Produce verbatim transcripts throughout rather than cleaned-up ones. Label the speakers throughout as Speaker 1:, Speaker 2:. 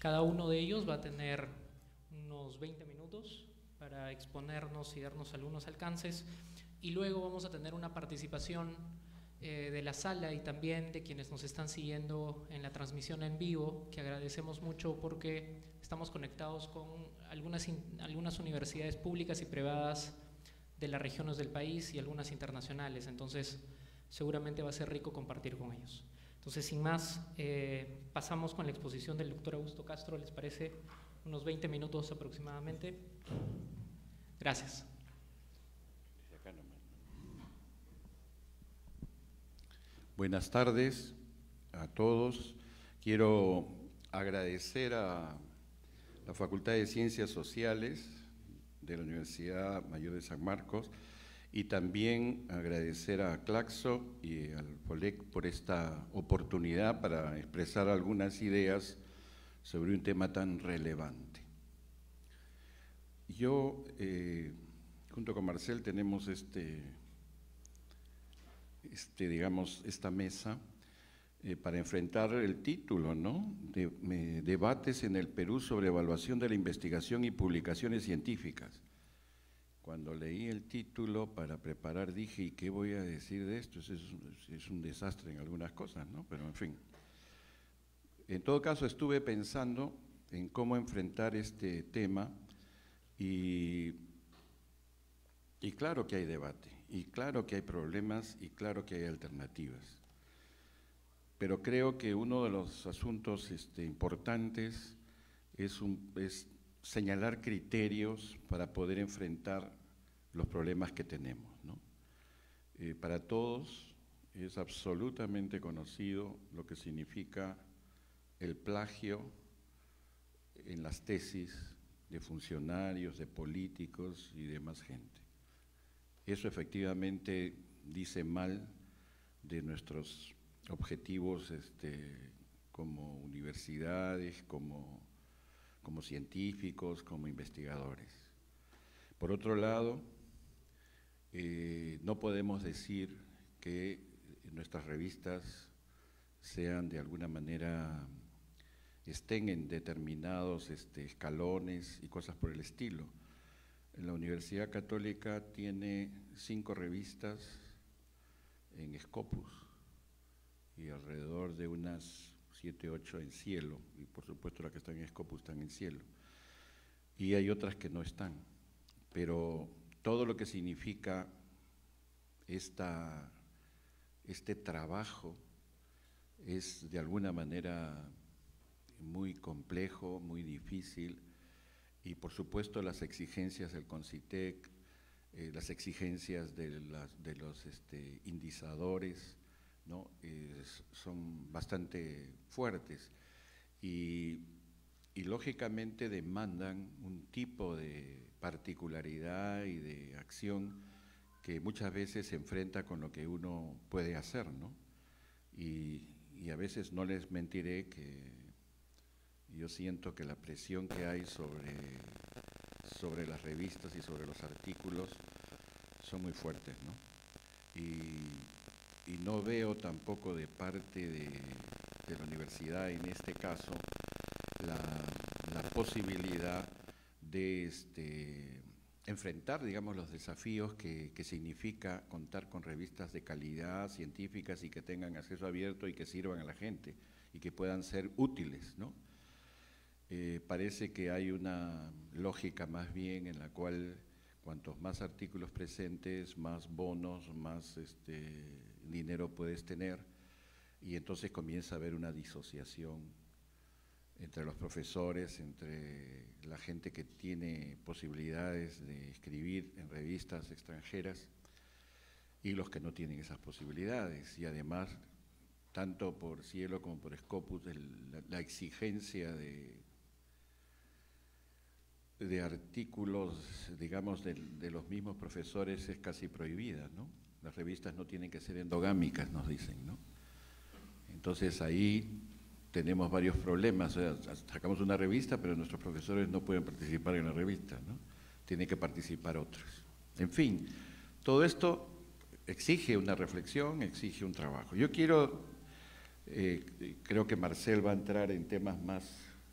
Speaker 1: Cada uno de ellos va a tener unos veinte minutos para exponernos y darnos algunos alcances, y luego vamos a tener una participación eh, de la sala y también de quienes nos están siguiendo en la transmisión en vivo, que agradecemos mucho porque estamos conectados con algunas, algunas universidades públicas y privadas de las regiones del país y algunas internacionales, entonces seguramente va a ser rico compartir con ellos. Entonces, sin más, eh, pasamos con la exposición del doctor Augusto Castro, ¿les parece? Unos veinte minutos aproximadamente. Gracias.
Speaker 2: Buenas tardes a todos. Quiero agradecer a la Facultad de Ciencias Sociales de la Universidad Mayor de San Marcos y también agradecer a Claxo y al FOLEC por esta oportunidad para expresar algunas ideas sobre un tema tan relevante. Yo, eh, junto con Marcel, tenemos este, este, digamos, esta mesa eh, para enfrentar el título, ¿no? De, eh, Debates en el Perú sobre evaluación de la investigación y publicaciones científicas. Cuando leí el título para preparar dije, ¿y qué voy a decir de esto? Es, es un desastre en algunas cosas, ¿no? Pero en fin. En todo caso, estuve pensando en cómo enfrentar este tema y, y claro que hay debate, y claro que hay problemas, y claro que hay alternativas. Pero creo que uno de los asuntos este, importantes es, un, es señalar criterios para poder enfrentar los problemas que tenemos, ¿no? Eh, para todos es absolutamente conocido lo que significa el plagio en las tesis de funcionarios, de políticos y demás gente. Eso efectivamente dice mal de nuestros objetivos este, como universidades, como como científicos, como investigadores. Por otro lado, eh, no podemos decir que nuestras revistas sean de alguna manera, estén en determinados este, escalones y cosas por el estilo. La Universidad Católica tiene cinco revistas en Scopus y alrededor de unas siete, ocho en Cielo, y por supuesto las que están en Scopus están en Cielo, y hay otras que no están, pero todo lo que significa esta, este trabajo es de alguna manera muy complejo, muy difícil, y por supuesto las exigencias del CONCITEC, eh, las exigencias de, las, de los este, indizadores, ¿no? Eh, son bastante fuertes y, y lógicamente demandan un tipo de particularidad y de acción que muchas veces se enfrenta con lo que uno puede hacer, ¿no? Y, y a veces no les mentiré que yo siento que la presión que hay sobre, sobre las revistas y sobre los artículos son muy fuertes, ¿no? Y, y no veo tampoco de parte de, de la universidad, en este caso, la, la posibilidad de este, enfrentar, digamos, los desafíos que, que significa contar con revistas de calidad, científicas y que tengan acceso abierto y que sirvan a la gente y que puedan ser útiles, ¿no? Eh, parece que hay una lógica más bien en la cual cuantos más artículos presentes, más bonos, más este, dinero puedes tener, y entonces comienza a haber una disociación entre los profesores, entre la gente que tiene posibilidades de escribir en revistas extranjeras y los que no tienen esas posibilidades. Y además, tanto por Cielo como por Scopus, el, la, la exigencia de de artículos, digamos, de, de los mismos profesores es casi prohibida, ¿no? Las revistas no tienen que ser endogámicas, nos dicen, ¿no? Entonces ahí tenemos varios problemas, o sea, sacamos una revista, pero nuestros profesores no pueden participar en la revista, ¿no? Tienen que participar otros. En fin, todo esto exige una reflexión, exige un trabajo. Yo quiero, eh, creo que Marcel va a entrar en temas más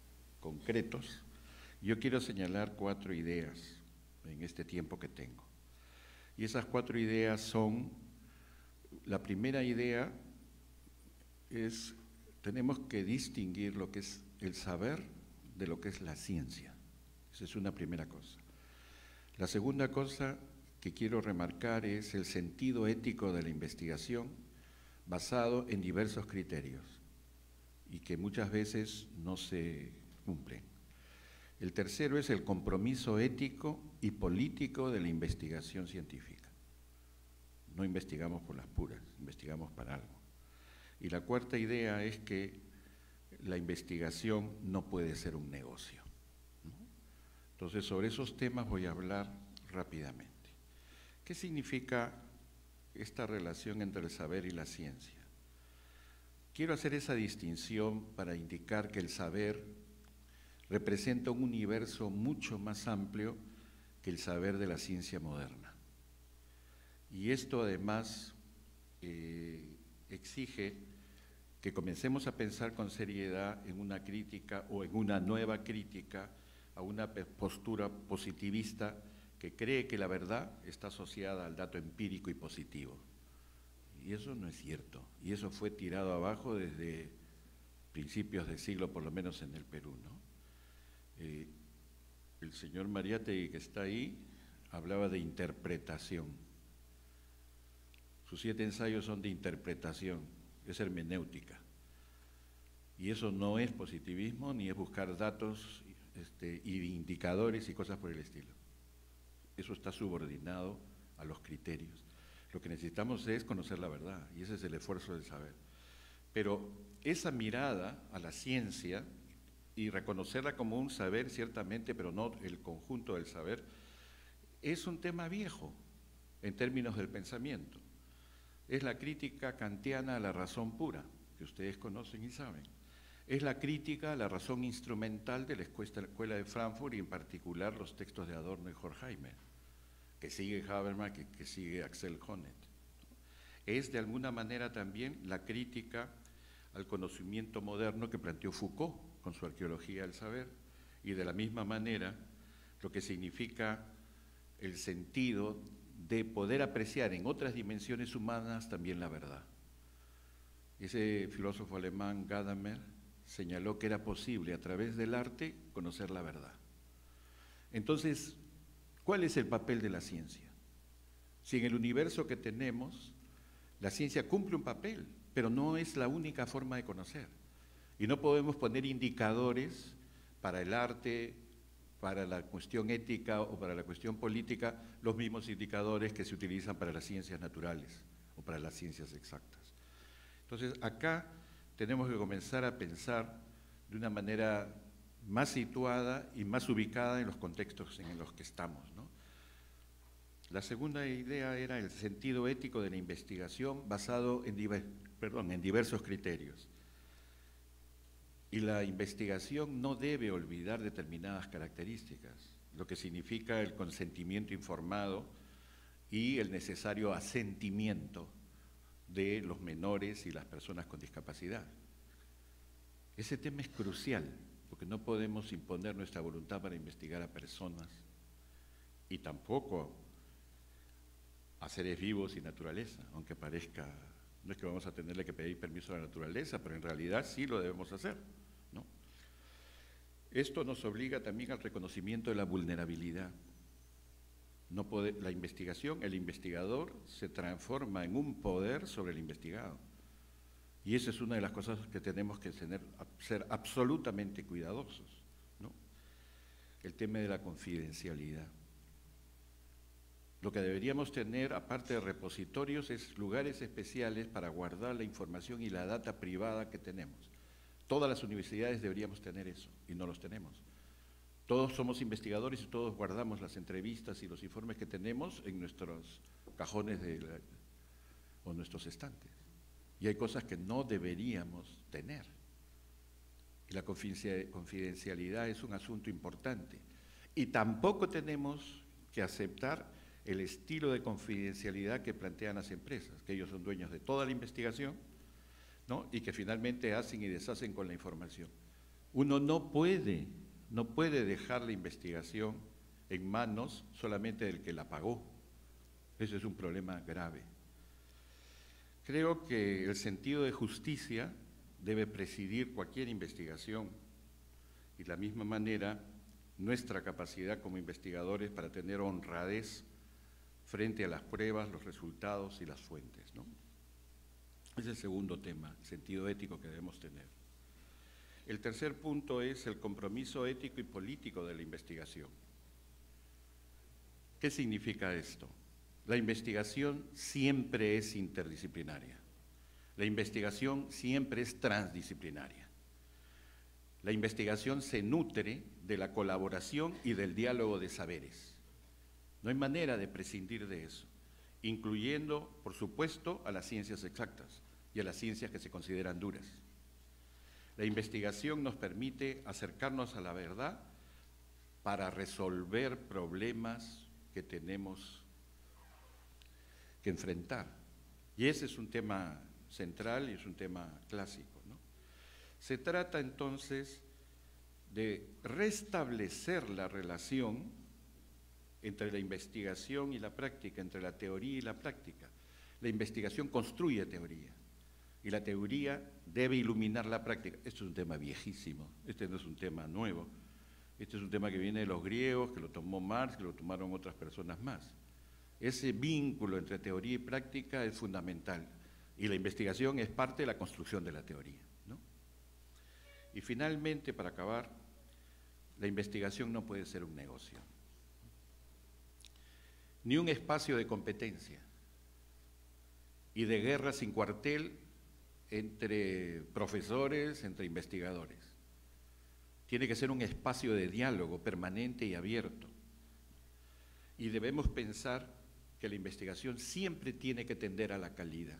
Speaker 2: concretos. Yo quiero señalar cuatro ideas en este tiempo que tengo. Y esas cuatro ideas son, la primera idea es, tenemos que distinguir lo que es el saber de lo que es la ciencia. Esa es una primera cosa. La segunda cosa que quiero remarcar es el sentido ético de la investigación basado en diversos criterios y que muchas veces no se cumplen. El tercero es el compromiso ético y político de la investigación científica. No investigamos por las puras, investigamos para algo. Y la cuarta idea es que la investigación no puede ser un negocio, ¿no? Entonces, sobre esos temas voy a hablar rápidamente. ¿Qué significa esta relación entre el saber y la ciencia? Quiero hacer esa distinción para indicar que el saber representa un universo mucho más amplio que el saber de la ciencia moderna. Y esto además eh, exige que comencemos a pensar con seriedad en una crítica o en una nueva crítica a una postura positivista que cree que la verdad está asociada al dato empírico y positivo. Y eso no es cierto, y eso fue tirado abajo desde principios del siglo, por lo menos en el Perú, ¿no? Eh, el señor Mariátegui, que está ahí, hablaba de interpretación. Sus siete ensayos son de interpretación, es hermenéutica. Y eso no es positivismo, ni es buscar datos este, y indicadores y cosas por el estilo. Eso está subordinado a los criterios. Lo que necesitamos es conocer la verdad, y ese es el esfuerzo del saber. Pero esa mirada a la ciencia y reconocerla como un saber, ciertamente, pero no el conjunto del saber, es un tema viejo en términos del pensamiento. Es la crítica kantiana a la razón pura, que ustedes conocen y saben. Es la crítica a la razón instrumental de la Escuela de Frankfurt y en particular los textos de Adorno y Horkheimer, que sigue Habermas, que, que sigue Axel Honneth. Es de alguna manera también la crítica al conocimiento moderno que planteó Foucault con su arqueología del saber, y de la misma manera lo que significa el sentido de poder apreciar en otras dimensiones humanas también la verdad. Ese filósofo alemán Gadamer señaló que era posible a través del arte conocer la verdad. Entonces, ¿cuál es el papel de la ciencia? Si en el universo que tenemos, la ciencia cumple un papel, pero no es la única forma de conocer. Y no podemos poner indicadores para el arte, para la cuestión ética o para la cuestión política, los mismos indicadores que se utilizan para las ciencias naturales o para las ciencias exactas. Entonces, acá tenemos que comenzar a pensar de una manera más situada y más ubicada en los contextos en los que estamos, ¿no? La segunda idea era el sentido ético de la investigación basado en, diver, perdón, en diversos criterios. Y la investigación no debe olvidar determinadas características, lo que significa el consentimiento informado y el necesario asentimiento de los menores y las personas con discapacidad. Ese tema es crucial, porque no podemos imponer nuestra voluntad para investigar a personas y tampoco a seres vivos y naturaleza, aunque parezca, no es que vamos a tenerle que pedir permiso a la naturaleza, pero en realidad sí lo debemos hacer, ¿no? Esto nos obliga también al reconocimiento de la vulnerabilidad. No puede, la investigación, el investigador se transforma en un poder sobre el investigado. Y esa es una de las cosas que tenemos que tener, ser absolutamente cuidadosos, ¿no? El tema de la confidencialidad. Lo que deberíamos tener, aparte de repositorios, es lugares especiales para guardar la información y la data privada que tenemos. Todas las universidades deberíamos tener eso, y no los tenemos. Todos somos investigadores y todos guardamos las entrevistas y los informes que tenemos en nuestros cajones de la, o nuestros estantes. Y hay cosas que no deberíamos tener. Y la confidencialidad es un asunto importante. Y tampoco tenemos que aceptar el estilo de confidencialidad que plantean las empresas, que ellos son dueños de toda la investigación, ¿no? Y que finalmente hacen y deshacen con la información. Uno no puede, no puede dejar la investigación en manos solamente del que la pagó. Ese es un problema grave. Creo que el sentido de justicia debe presidir cualquier investigación y de la misma manera nuestra capacidad como investigadores para tener honradez frente a las pruebas, los resultados y las fuentes, ¿no? Ese es el segundo tema, el sentido ético que debemos tener. El tercer punto es el compromiso ético y político de la investigación. ¿Qué significa esto? La investigación siempre es interdisciplinaria. La investigación siempre es transdisciplinaria. La investigación se nutre de la colaboración y del diálogo de saberes. No hay manera de prescindir de eso, incluyendo, por supuesto, a las ciencias exactas y a las ciencias que se consideran duras. La investigación nos permite acercarnos a la verdad para resolver problemas que tenemos que enfrentar. Y ese es un tema central y es un tema clásico, ¿no? Se trata entonces de restablecer la relación entre la investigación y la práctica, entre la teoría y la práctica. La investigación construye teoría y la teoría debe iluminar la práctica. Esto es un tema viejísimo, este no es un tema nuevo, este es un tema que viene de los griegos, que lo tomó Marx, que lo tomaron otras personas más. Ese vínculo entre teoría y práctica es fundamental y la investigación es parte de la construcción de la teoría, ¿no? Y finalmente, para acabar, la investigación no puede ser un negocio, ni un espacio de competencia y de guerra sin cuartel entre profesores, entre investigadores. Tiene que ser un espacio de diálogo permanente y abierto. Y debemos pensar que la investigación siempre tiene que tender a la calidad.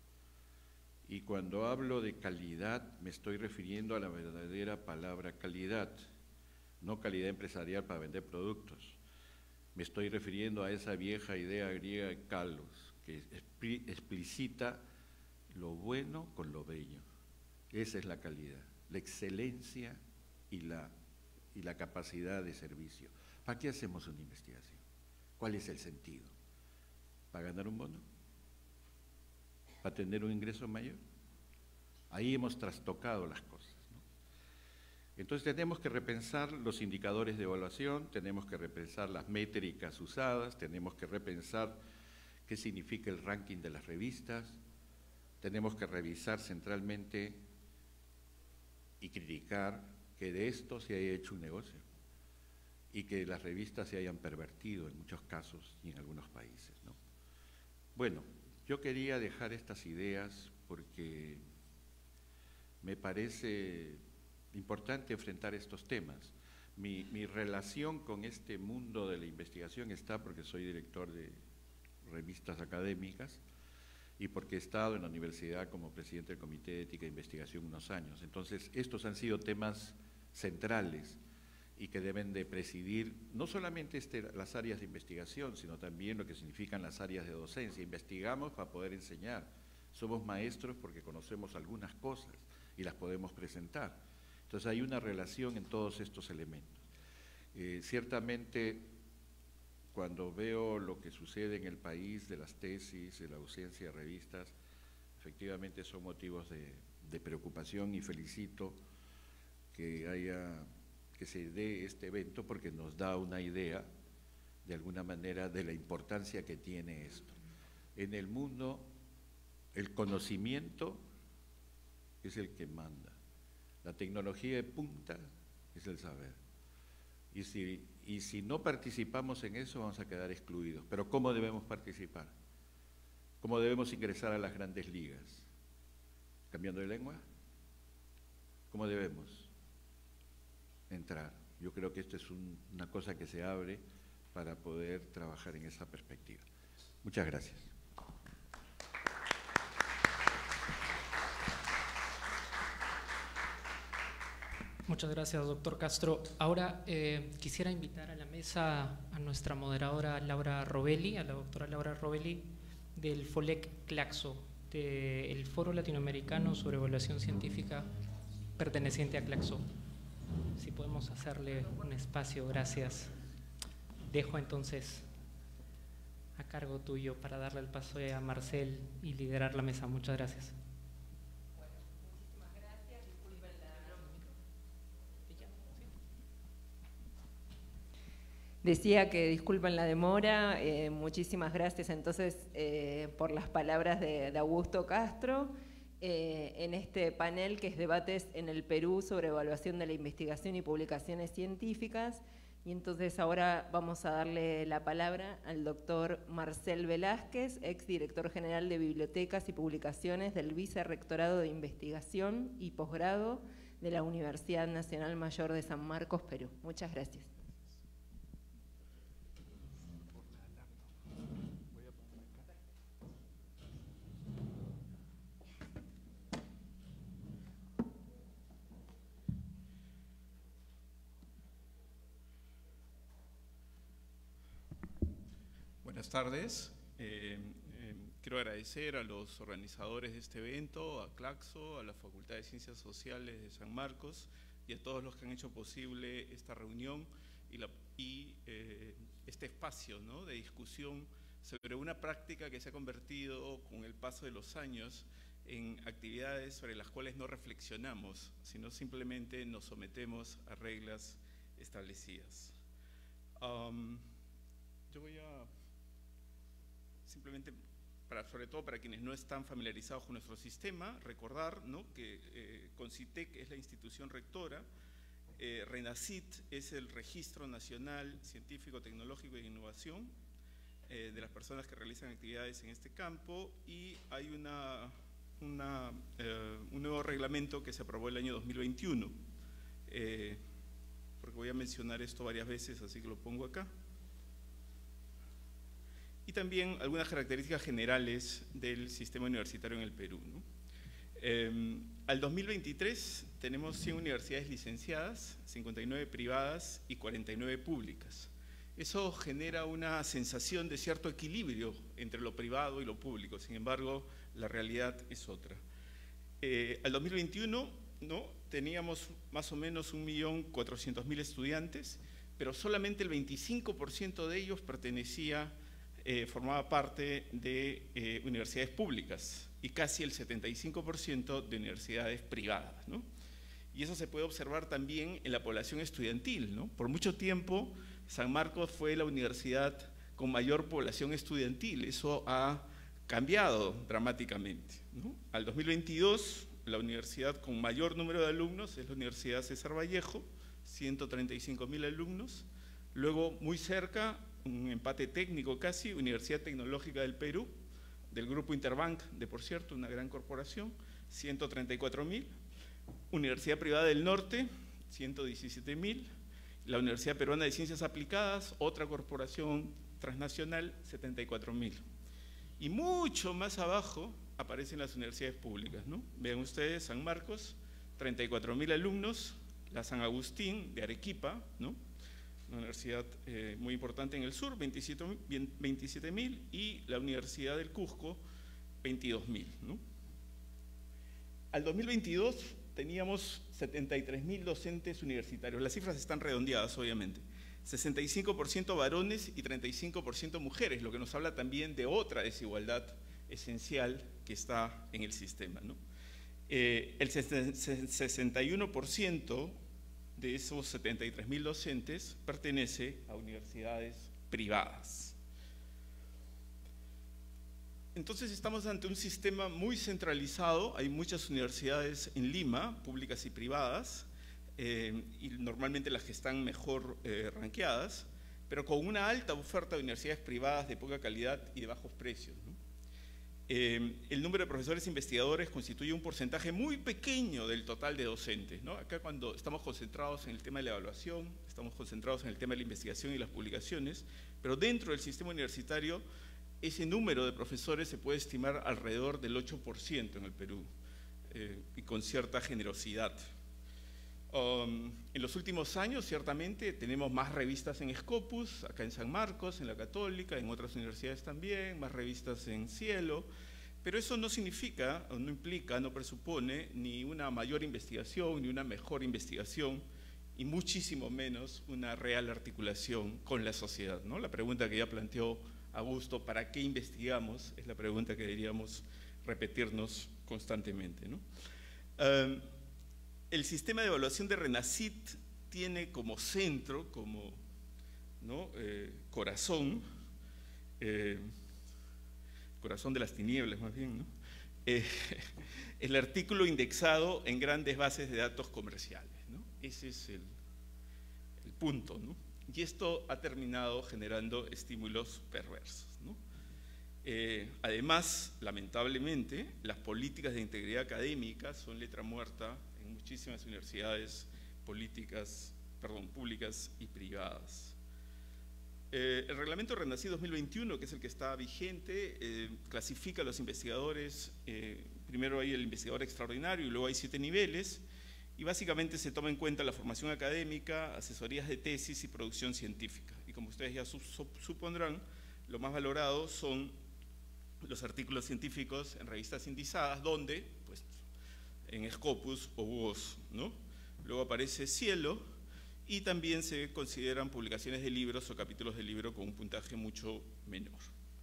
Speaker 2: Y cuando hablo de calidad, me estoy refiriendo a la verdadera palabra calidad, no calidad empresarial para vender productos. Me estoy refiriendo a esa vieja idea griega de kalos, que explicita lo bueno con lo bello. Esa es la calidad, la excelencia y la, y la capacidad de servicio. ¿Para qué hacemos una investigación? ¿Cuál es el sentido? ¿Para ganar un bono? ¿Para tener un ingreso mayor? Ahí hemos trastocado las cosas, ¿no? Entonces tenemos que repensar los indicadores de evaluación, tenemos que repensar las métricas usadas, tenemos que repensar qué significa el ranking de las revistas, tenemos que revisar centralmente y criticar que de esto se haya hecho un negocio y que las revistas se hayan pervertido en muchos casos y en algunos países, ¿no? Bueno, yo quería dejar estas ideas porque me parece importante enfrentar estos temas. Mi, mi relación con este mundo de la investigación está porque soy director de revistas académicas y porque he estado en la universidad como presidente del Comité de Ética e Investigación unos años. Entonces, estos han sido temas centrales y que deben de presidir no solamente este, las áreas de investigación, sino también lo que significan las áreas de docencia. Investigamos para poder enseñar. Somos maestros porque conocemos algunas cosas y las podemos presentar. Entonces hay una relación en todos estos elementos. Eh, ciertamente, cuando veo lo que sucede en el país de las tesis, de la ausencia de revistas, efectivamente son motivos de, de preocupación y felicito que haya, que se dé este evento porque nos da una idea, de alguna manera, de la importancia que tiene esto. En el mundo, el conocimiento es el que manda. La tecnología de punta es el saber. Y si, y si no participamos en eso, vamos a quedar excluidos. Pero ¿cómo debemos participar? ¿Cómo debemos ingresar a las grandes ligas? ¿Cambiando de lengua? ¿Cómo debemos entrar? Yo creo que esto es un, una cosa que se abre para poder trabajar en esa perspectiva. Muchas gracias.
Speaker 1: Muchas gracias, doctor Castro. Ahora eh, quisiera invitar a la mesa a nuestra moderadora Laura Robelli, a la doctora Laura Robelli, del FOLEC Claxo, del Foro Latinoamericano sobre Evaluación Científica perteneciente a Claxo. Si podemos hacerle un espacio, gracias. Dejo entonces a cargo tuyo para darle el paso a Marcel y liderar la mesa. Muchas gracias.
Speaker 3: Bueno, muchísimas gracias. Disculpen la... Decía que disculpen la demora. Eh, muchísimas gracias entonces eh, por las palabras de, de Augusto Castro. Eh, en este panel que es Debates en el Perú sobre evaluación de la investigación y publicaciones científicas. Y entonces ahora vamos a darle la palabra al doctor Marcel Velázquez, exdirector general de Bibliotecas y Publicaciones del Vicerrectorado de Investigación y Posgrado de la Universidad Nacional Mayor de San Marcos, Perú. Muchas gracias.
Speaker 4: Buenas tardes. Eh, eh, quiero agradecer a los organizadores de este evento, a Claxo, a la Facultad de Ciencias Sociales de San Marcos y a todos los que han hecho posible esta reunión y, la, y eh, este espacio, ¿no?, de discusión sobre una práctica que se ha convertido con el paso de los años en actividades sobre las cuales no reflexionamos, sino simplemente nos sometemos a reglas establecidas. Um, yo voy a... Simplemente, para, sobre todo para quienes no están familiarizados con nuestro sistema, recordar, ¿no?, que eh, CONCITEC es la institución rectora, eh, RENACIT es el Registro Nacional Científico, Tecnológico e Innovación eh, de las personas que realizan actividades en este campo, y hay una, una, eh, un nuevo reglamento que se aprobó el año dos mil veintiuno, eh, porque voy a mencionar esto varias veces, así que lo pongo acá. Y también algunas características generales del sistema universitario en el Perú, ¿no? Eh, al dos mil veintitrés tenemos cien universidades licenciadas, cincuenta y nueve privadas y cuarenta y nueve públicas. Eso genera una sensación de cierto equilibrio entre lo privado y lo público, sin embargo, la realidad es otra. Eh, al dos mil veintiuno, ¿no?, teníamos más o menos un millón cuatrocientos mil estudiantes, pero solamente el veinticinco por ciento de ellos pertenecía Eh, formaba parte de eh, universidades públicas y casi el setenta y cinco por ciento de universidades privadas, ¿no? Y eso se puede observar también en la población estudiantil, ¿no? Por mucho tiempo, San Marcos fue la universidad con mayor población estudiantil. Eso ha cambiado dramáticamente, ¿no? Al dos mil veintidós, la universidad con mayor número de alumnos es la Universidad César Vallejo, ciento treinta y cinco mil alumnos. Luego, muy cerca, un empate técnico casi, Universidad Tecnológica del Perú, del grupo Interbank, de por cierto, una gran corporación, ciento treinta y cuatro mil. Universidad Privada del Norte, ciento diecisiete mil. La Universidad Peruana de Ciencias Aplicadas, otra corporación transnacional, setenta y cuatro mil. Y mucho más abajo aparecen las universidades públicas, ¿no? Vean ustedes, San Marcos, treinta y cuatro mil alumnos, la San Agustín de Arequipa, ¿no?, una universidad eh, muy importante en el sur, veintisiete mil, y la Universidad del Cusco, veintidós mil, ¿no? Al dos mil veintidós teníamos setenta y tres mil docentes universitarios. Las cifras están redondeadas, obviamente. sesenta y cinco por ciento varones y treinta y cinco por ciento mujeres, lo que nos habla también de otra desigualdad esencial que está en el sistema, ¿no? Eh, el sesenta y uno por ciento de esos setenta y tres mil docentes pertenece a universidades privadas. Entonces estamos ante un sistema muy centralizado, hay muchas universidades en Lima, públicas y privadas, eh, y normalmente las que están mejor eh, ranqueadas, pero con una alta oferta de universidades privadas de poca calidad y de bajos precios, ¿no? Eh, el número de profesores investigadores constituye un porcentaje muy pequeño del total de docentes, ¿no? Acá cuando estamos concentrados en el tema de la evaluación, estamos concentrados en el tema de la investigación y las publicaciones, pero dentro del sistema universitario ese número de profesores se puede estimar alrededor del ocho por ciento en el Perú, eh, y con cierta generosidad. Um, en los últimos años, ciertamente, tenemos más revistas en Scopus, acá en San Marcos, en la Católica, en otras universidades también, más revistas en Cielo, pero eso no significa, o no implica, no presupone ni una mayor investigación, ni una mejor investigación, y muchísimo menos una real articulación con la sociedad, ¿no? La pregunta que ya planteó Augusto, ¿para qué investigamos?, es la pregunta que deberíamos repetirnos constantemente, ¿no? Uh, el sistema de evaluación de RENACYT tiene como centro, como, ¿no?, eh, corazón, eh, corazón de las tinieblas más bien, ¿no?, eh, el artículo indexado en grandes bases de datos comerciales, ¿no? Ese es el, el punto, ¿no? Y esto ha terminado generando estímulos perversos, ¿no? Eh, además, lamentablemente, las políticas de integridad académica son letra muerta en muchísimas universidades políticas, perdón, públicas y privadas. Eh, el reglamento RENACYT dos mil veintiuno, que es el que está vigente, eh, clasifica a los investigadores, eh, primero hay el investigador extraordinario y luego hay siete niveles, y básicamente se toma en cuenta la formación académica, asesorías de tesis y producción científica. Y como ustedes ya supondrán, lo más valorado son los artículos científicos en revistas indizadas, donde, pues, en Scopus o U O S, ¿no? Luego aparece Cielo, y también se consideran publicaciones de libros o capítulos de libro con un puntaje mucho menor.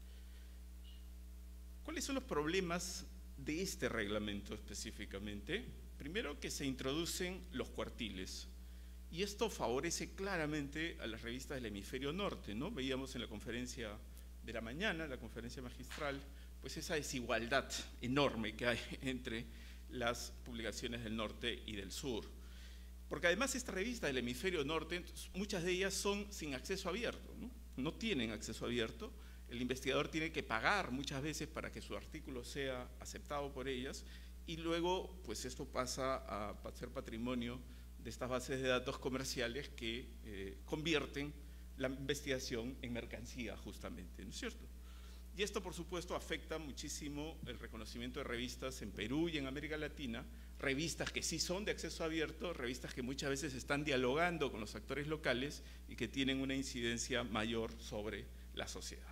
Speaker 4: ¿Cuáles son los problemas de este reglamento específicamente? Primero, que se introducen los cuartiles, y esto favorece claramente a las revistas del hemisferio norte, ¿no? Veíamos en la conferencia de la mañana, la conferencia magistral, pues esa desigualdad enorme que hay entre las publicaciones del norte y del sur. Porque además estas revistas del hemisferio norte, muchas de ellas son sin acceso abierto, ¿no? No tienen acceso abierto, el investigador tiene que pagar muchas veces para que su artículo sea aceptado por ellas, y luego pues esto pasa a ser patrimonio de estas bases de datos comerciales que eh, convierten la investigación en mercancía justamente, ¿no es cierto? Y esto por supuesto afecta muchísimo el reconocimiento de revistas en Perú y en América Latina, revistas que sí son de acceso abierto, revistas que muchas veces están dialogando con los actores locales y que tienen una incidencia mayor sobre la sociedad.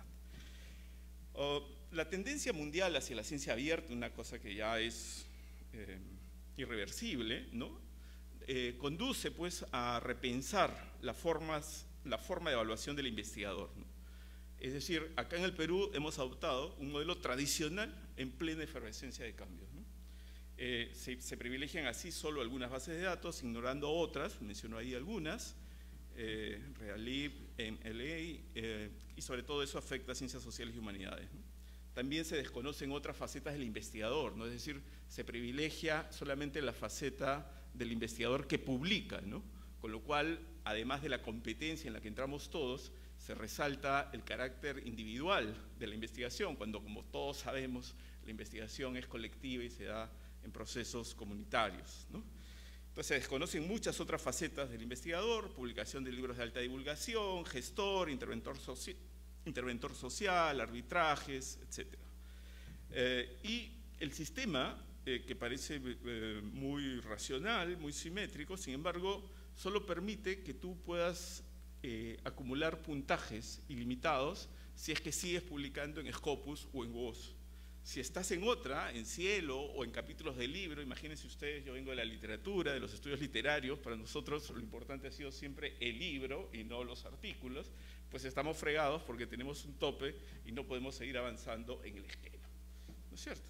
Speaker 4: Uh, la tendencia mundial hacia la ciencia abierta, una cosa que ya es eh, irreversible, ¿no? Eh, conduce pues a repensar las formas, la forma de evaluación del investigador, ¿no? Es decir, acá en el Perú hemos adoptado un modelo tradicional en plena efervescencia de cambios, ¿no? Eh, se, se privilegian así solo algunas bases de datos, ignorando otras, menciono ahí algunas, eh, Realib, M L A, eh, y sobre todo eso afecta a ciencias sociales y humanidades, ¿no? También se desconocen otras facetas del investigador, ¿no? Es decir, se privilegia solamente la faceta del investigador que publica, ¿no? Con lo cual, además de la competencia en la que entramos todos, se resalta el carácter individual de la investigación, cuando, como todos sabemos, la investigación es colectiva y se da en procesos comunitarios, ¿no? Entonces se desconocen muchas otras facetas del investigador: publicación de libros de alta divulgación, gestor, interventor, soci interventor social, arbitrajes, etcétera. Eh, y el sistema, eh, que parece eh, muy racional, muy simétrico, sin embargo, solo permite que tú puedas eh, acumular puntajes ilimitados si es que sigues publicando en Scopus o en U O S. Si estás en otra, en Cielo o en capítulos de libro, imagínense ustedes, yo vengo de la literatura, de los estudios literarios, para nosotros lo importante ha sido siempre el libro y no los artículos, pues estamos fregados porque tenemos un tope y no podemos seguir avanzando en el esquema, ¿no es cierto?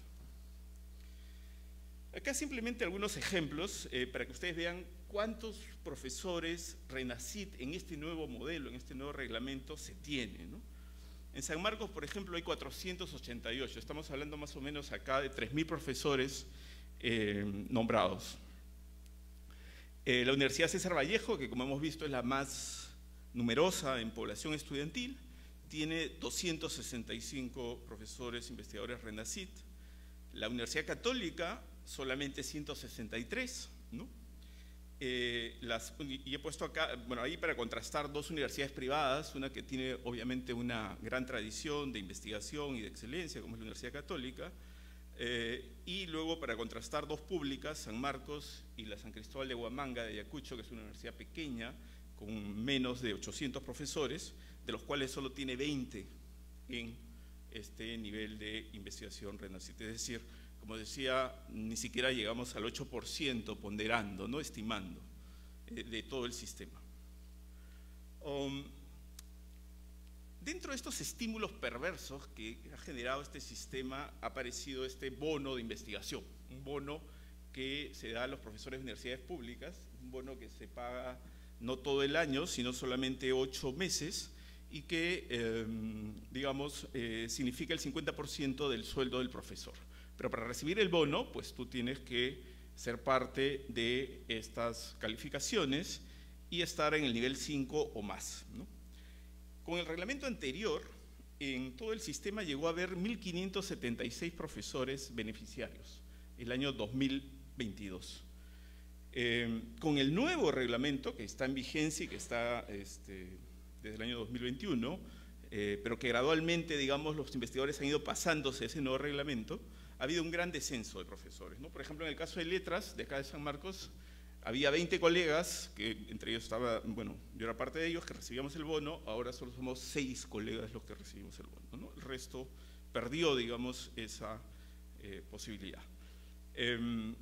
Speaker 4: Acá simplemente algunos ejemplos eh, para que ustedes vean cuántos profesores RENACYT en este nuevo modelo, en este nuevo reglamento se tiene, ¿no? En San Marcos, por ejemplo, hay cuatrocientos ochenta y ocho, estamos hablando más o menos acá de tres mil profesores eh, nombrados. Eh, la Universidad César Vallejo, que como hemos visto es la más numerosa en población estudiantil, tiene doscientos sesenta y cinco profesores investigadores RENACYT. La Universidad Católica, solamente ciento sesenta y tres, ¿no? Eh, las, y he puesto acá, bueno, ahí para contrastar dos universidades privadas, una que tiene obviamente una gran tradición de investigación y de excelencia, como es la Universidad Católica, eh, y luego para contrastar dos públicas, San Marcos y la San Cristóbal de Huamanga de Ayacucho, que es una universidad pequeña, con menos de ochocientos profesores, de los cuales solo tiene veinte en este nivel de investigación RENACYT. Es decir, como decía, ni siquiera llegamos al ocho por ciento ponderando, no estimando. eh, de todo el sistema. Um, dentro de estos estímulos perversos que ha generado este sistema ha aparecido este bono de investigación, un bono que se da a los profesores de universidades públicas, un bono que se paga no todo el año, sino solamente ocho meses, y que, eh, digamos, eh, significa el cincuenta por ciento del sueldo del profesor. Pero para recibir el bono, pues tú tienes que ser parte de estas calificaciones y estar en el nivel cinco o más, ¿no? Con el reglamento anterior, en todo el sistema llegó a haber mil quinientos setenta y seis profesores beneficiarios, el año dos mil veintidós. Eh, con el nuevo reglamento, que está en vigencia y que está este, desde el año dos mil veintiuno, eh, pero que gradualmente, digamos, los investigadores han ido pasándose ese nuevo reglamento, ha habido un gran descenso de profesores, ¿no? Por ejemplo, en el caso de letras, de acá de San Marcos, había veinte colegas, que entre ellos estaba, bueno, yo era parte de ellos, que recibíamos el bono, ahora solo somos seis colegas los que recibimos el bono, ¿no? El resto perdió, digamos, esa eh, posibilidad. Eh,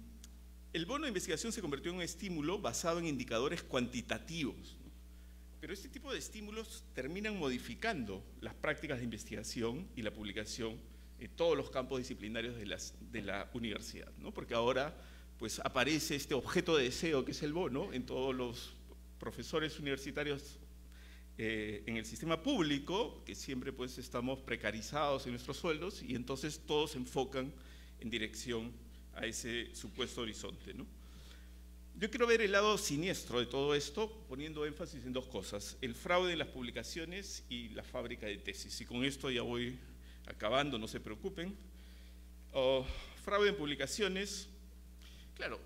Speaker 4: el bono de investigación se convirtió en un estímulo basado en indicadores cuantitativos, ¿no? Pero este tipo de estímulos terminan modificando las prácticas de investigación y la publicación en todos los campos disciplinarios de, las, de la universidad, ¿no? Porque ahora pues aparece este objeto de deseo que es el bono en todos los profesores universitarios eh, en el sistema público, que siempre pues estamos precarizados en nuestros sueldos, y entonces todos se enfocan en dirección a ese supuesto horizonte, ¿no? Yo quiero ver el lado siniestro de todo esto, poniendo énfasis en dos cosas: el fraude en las publicaciones y la fábrica de tesis. Y con esto ya voy acabando, no se preocupen. Oh, fraude en publicaciones. Claro,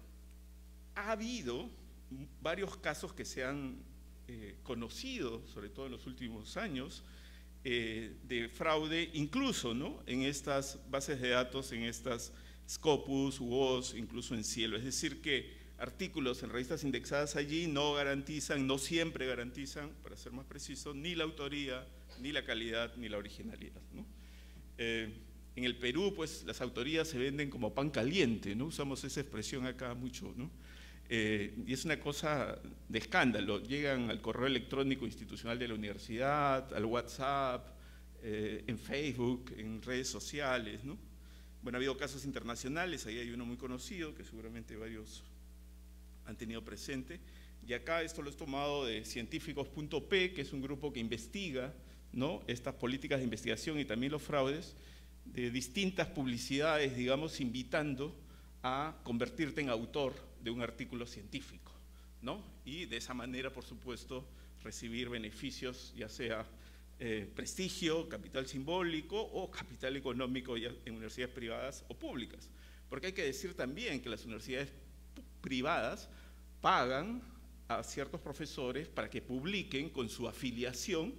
Speaker 4: ha habido varios casos que se han eh, conocido, sobre todo en los últimos años, eh, de fraude, incluso, ¿no?, en estas bases de datos, en estas Scopus, U O S, incluso en Cielo. Es decir, que artículos en revistas indexadas allí no garantizan, no siempre garantizan, para ser más preciso, ni la autoría, ni la calidad, ni la originalidad, ¿no? Eh, En el Perú, pues, las autorías se venden como pan caliente, ¿no? Usamos esa expresión acá mucho, ¿no? Eh, y es una cosa de escándalo. Llegan al correo electrónico institucional de la universidad, al WhatsApp, eh, en Facebook, en redes sociales, ¿no? Bueno, ha habido casos internacionales, ahí hay uno muy conocido, que seguramente varios han tenido presente. Y acá esto lo he tomado de científicos punto pe, que es un grupo que investiga, ¿no?, estas políticas de investigación y también los fraudes, de distintas publicidades, digamos, invitando a convertirte en autor de un artículo científico, ¿no? Y de esa manera, por supuesto, recibir beneficios, ya sea eh, prestigio, capital simbólico o capital económico, ya en universidades privadas o públicas. Porque hay que decir también que las universidades privadas pagan a ciertos profesores para que publiquen con su afiliación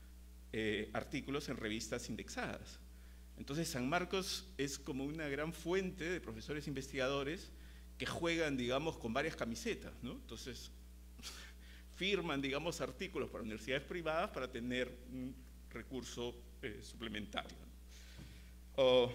Speaker 4: eh, artículos en revistas indexadas. Entonces, San Marcos es como una gran fuente de profesores investigadores que juegan, digamos, con varias camisetas, ¿no? Entonces, firman, digamos, artículos para universidades privadas para tener un recurso eh, suplementario. Oh,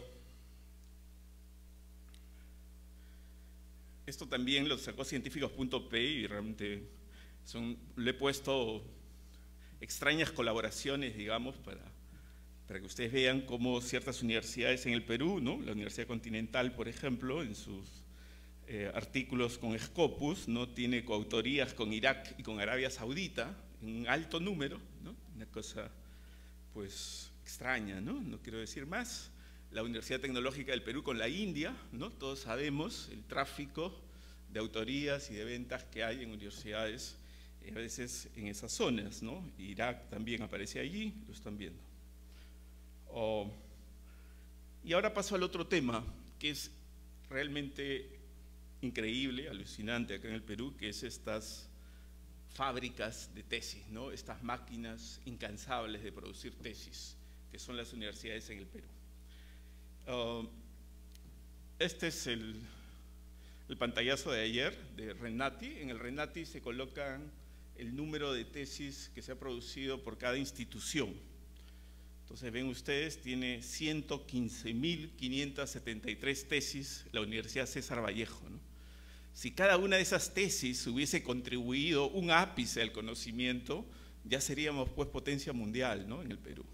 Speaker 4: esto también lo sacó científicos punto pe y realmente son, le he puesto extrañas colaboraciones, digamos, para... para que ustedes vean cómo ciertas universidades en el Perú, ¿no?, la Universidad Continental, por ejemplo, en sus eh, artículos con Scopus, ¿no?, tiene coautorías con Irak y con Arabia Saudita, en un alto número, ¿no?, una cosa, pues, extraña, ¿no?, no quiero decir más. La Universidad Tecnológica del Perú con la India, ¿no?, todos sabemos el tráfico de autorías y de ventas que hay en universidades, eh, a veces en esas zonas, ¿no? Irak también aparece allí, lo están viendo. Oh, y ahora paso al otro tema, que es realmente increíble, alucinante acá en el Perú, que es estas fábricas de tesis, ¿no?, estas máquinas incansables de producir tesis, que son las universidades en el Perú. Uh, este es el, el pantallazo de ayer de Renati. En el Renati se colocan el número de tesis que se ha producido por cada institución. Entonces, ven ustedes, tiene ciento quince mil quinientas setenta y tres tesis la Universidad César Vallejo, ¿no? Si cada una de esas tesis hubiese contribuido un ápice al conocimiento, ya seríamos pues potencia mundial, ¿no?, en el Perú.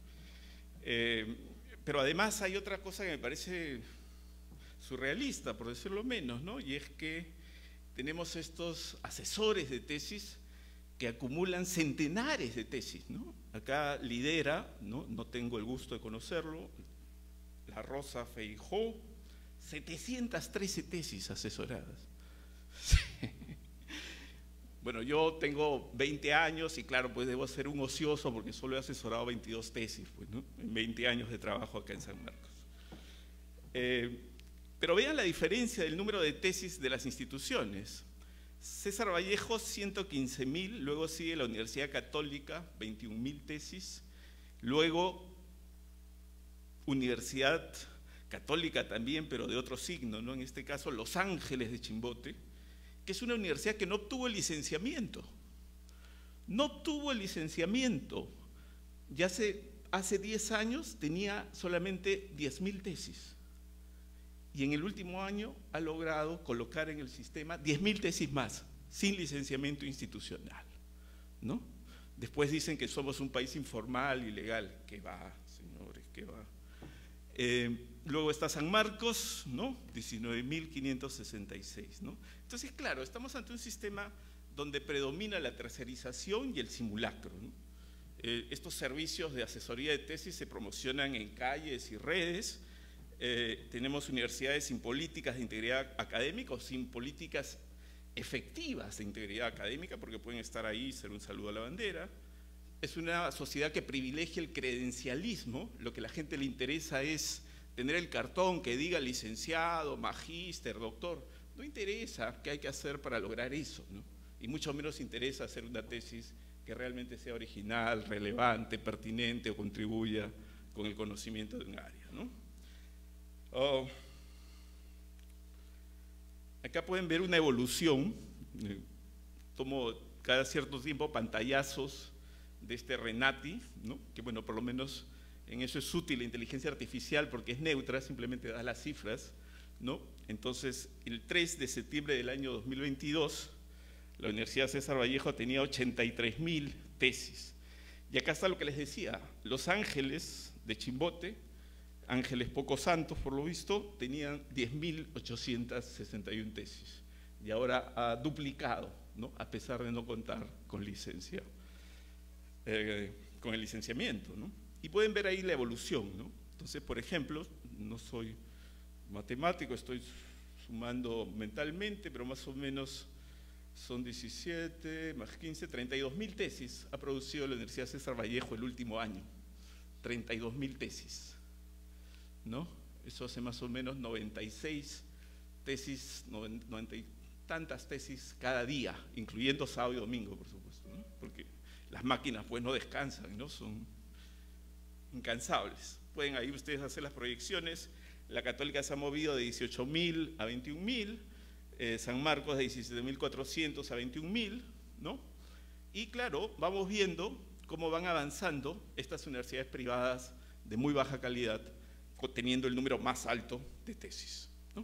Speaker 4: Eh, pero además hay otra cosa que me parece surrealista, por decirlo menos, ¿no?, y es que tenemos estos asesores de tesis que acumulan centenares de tesis, ¿no? Acá lidera, ¿no?, no tengo el gusto de conocerlo, la Rosa Feijó, setecientas trece tesis asesoradas. Sí. Bueno, yo tengo veinte años y claro, pues debo ser un ocioso porque solo he asesorado veintidós tesis, pues, ¿no?, en veinte años de trabajo acá en San Marcos. Eh, pero vean la diferencia del número de tesis de las instituciones. César Vallejo, ciento quince mil, luego sigue la Universidad Católica, veintiún mil tesis, luego Universidad Católica también, pero de otro signo, ¿no?, en este caso Los Ángeles de Chimbote, que es una universidad que no obtuvo el licenciamiento. No obtuvo el licenciamiento. Ya hace, hace diez años tenía solamente diez mil tesis. Y en el último año ha logrado colocar en el sistema diez mil tesis más, sin licenciamiento institucional, ¿no? Después dicen que somos un país informal, ilegal. ¿Qué va, señores? ¿Qué va? Eh, luego está San Marcos, ¿no?, diecinueve mil quinientos sesenta y seis, ¿no? Entonces, claro, estamos ante un sistema donde predomina la tercerización y el simulacro, ¿no? Eh, estos servicios de asesoría de tesis se promocionan en calles y redes. Eh, tenemos universidades sin políticas de integridad académica o sin políticas efectivas de integridad académica, porque pueden estar ahí y ser un saludo a la bandera. Es una sociedad que privilegia el credencialismo. Lo que a la gente le interesa es tener el cartón que diga licenciado, magíster, doctor. No interesa qué hay que hacer para lograr eso, ¿no? Y mucho menos interesa hacer una tesis que realmente sea original, relevante, pertinente o contribuya con el conocimiento de un área, ¿no? Oh. Acá pueden ver una evolución. Tomo cada cierto tiempo pantallazos de este Renati, ¿no?, que bueno, por lo menos en eso es útil la inteligencia artificial porque es neutra, simplemente da las cifras, ¿no? Entonces, el tres de septiembre del año dos mil veintidós, la Universidad César Vallejo tenía ochenta y tres mil tesis. Y acá está lo que les decía, Los Ángeles de Chimbote, Ángeles Poco Santos, por lo visto, tenían diez mil ochocientas sesenta y una tesis. Y ahora ha duplicado, ¿no?, a pesar de no contar con licencia. Eh, con el licenciamiento, ¿no? Y pueden ver ahí la evolución, ¿no? Entonces, por ejemplo, no soy matemático, estoy sumando mentalmente, pero más o menos son diecisiete más quince, treinta y dos mil tesis ha producido la Universidad César Vallejo el último año. treinta y dos mil tesis, ¿no? Eso hace más o menos noventa y seis tesis, noventa y tantas tesis cada día, incluyendo sábado y domingo, por supuesto, ¿no? Porque las máquinas pues no descansan, ¿no? Son incansables. Pueden ahí ustedes hacer las proyecciones. La Católica se ha movido de dieciocho mil a veintiún mil, eh, San Marcos de diecisiete mil cuatrocientos a veintiún mil, ¿no? Y claro, vamos viendo cómo van avanzando estas universidades privadas de muy baja calidad, teniendo el número más alto de tesis, ¿no?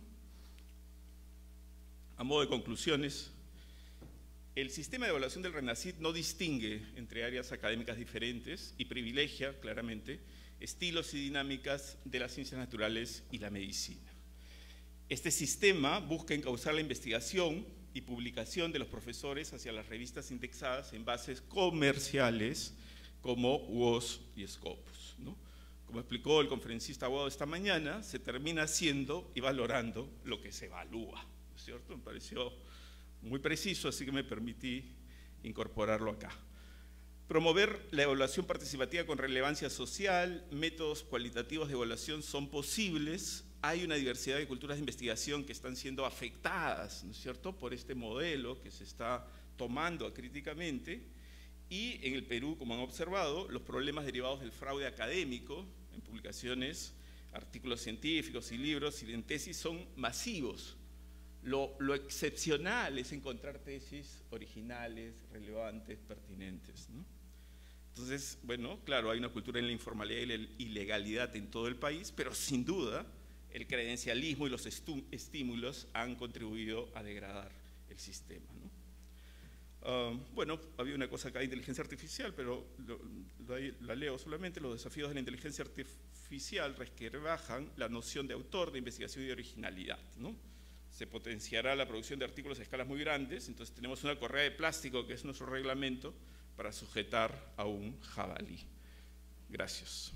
Speaker 4: A modo de conclusiones, el sistema de evaluación del RENACYT no distingue entre áreas académicas diferentes y privilegia, claramente, estilos y dinámicas de las ciencias naturales y la medicina. Este sistema busca encauzar la investigación y publicación de los profesores hacia las revistas indexadas en bases comerciales como U O S y Scopus, ¿no? Como explicó el conferencista Aguado esta mañana, se termina haciendo y valorando lo que se evalúa, ¿no es cierto? Me pareció muy preciso, así que me permití incorporarlo acá. Promover la evaluación participativa con relevancia social, métodos cualitativos de evaluación son posibles. Hay una diversidad de culturas de investigación que están siendo afectadas, ¿no es cierto?, por este modelo que se está tomando críticamente. Y en el Perú, como han observado, los problemas derivados del fraude académico en publicaciones, artículos científicos y libros y en tesis son masivos. Lo, lo excepcional es encontrar tesis originales, relevantes, pertinentes, ¿no? Entonces, bueno, claro, hay una cultura en la informalidad y la ilegalidad en todo el país, pero sin duda el credencialismo y los estímulos han contribuido a degradar el sistema, ¿no? Uh, bueno, había una cosa acá de inteligencia artificial, pero lo, lo, la leo solamente. Los desafíos de la inteligencia artificial rebajan la noción de autor, de investigación y de originalidad, ¿no? Se potenciará la producción de artículos a escalas muy grandes, entonces tenemos una correa de plástico, que es nuestro reglamento, para sujetar a un jabalí. Gracias.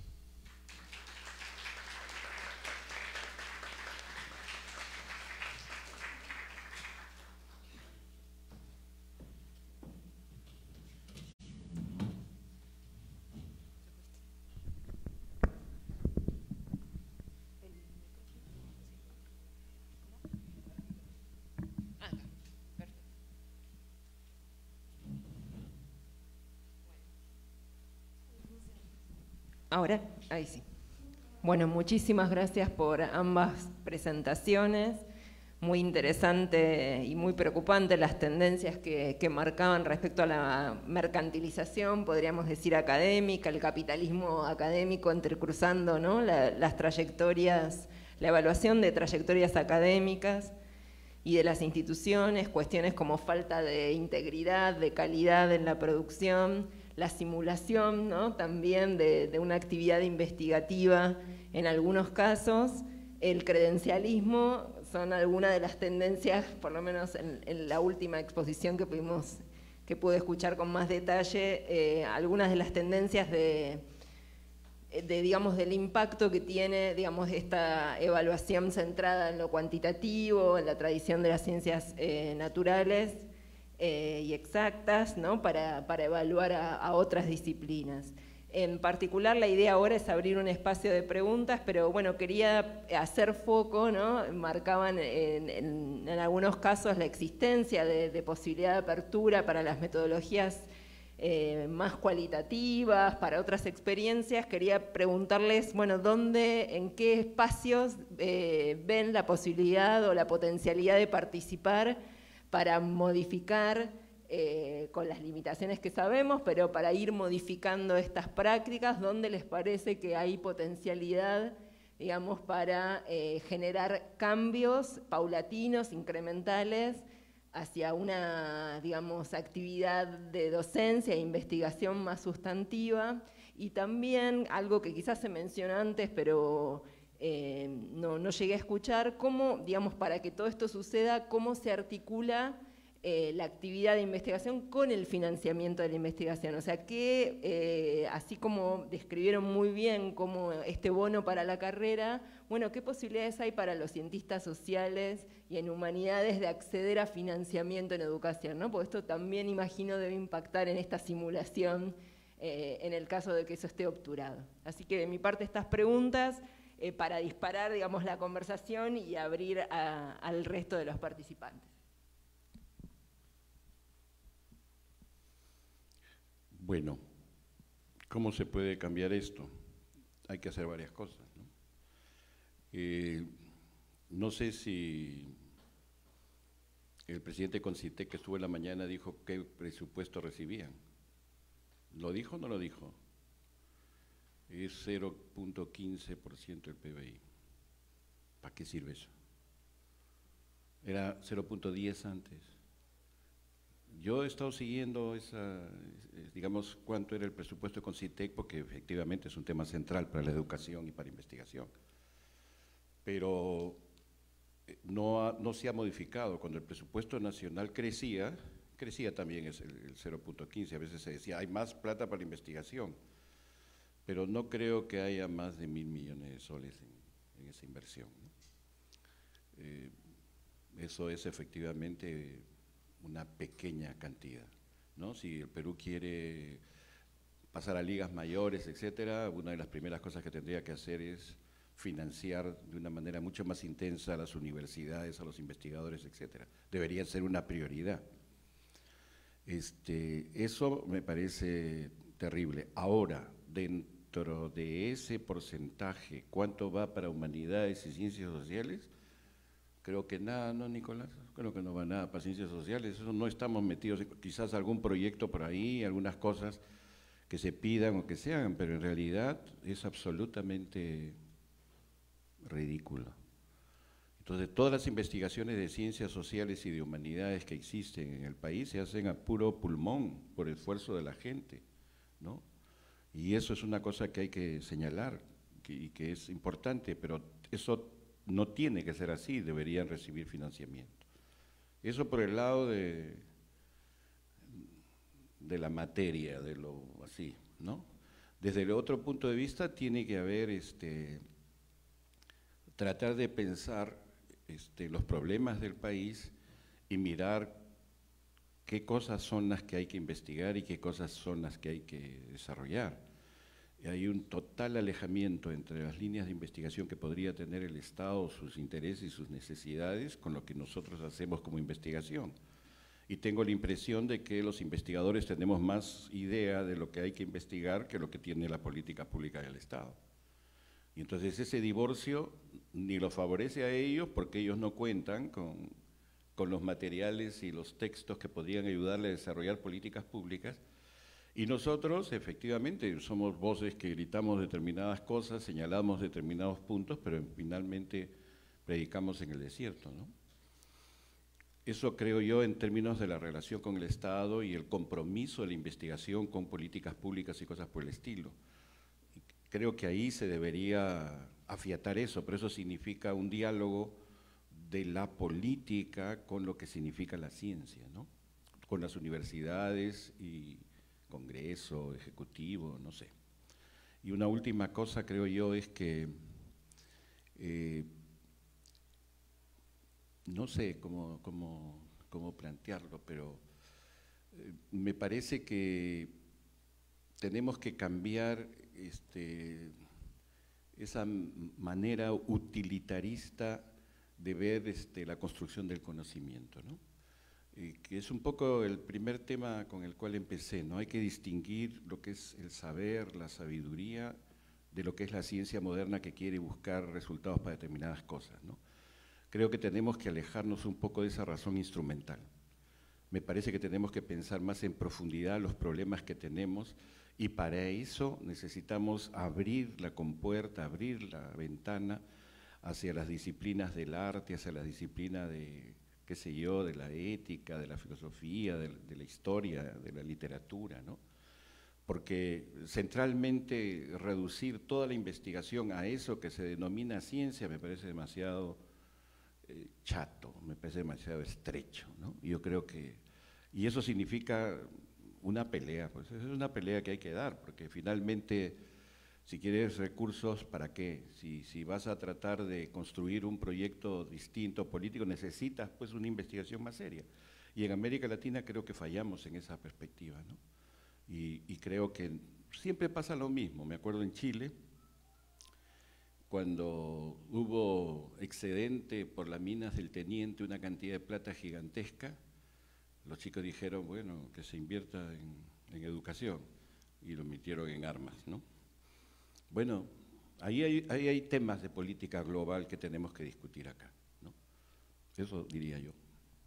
Speaker 3: Ahora, ahí sí. Bueno, muchísimas gracias por ambas presentaciones. Muy interesante y muy preocupante las tendencias que, que marcaban respecto a la mercantilización, podríamos decir académica, el capitalismo académico entrecruzando, ¿no?, la, las trayectorias, la evaluación de trayectorias académicas y de las instituciones, cuestiones como falta de integridad, de calidad en la producción, la simulación, ¿no?, también de, de una actividad investigativa en algunos casos, el credencialismo, son algunas de las tendencias, por lo menos en, en la última exposición que pudimos, que pude escuchar con más detalle, eh, algunas de las tendencias de, de, digamos, del impacto que tiene, digamos, esta evaluación centrada en lo cuantitativo, en la tradición de las ciencias eh, naturales, Eh, y exactas, ¿no?, para, para evaluar a, a otras disciplinas. En particular, la idea ahora es abrir un espacio de preguntas, pero bueno, quería hacer foco, ¿no?, marcaban en, en, en algunos casos la existencia de, de posibilidad de apertura para las metodologías eh, más cualitativas, para otras experiencias. Quería preguntarles, bueno, ¿dónde, en qué espacios eh, ven la posibilidad o la potencialidad de participar para modificar, eh, con las limitaciones que sabemos, pero para ir modificando estas prácticas, donde les parece que hay potencialidad, digamos, para eh, generar cambios paulatinos, incrementales, hacia una, digamos, actividad de docencia e investigación más sustantiva, y también algo que quizás se mencionó antes, pero Eh, no, no llegué a escuchar, cómo, digamos, para que todo esto suceda, cómo se articula eh, la actividad de investigación con el financiamiento de la investigación. O sea, que eh, así como describieron muy bien como este bono para la carrera, bueno, ¿qué posibilidades hay para los cientistas sociales y en humanidades de acceder a financiamiento en educación, ¿no? Porque esto también, imagino, debe impactar en esta simulación eh, en el caso de que eso esté obturado. Así que de mi parte estas preguntas, Eh, para disparar, digamos, la conversación y abrir a, al resto de los participantes.
Speaker 2: Bueno, ¿cómo se puede cambiar esto? Hay que hacer varias cosas, ¿no? Eh, no sé si el presidente Concitec, que estuvo en la mañana, dijo qué presupuesto recibían. ¿Lo dijo o no lo dijo? Es cero punto quince por ciento del P B I. ¿Para qué sirve eso? Era cero punto diez antes. Yo he estado siguiendo esa, digamos, cuánto era el presupuesto de Concitec, porque efectivamente es un tema central para la educación y para investigación. Pero no, ha, no se ha modificado. Cuando el presupuesto nacional crecía, crecía también el, el cero punto quince. A veces se decía, hay más plata para la investigación. Pero no creo que haya más de mil millones de soles en, en esa inversión, ¿no? Eh, eso es efectivamente una pequeña cantidad, ¿no? Si el Perú quiere pasar a ligas mayores, etcétera, una de las primeras cosas que tendría que hacer es financiar de una manera mucho más intensa a las universidades, a los investigadores, etcétera. Debería ser una prioridad. Este, eso me parece terrible. Ahora, dentro Dentro de ese porcentaje, ¿cuánto va para humanidades y ciencias sociales? Creo que nada, ¿no, Nicolás? Creo que no va nada para ciencias sociales, eso no estamos metidos, quizás algún proyecto por ahí, algunas cosas que se pidan o que se hagan, pero en realidad es absolutamente ridículo, Entonces, todas las investigaciones de ciencias sociales y de humanidades que existen en el país se hacen a puro pulmón, por esfuerzo de la gente, ¿no? Y eso es una cosa que hay que señalar que, y que es importante, pero eso no tiene que ser así, deberían recibir financiamiento. Eso por el lado de, de la materia, de lo así, ¿no? Desde el otro punto de vista tiene que haber, este, tratar de pensar este, los problemas del país y mirar qué cosas son las que hay que investigar y qué cosas son las que hay que desarrollar. Y hay un total alejamiento entre las líneas de investigación que podría tener el Estado, sus intereses y sus necesidades, con lo que nosotros hacemos como investigación. Y tengo la impresión de que los investigadores tenemos más idea de lo que hay que investigar que lo que tiene la política pública del Estado. Y entonces ese divorcio ni lo favorece a ellos porque ellos no cuentan con, con los materiales y los textos que podrían ayudarle a desarrollar políticas públicas. Y nosotros, efectivamente, somos voces que gritamos determinadas cosas, señalamos determinados puntos, pero finalmente predicamos en el desierto, ¿no? Eso creo yo en términos de la relación con el Estado y el compromiso de la investigación con políticas públicas y cosas por el estilo. Creo que ahí se debería afiatar eso, pero eso significa un diálogo de la política con lo que significa la ciencia, ¿no? Con las universidades y Congreso, Ejecutivo, no sé. Y una última cosa creo yo es que, eh, no sé cómo, cómo, cómo plantearlo, pero eh, me parece que tenemos que cambiar este, esa manera utilitarista de ver este, la construcción del conocimiento, ¿no? Eh, que es un poco el primer tema con el cual empecé, ¿no? Hay que distinguir lo que es el saber, la sabiduría, de lo que es la ciencia moderna que quiere buscar resultados para determinadas cosas, ¿no? Creo que tenemos que alejarnos un poco de esa razón instrumental. Me parece que tenemos que pensar más en profundidad los problemas que tenemos y para eso necesitamos abrir la compuerta, abrir la ventana hacia las disciplinas del arte, hacia las disciplinas de, qué sé yo, de la ética, de la filosofía, de, de la historia, de la literatura, ¿no? Porque centralmente reducir toda la investigación a eso que se denomina ciencia me parece demasiado eh, chato, me parece demasiado estrecho, ¿no? Yo creo que, y eso significa una pelea, pues es una pelea que hay que dar, porque finalmente, si quieres recursos, ¿para qué? Si, si vas a tratar de construir un proyecto distinto, político, necesitas pues una investigación más seria. Y en América Latina creo que fallamos en esa perspectiva, ¿no? Y, y creo que siempre pasa lo mismo. Me acuerdo en Chile, cuando hubo excedente por las minas del Teniente, una cantidad de plata gigantesca, los chicos dijeron, bueno, que se invierta en, en educación, y lo metieron en armas, ¿no? Bueno, ahí hay, ahí hay temas de política global que tenemos que discutir acá, ¿no? Eso diría yo.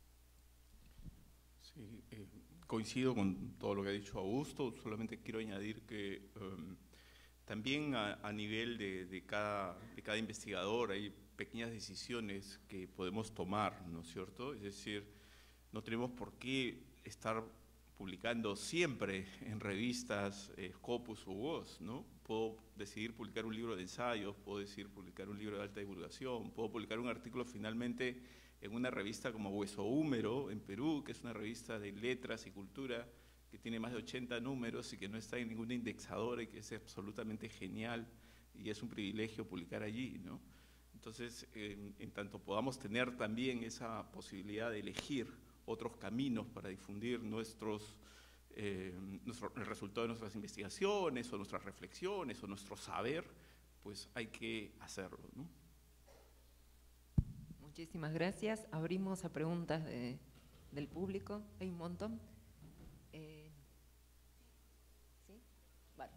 Speaker 4: Sí, eh, coincido con todo lo que ha dicho Augusto, solamente quiero añadir que um, también a, a nivel de, de, cada, de cada investigador hay pequeñas decisiones que podemos tomar, ¿no es cierto? Es decir, no tenemos por qué estar publicando siempre en revistas eh, Scopus u Voz, ¿no? Puedo decidir publicar un libro de ensayos, puedo decidir publicar un libro de alta divulgación, puedo publicar un artículo finalmente en una revista como Hueso Húmero, en Perú, que es una revista de letras y cultura, que tiene más de ochenta números y que no está en ninguna indexadora y que es absolutamente genial y es un privilegio publicar allí, ¿no? Entonces, en, en tanto podamos tener también esa posibilidad de elegir otros caminos para difundir nuestros, eh, nuestro, el resultado de nuestras investigaciones o nuestras reflexiones o nuestro saber, pues hay que hacerlo, ¿no?
Speaker 3: Muchísimas gracias. Abrimos a preguntas de, del público. Hay un montón. Eh, ¿Sí? Vale.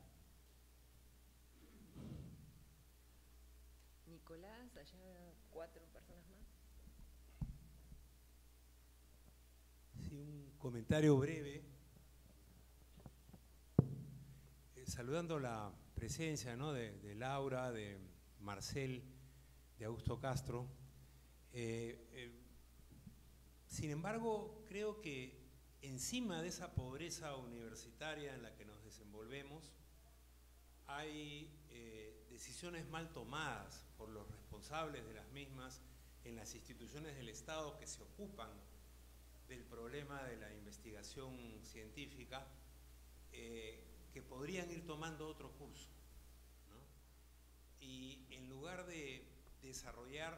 Speaker 3: Nicolás, allá cuatro personas más.
Speaker 5: Sí, un comentario breve. Eh, saludando la presencia, ¿no?, de, de Laura, de Marcel, de Augusto Castro. Eh, eh, sin embargo, creo que encima de esa pobreza universitaria en la que nos desenvolvemos, hay eh, decisiones mal tomadas por los responsables de las mismas en las instituciones del Estado que se ocupan del problema de la investigación científica, eh, que podrían ir tomando otro curso, ¿no? Y en lugar de desarrollar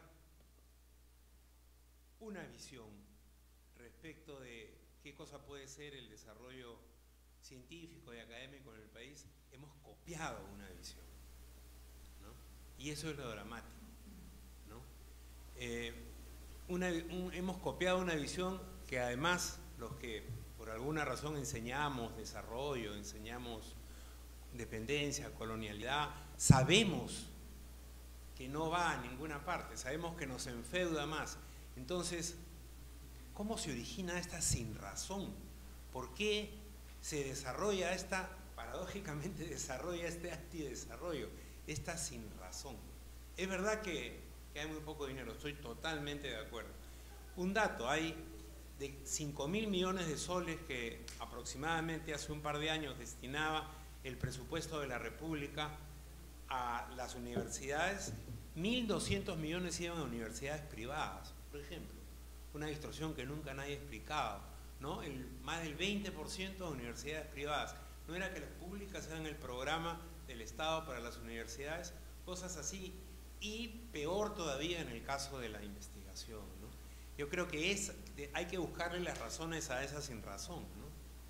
Speaker 5: una visión respecto de qué cosa puede ser el desarrollo científico y académico en el país, hemos copiado una visión, ¿no? Y eso es lo dramático, ¿no? Eh, una, un, hemos copiado una visión que además los que por alguna razón enseñamos desarrollo, enseñamos dependencia, colonialidad, sabemos que no va a ninguna parte, sabemos que nos enfeuda más. Entonces, ¿cómo se origina esta sinrazón? ¿Por qué se desarrolla esta, paradójicamente desarrolla este antidesarrollo, esta sinrazón? Es verdad que, que hay muy poco dinero, estoy totalmente de acuerdo. Un dato, hay de cinco mil millones de soles que aproximadamente hace un par de años destinaba el presupuesto de la República a las universidades, mil doscientos millones iban a universidades privadas, por ejemplo. Una distorsión que nunca nadie ha explicado, ¿no? El, más del veinte por ciento de universidades privadas. No era que las públicas eran el programa del Estado para las universidades, cosas así. Y peor todavía en el caso de la investigación, ¿no? Yo creo que es, de, hay que buscarle las razones a esa sinrazón, ¿no?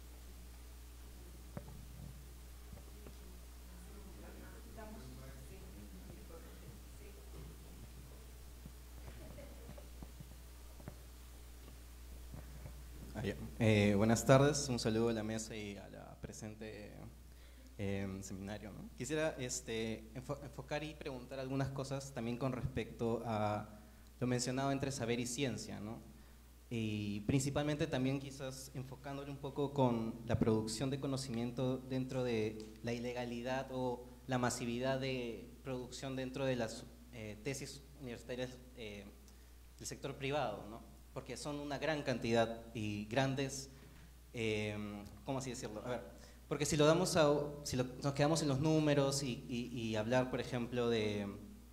Speaker 6: Eh, buenas tardes, un saludo a la mesa y a la presente eh, seminario, ¿no? Quisiera este, enfo enfocar y preguntar algunas cosas también con respecto a lo mencionado entre saber y ciencia, ¿no? Y principalmente también quizás enfocándole un poco con la producción de conocimiento dentro de la ilegalidad o la masividad de producción dentro de las eh, tesis universitarias eh, del sector privado, ¿no? Porque son una gran cantidad y grandes, eh, ¿cómo así decirlo? A ver, porque si lo damos a, si lo, nos quedamos en los números y, y, y hablar, por ejemplo, de,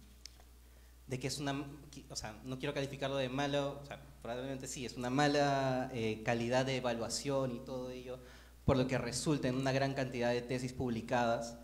Speaker 6: de que es una, o sea, no quiero calificarlo de malo, o sea, probablemente sí, es una mala eh, calidad de evaluación y todo ello, por lo que resulta en una gran cantidad de tesis publicadas.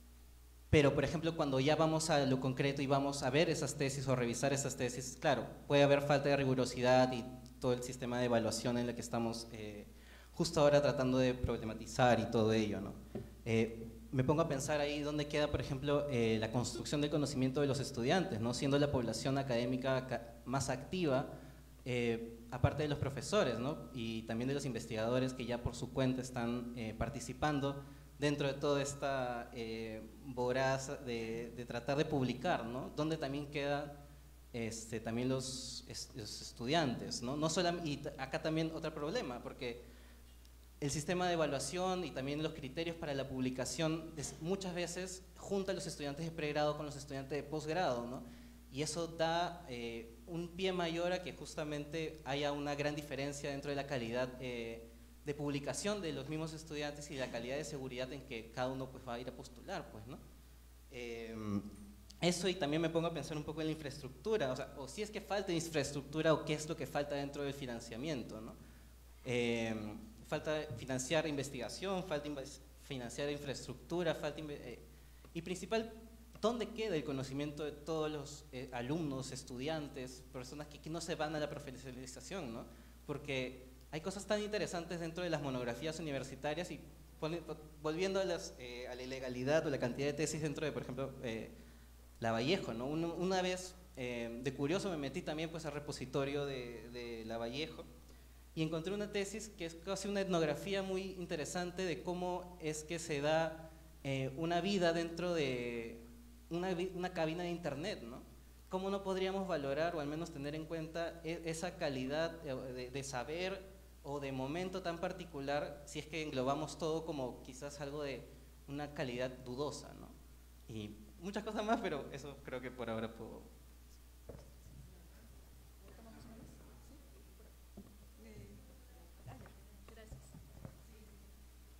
Speaker 6: Pero, por ejemplo, cuando ya vamos a lo concreto y vamos a ver esas tesis o revisar esas tesis, claro, puede haber falta de rigurosidad y todo el sistema de evaluación en el que estamos eh, justo ahora tratando de problematizar y todo ello, ¿no? Eh, me pongo a pensar ahí dónde queda, por ejemplo, eh, la construcción del conocimiento de los estudiantes, ¿no? Siendo la población académica más activa, eh, aparte de los profesores, ¿no? Y también de los investigadores que ya por su cuenta están eh, participando dentro de toda esta eh, voraz de, de tratar de publicar, ¿no? Donde también quedan este, también los, es, los estudiantes, ¿no? No solamente, y acá también otro problema, porque el sistema de evaluación y también los criterios para la publicación muchas veces junta a los estudiantes de pregrado con los estudiantes de posgrado, ¿no? Y eso da eh, un pie mayor a que justamente haya una gran diferencia dentro de la calidad eh, de publicación de los mismos estudiantes y la calidad de seguridad en que cada uno pues, va a ir a postular, pues, ¿no? Eh, eso, y también me pongo a pensar un poco en la infraestructura, o sea, o si es que falta infraestructura o qué es lo que falta dentro del financiamiento, ¿no? Eh, falta financiar investigación, falta financiar infraestructura, falta eh, y principal, ¿dónde queda el conocimiento de todos los eh, alumnos, estudiantes, personas que, que no se van a la profesionalización, ¿no? Porque hay cosas tan interesantes dentro de las monografías universitarias y pone, volviendo a, las, eh, a la ilegalidad o la cantidad de tesis dentro de, por ejemplo, eh, la Vallejo, ¿no? Una, una vez, eh, de curioso, me metí también pues, al repositorio de, de la Vallejo y encontré una tesis que es casi una etnografía muy interesante de cómo es que se da eh, una vida dentro de una, una cabina de internet, ¿no? ¿Cómo no podríamos valorar o al menos tener en cuenta esa calidad de, de saber o de momento tan particular, si es que englobamos todo como quizás algo de una calidad dudosa, ¿no? Y muchas cosas más, pero eso creo que por ahora puedo.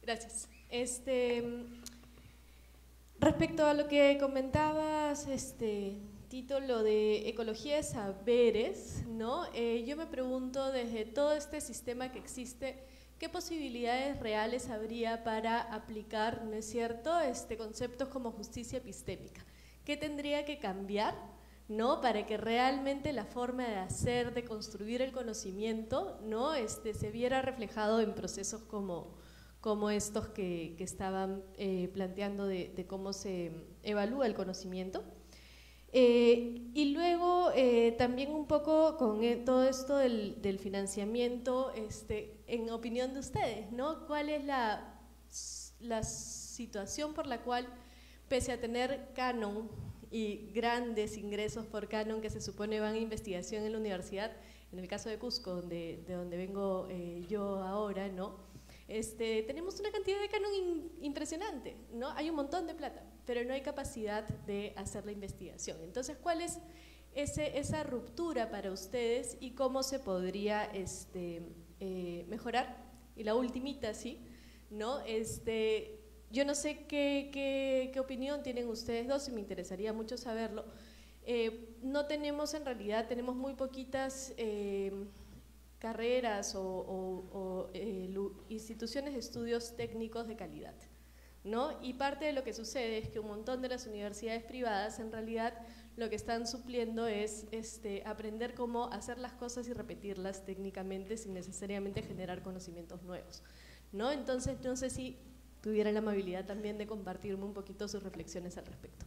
Speaker 7: Gracias. Este, respecto a lo que comentabas, este, Tito, lo de ecología de saberes, ¿no? Eh, yo me pregunto, desde todo este sistema que existe, ¿qué posibilidades reales habría para aplicar, ¿no es cierto?, este, conceptos como justicia epistémica? ¿Qué tendría que cambiar, ¿no?, para que realmente la forma de hacer, de construir el conocimiento, ¿no?, este, se viera reflejado en procesos como, como estos que, que estaban eh, planteando de, de cómo se evalúa el conocimiento? Eh, y luego eh, también un poco con eh, todo esto del, del financiamiento, este, en opinión de ustedes, ¿no? ¿Cuál es la, la situación por la cual, pese a tener canon y grandes ingresos por canon que se supone van a investigación en la universidad, en el caso de Cusco, donde, de donde vengo eh, yo ahora, ¿no?, Este, tenemos una cantidad de canon in, impresionante, ¿no? Hay un montón de plata, pero no hay capacidad de hacer la investigación. Entonces, ¿cuál es ese, esa ruptura para ustedes y cómo se podría este, eh, mejorar? Y la ultimita, ¿sí? ¿No? Este, yo no sé qué, qué, qué opinión tienen ustedes dos, y me interesaría mucho saberlo. Eh, no tenemos, en realidad, tenemos muy poquitas Eh, carreras o, o, o eh, instituciones de estudios técnicos de calidad, ¿no? Y parte de lo que sucede es que un montón de las universidades privadas en realidad lo que están supliendo es este, aprender cómo hacer las cosas y repetirlas técnicamente sin necesariamente generar conocimientos nuevos, ¿no? Entonces, no sé si tuvieran la amabilidad también de compartirme un poquito sus reflexiones al respecto.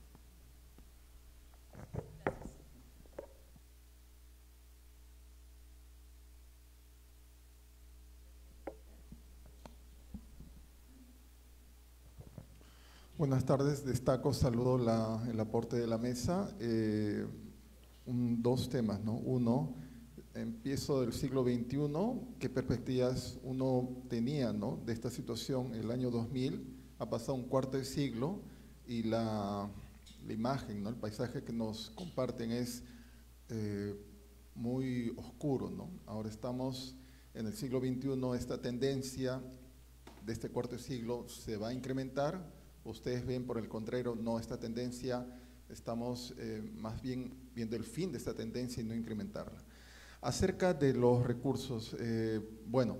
Speaker 8: Buenas tardes, destaco, saludo la, el aporte de la mesa. Eh, un, dos temas, ¿no? Uno, empiezo del siglo veintiuno, ¿qué perspectivas uno tenía, ¿no?, de esta situación? El año dos mil, ha pasado un cuarto de siglo y la, la imagen, ¿no?, el paisaje que nos comparten es eh, muy oscuro, ¿no? Ahora estamos en el siglo veintiuno, esta tendencia de este cuarto de siglo se va a incrementar. Ustedes ven, por el contrario, no esta tendencia, estamos eh, más bien viendo el fin de esta tendencia y no incrementarla. Acerca de los recursos, eh, bueno,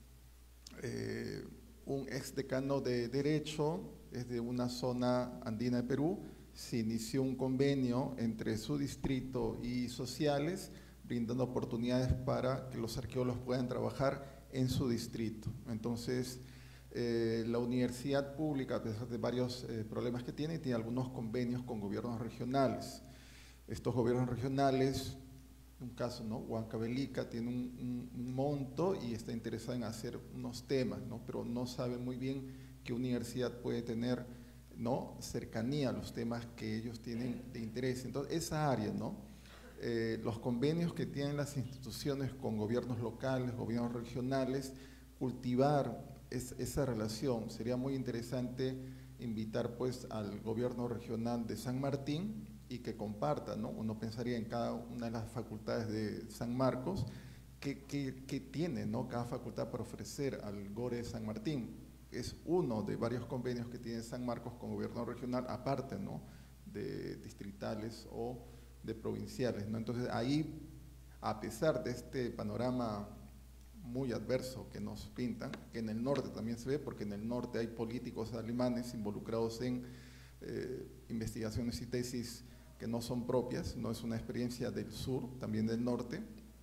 Speaker 8: eh, un ex decano de Derecho es de una zona andina de Perú, se inició un convenio entre su distrito y sociales, brindando oportunidades para que los arqueólogos puedan trabajar en su distrito. Entonces, Eh, la universidad pública, a pesar de varios eh, problemas que tiene, tiene algunos convenios con gobiernos regionales. Estos gobiernos regionales, un caso, ¿no?, Huancavelica tiene un, un, un monto y está interesada en hacer unos temas, ¿no?, pero no sabe muy bien qué universidad puede tener, ¿no?, cercanía a los temas que ellos tienen de interés. Entonces, esa área, ¿no?, eh, los convenios que tienen las instituciones con gobiernos locales, gobiernos regionales, cultivar Es, esa relación. Sería muy interesante invitar pues al gobierno regional de San Martín y que comparta, ¿no? Uno pensaría en cada una de las facultades de San Marcos, ¿qué, qué, qué tiene, ¿no?, cada facultad para ofrecer al GORE de San Martín? Es uno de varios convenios que tiene San Marcos con gobierno regional, aparte, ¿no?, de distritales o de provinciales, ¿no? Entonces ahí, a pesar de este panorama muy adverso que nos pintan, que en el norte también se ve, porque en el norte hay políticos alemanes involucrados en eh, investigaciones y tesis que no son propias, no es una experiencia del sur, también del norte.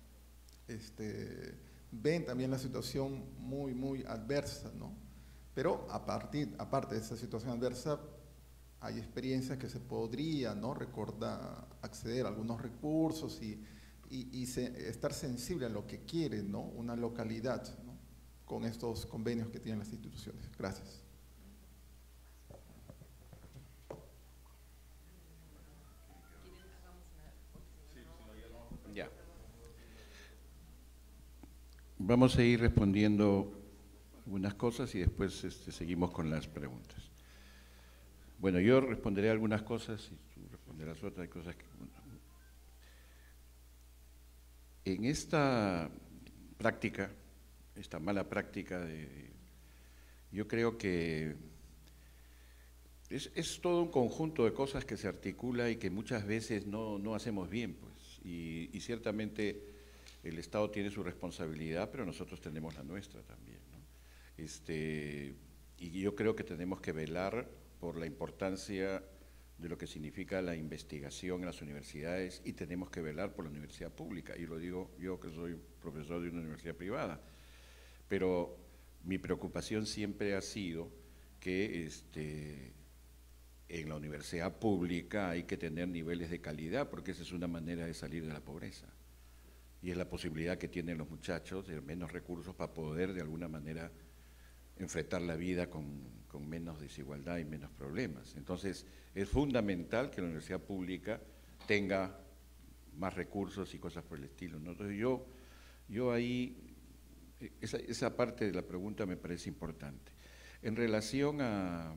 Speaker 8: Este, ven también la situación muy, muy adversa, ¿no? Pero a partir, aparte de esa situación adversa, hay experiencias que se podría, ¿no?, recordar, acceder a algunos recursos y y, y se, estar sensible a lo que quiere, ¿no?, una localidad, ¿no?, con estos convenios que tienen las instituciones. Gracias.
Speaker 2: Ya. Vamos a ir respondiendo algunas cosas y después este, seguimos con las preguntas. Bueno, yo responderé algunas cosas y tú responderás otras cosas que... En esta práctica, esta mala práctica de Yo creo que es, es todo un conjunto de cosas que se articula y que muchas veces no, no hacemos bien, pues. Y, y ciertamente el Estado tiene su responsabilidad, pero nosotros tenemos la nuestra también, ¿no? Este, y yo creo que tenemos que velar por la importancia de lo que significa la investigación en las universidades y tenemos que velar por la universidad pública. Y lo digo yo que soy profesor de una universidad privada. Pero mi preocupación siempre ha sido que este, en la universidad pública hay que tener niveles de calidad, porque esa es una manera de salir de la pobreza. Y es la posibilidad que tienen los muchachos de menos recursos para poder de alguna manera enfrentar la vida con, con menos desigualdad y menos problemas. Entonces, es fundamental que la universidad pública tenga más recursos y cosas por el estilo, ¿no? Entonces, yo, yo ahí, esa, esa parte de la pregunta me parece importante. En relación a,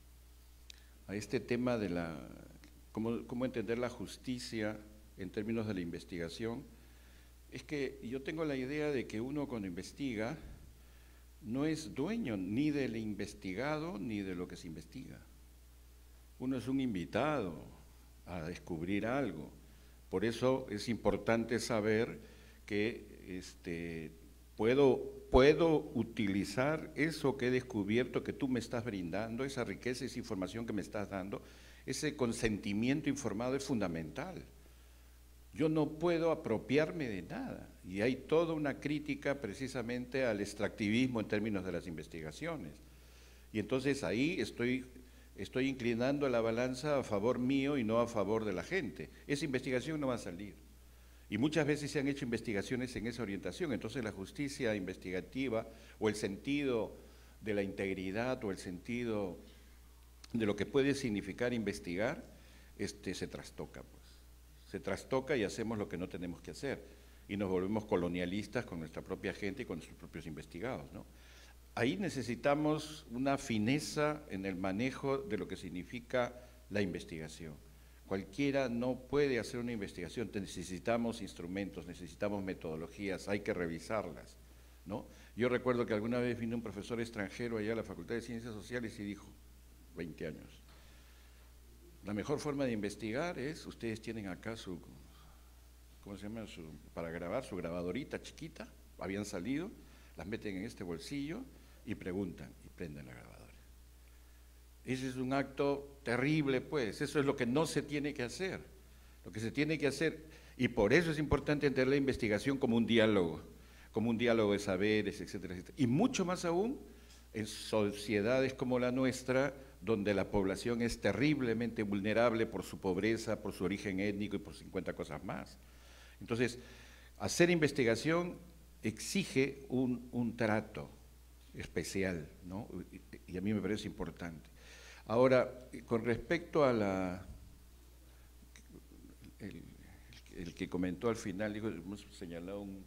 Speaker 2: a este tema de la, cómo, cómo entender la justicia en términos de la investigación, es que yo tengo la idea de que uno cuando investiga no es dueño ni del investigado ni de lo que se investiga. Uno es un invitado a descubrir algo. Por eso es importante saber que este, puedo, puedo utilizar eso que he descubierto, que tú me estás brindando, esa riqueza, esa información que me estás dando, ese consentimiento informado es fundamental. Yo no puedo apropiarme de nada, y hay toda una crítica precisamente al extractivismo en términos de las investigaciones. Y entonces ahí estoy, estoy inclinando la balanza a favor mío y no a favor de la gente. Esa investigación no va a salir. Y muchas veces se han hecho investigaciones en esa orientación, entonces la justicia investigativa o el sentido de la integridad o el sentido de lo que puede significar investigar, este, se trastoca, pues. Se trastoca y hacemos lo que no tenemos que hacer y nos volvemos colonialistas con nuestra propia gente y con nuestros propios investigados, ¿no? Ahí necesitamos una fineza en el manejo de lo que significa la investigación. Cualquiera no puede hacer una investigación, necesitamos instrumentos, necesitamos metodologías, hay que revisarlas, ¿no? Yo recuerdo que alguna vez vino un profesor extranjero allá a la Facultad de Ciencias Sociales y dijo, veinte años, la mejor forma de investigar es, ustedes tienen acá su, ¿cómo se llama? Su, para grabar, su grabadorita chiquita, habían salido, las meten en este bolsillo y preguntan y prenden la grabadora. Ese es un acto terrible, pues, eso es lo que no se tiene que hacer. Lo que se tiene que hacer, y por eso es importante entender la investigación como un diálogo, como un diálogo de saberes, etcétera, etcétera. Y mucho más aún en sociedades como la nuestra, donde la población es terriblemente vulnerable por su pobreza, por su origen étnico y por cincuenta cosas más. Entonces, hacer investigación exige un, un trato especial, ¿no? Y, y a mí me parece importante. Ahora, con respecto a la… El, el que comentó al final, dijo, hemos señalado un,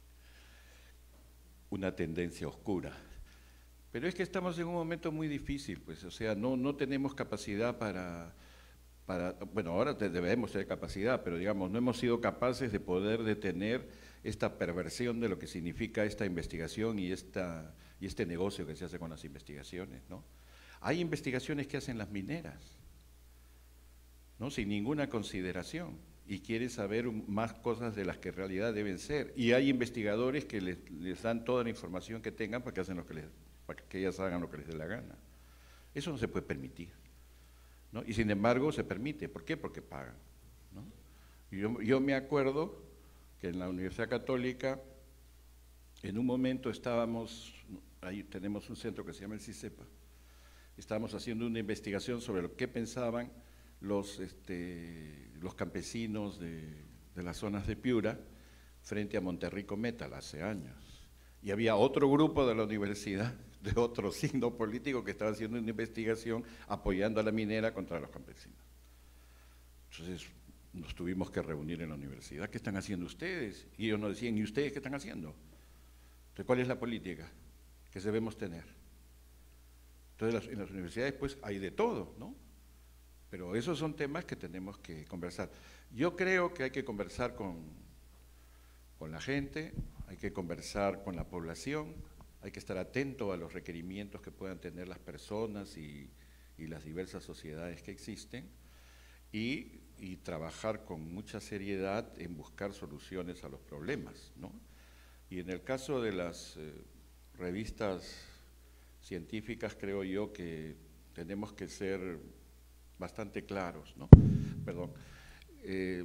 Speaker 2: una tendencia oscura. Pero es que estamos en un momento muy difícil, pues, o sea, no, no tenemos capacidad para, para, bueno, ahora debemos tener capacidad, pero digamos, no hemos sido capaces de poder detener esta perversión de lo que significa esta investigación y, esta, y este negocio que se hace con las investigaciones, ¿no? Hay investigaciones que hacen las mineras, ¿no? Sin ninguna consideración, y quieren saber más cosas de las que en realidad deben ser, y hay investigadores que les, les dan toda la información que tengan para que hacen lo que les para que ellas hagan lo que les dé la gana. Eso no se puede permitir, ¿no? Y sin embargo se permite. ¿Por qué? Porque pagan, ¿no? Yo, yo me acuerdo que en la Universidad Católica, en un momento estábamos, ahí tenemos un centro que se llama el CICEPA, estábamos haciendo una investigación sobre lo que pensaban los, este, los campesinos de, de las zonas de Piura frente a Monterrico Metal hace años. Y había otro grupo de la universidad, de otro signo político, que estaba haciendo una investigación apoyando a la minera contra los campesinos. Entonces nos tuvimos que reunir en la universidad. ¿Qué están haciendo ustedes? Y ellos nos decían, ¿y ustedes qué están haciendo? Entonces, ¿cuál es la política que debemos tener? Entonces, en las universidades pues hay de todo, ¿no? Pero esos son temas que tenemos que conversar. Yo creo que hay que conversar con, con la gente, hay que conversar con la población, hay que estar atento a los requerimientos que puedan tener las personas y, y las diversas sociedades que existen, y, y trabajar con mucha seriedad en buscar soluciones a los problemas, ¿no? Y en el caso de las eh, revistas científicas, creo yo que tenemos que ser bastante claros, ¿no? Perdón. Eh,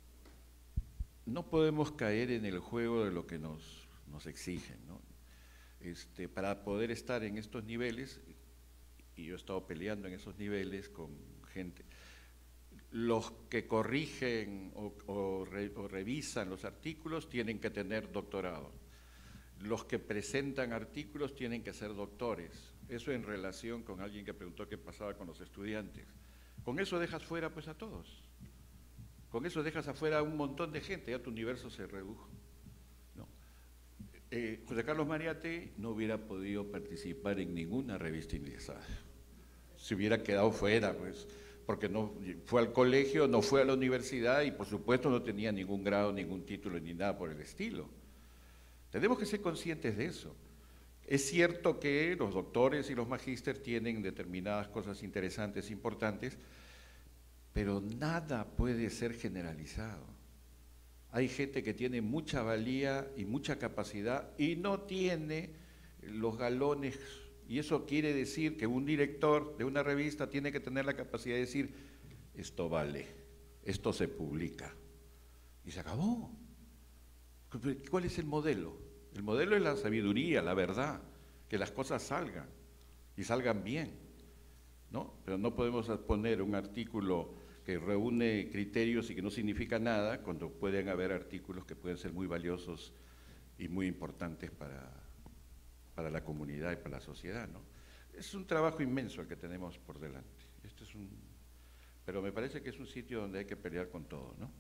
Speaker 2: no podemos caer en el juego de lo que nos, nos exigen, ¿no? Este, para poder estar en estos niveles, y yo he estado peleando en esos niveles con gente, los que corrigen o, o, re, o revisan los artículos tienen que tener doctorado. Los que presentan artículos tienen que ser doctores. Eso en relación con alguien que preguntó qué pasaba con los estudiantes. Con eso dejas fuera pues a todos. Con eso dejas afuera a un montón de gente, ya tu universo se redujo. No. Eh, José Carlos Mariátegui no hubiera podido participar en ninguna revista indexada. Se hubiera quedado fuera, pues, porque no fue al colegio, no fue a la universidad y por supuesto no tenía ningún grado, ningún título ni nada por el estilo. Tenemos que ser conscientes de eso. Es cierto que los doctores y los magísteres tienen determinadas cosas interesantes, importantes, pero nada puede ser generalizado. Hay gente que tiene mucha valía y mucha capacidad y no tiene los galones, y eso quiere decir que un director de una revista tiene que tener la capacidad de decir, esto vale, esto se publica, y se acabó. ¿Cuál es el modelo? El modelo es la sabiduría, la verdad, que las cosas salgan, y salgan bien, ¿no? Pero no podemos poner un artículo que reúne criterios y que no significa nada, cuando pueden haber artículos que pueden ser muy valiosos y muy importantes para, para la comunidad y para la sociedad, ¿no? Es un trabajo inmenso el que tenemos por delante. Este es un, pero me parece que es un sitio donde hay que pelear con todo, ¿no?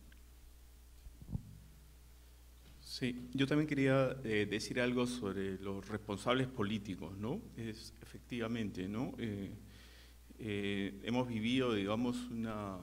Speaker 4: Sí, yo también quería eh, decir algo sobre los responsables políticos, ¿no? Es, efectivamente, ¿no? Eh, eh, hemos vivido, digamos, una,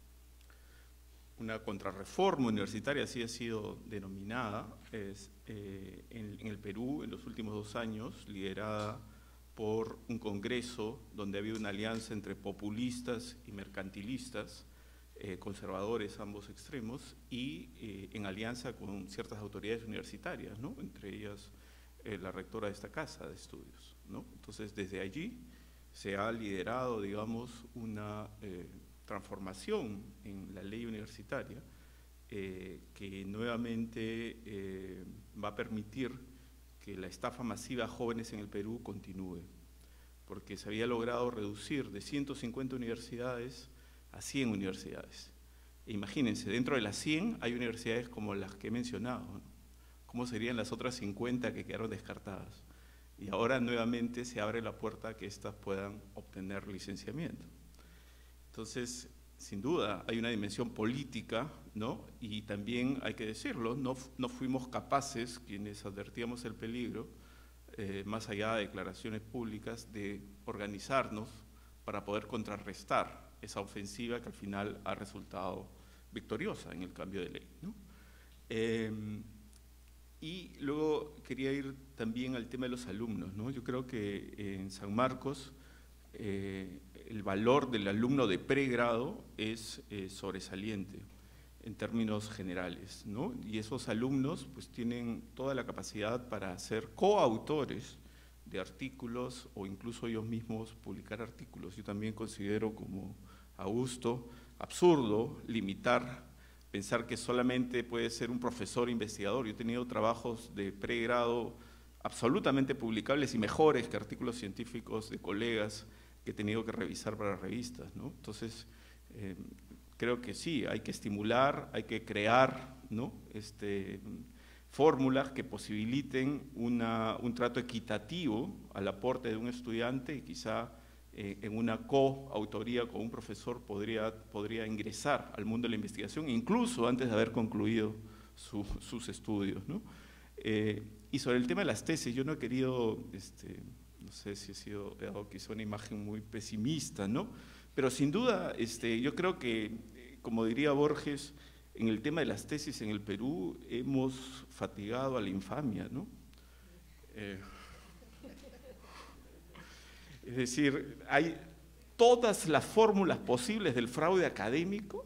Speaker 4: una contrarreforma universitaria, así ha sido denominada, es, eh, en, en el Perú en los últimos dos años, liderada por un congreso donde había una alianza entre populistas y mercantilistas, Eh, conservadores ambos extremos, y eh, en alianza con ciertas autoridades universitarias, ¿no? Entre ellas eh, la rectora de esta casa de estudios, ¿no? Entonces, desde allí se ha liderado, digamos, una eh, transformación en la ley universitaria eh, que nuevamente eh, va a permitir que la estafa masiva a jóvenes en el Perú continúe, porque se había logrado reducir de ciento cincuenta universidades a cien universidades. E imagínense, dentro de las cien hay universidades como las que he mencionado, ¿no? ¿Cómo serían las otras cincuenta que quedaron descartadas? Y ahora nuevamente se abre la puerta a que éstas puedan obtener licenciamiento. Entonces, sin duda, hay una dimensión política, ¿no? Y también hay que decirlo, no, no fuimos capaces, quienes advertíamos el peligro, eh, más allá de declaraciones públicas, de organizarnos para poder contrarrestar esa ofensiva que al final ha resultado victoriosa en el cambio de ley, ¿no? Eh, y luego quería ir también al tema de los alumnos, ¿no? Yo creo que en San Marcos eh, el valor del alumno de pregrado es eh, sobresaliente en términos generales, ¿no? Y esos alumnos pues tienen toda la capacidad para ser coautores de artículos o incluso ellos mismos publicar artículos. Yo también considero, como Augusto, absurdo limitar, pensar que solamente puede ser un profesor investigador. Yo he tenido trabajos de pregrado absolutamente publicables y mejores que artículos científicos de colegas que he tenido que revisar para revistas, ¿no? Entonces, eh, creo que sí, hay que estimular, hay que crear, ¿no? este, fórmulas que posibiliten una, un trato equitativo al aporte de un estudiante y quizá eh, en una coautoría con un profesor podría, podría ingresar al mundo de la investigación, incluso antes de haber concluido su, sus estudios, ¿no? Eh, y sobre el tema de las tesis, yo no he querido, este, no sé si he sido, he dado quizá una imagen muy pesimista, ¿no? Pero sin duda, este, yo creo que, como diría Borges, en el tema de las tesis en el Perú hemos fatigado a la infamia, ¿no? Eh, Es decir, hay todas las fórmulas posibles del fraude académico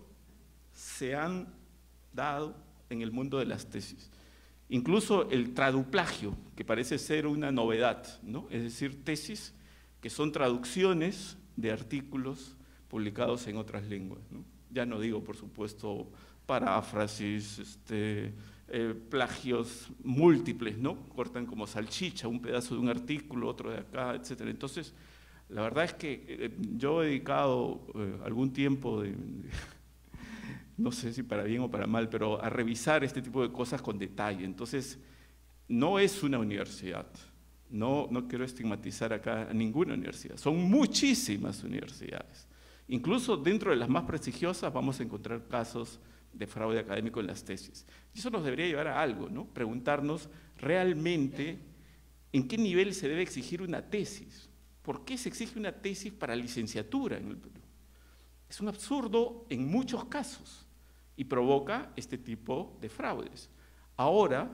Speaker 4: se han dado en el mundo de las tesis. Incluso el traduplagio, que parece ser una novedad, ¿no? Es decir, tesis que son traducciones de artículos publicados en otras lenguas, ¿no? Ya no digo, por supuesto, paráfrasis, este, eh, plagios múltiples, ¿no? Cortan como salchicha un pedazo de un artículo, otro de acá, etcétera. Entonces, la verdad es que eh, yo he dedicado eh, algún tiempo de, de no sé si para bien o para mal, pero a revisar este tipo de cosas con detalle. Entonces, no es una universidad, no, no quiero estigmatizar acá a ninguna universidad, son muchísimas universidades. Incluso dentro de las más prestigiosas vamos a encontrar casos de fraude académico en las tesis. Y eso nos debería llevar a algo, ¿no? Preguntarnos realmente en qué nivel se debe exigir una tesis. ¿Por qué se exige una tesis para licenciatura en el Perú? Es un absurdo en muchos casos y provoca este tipo de fraudes. Ahora,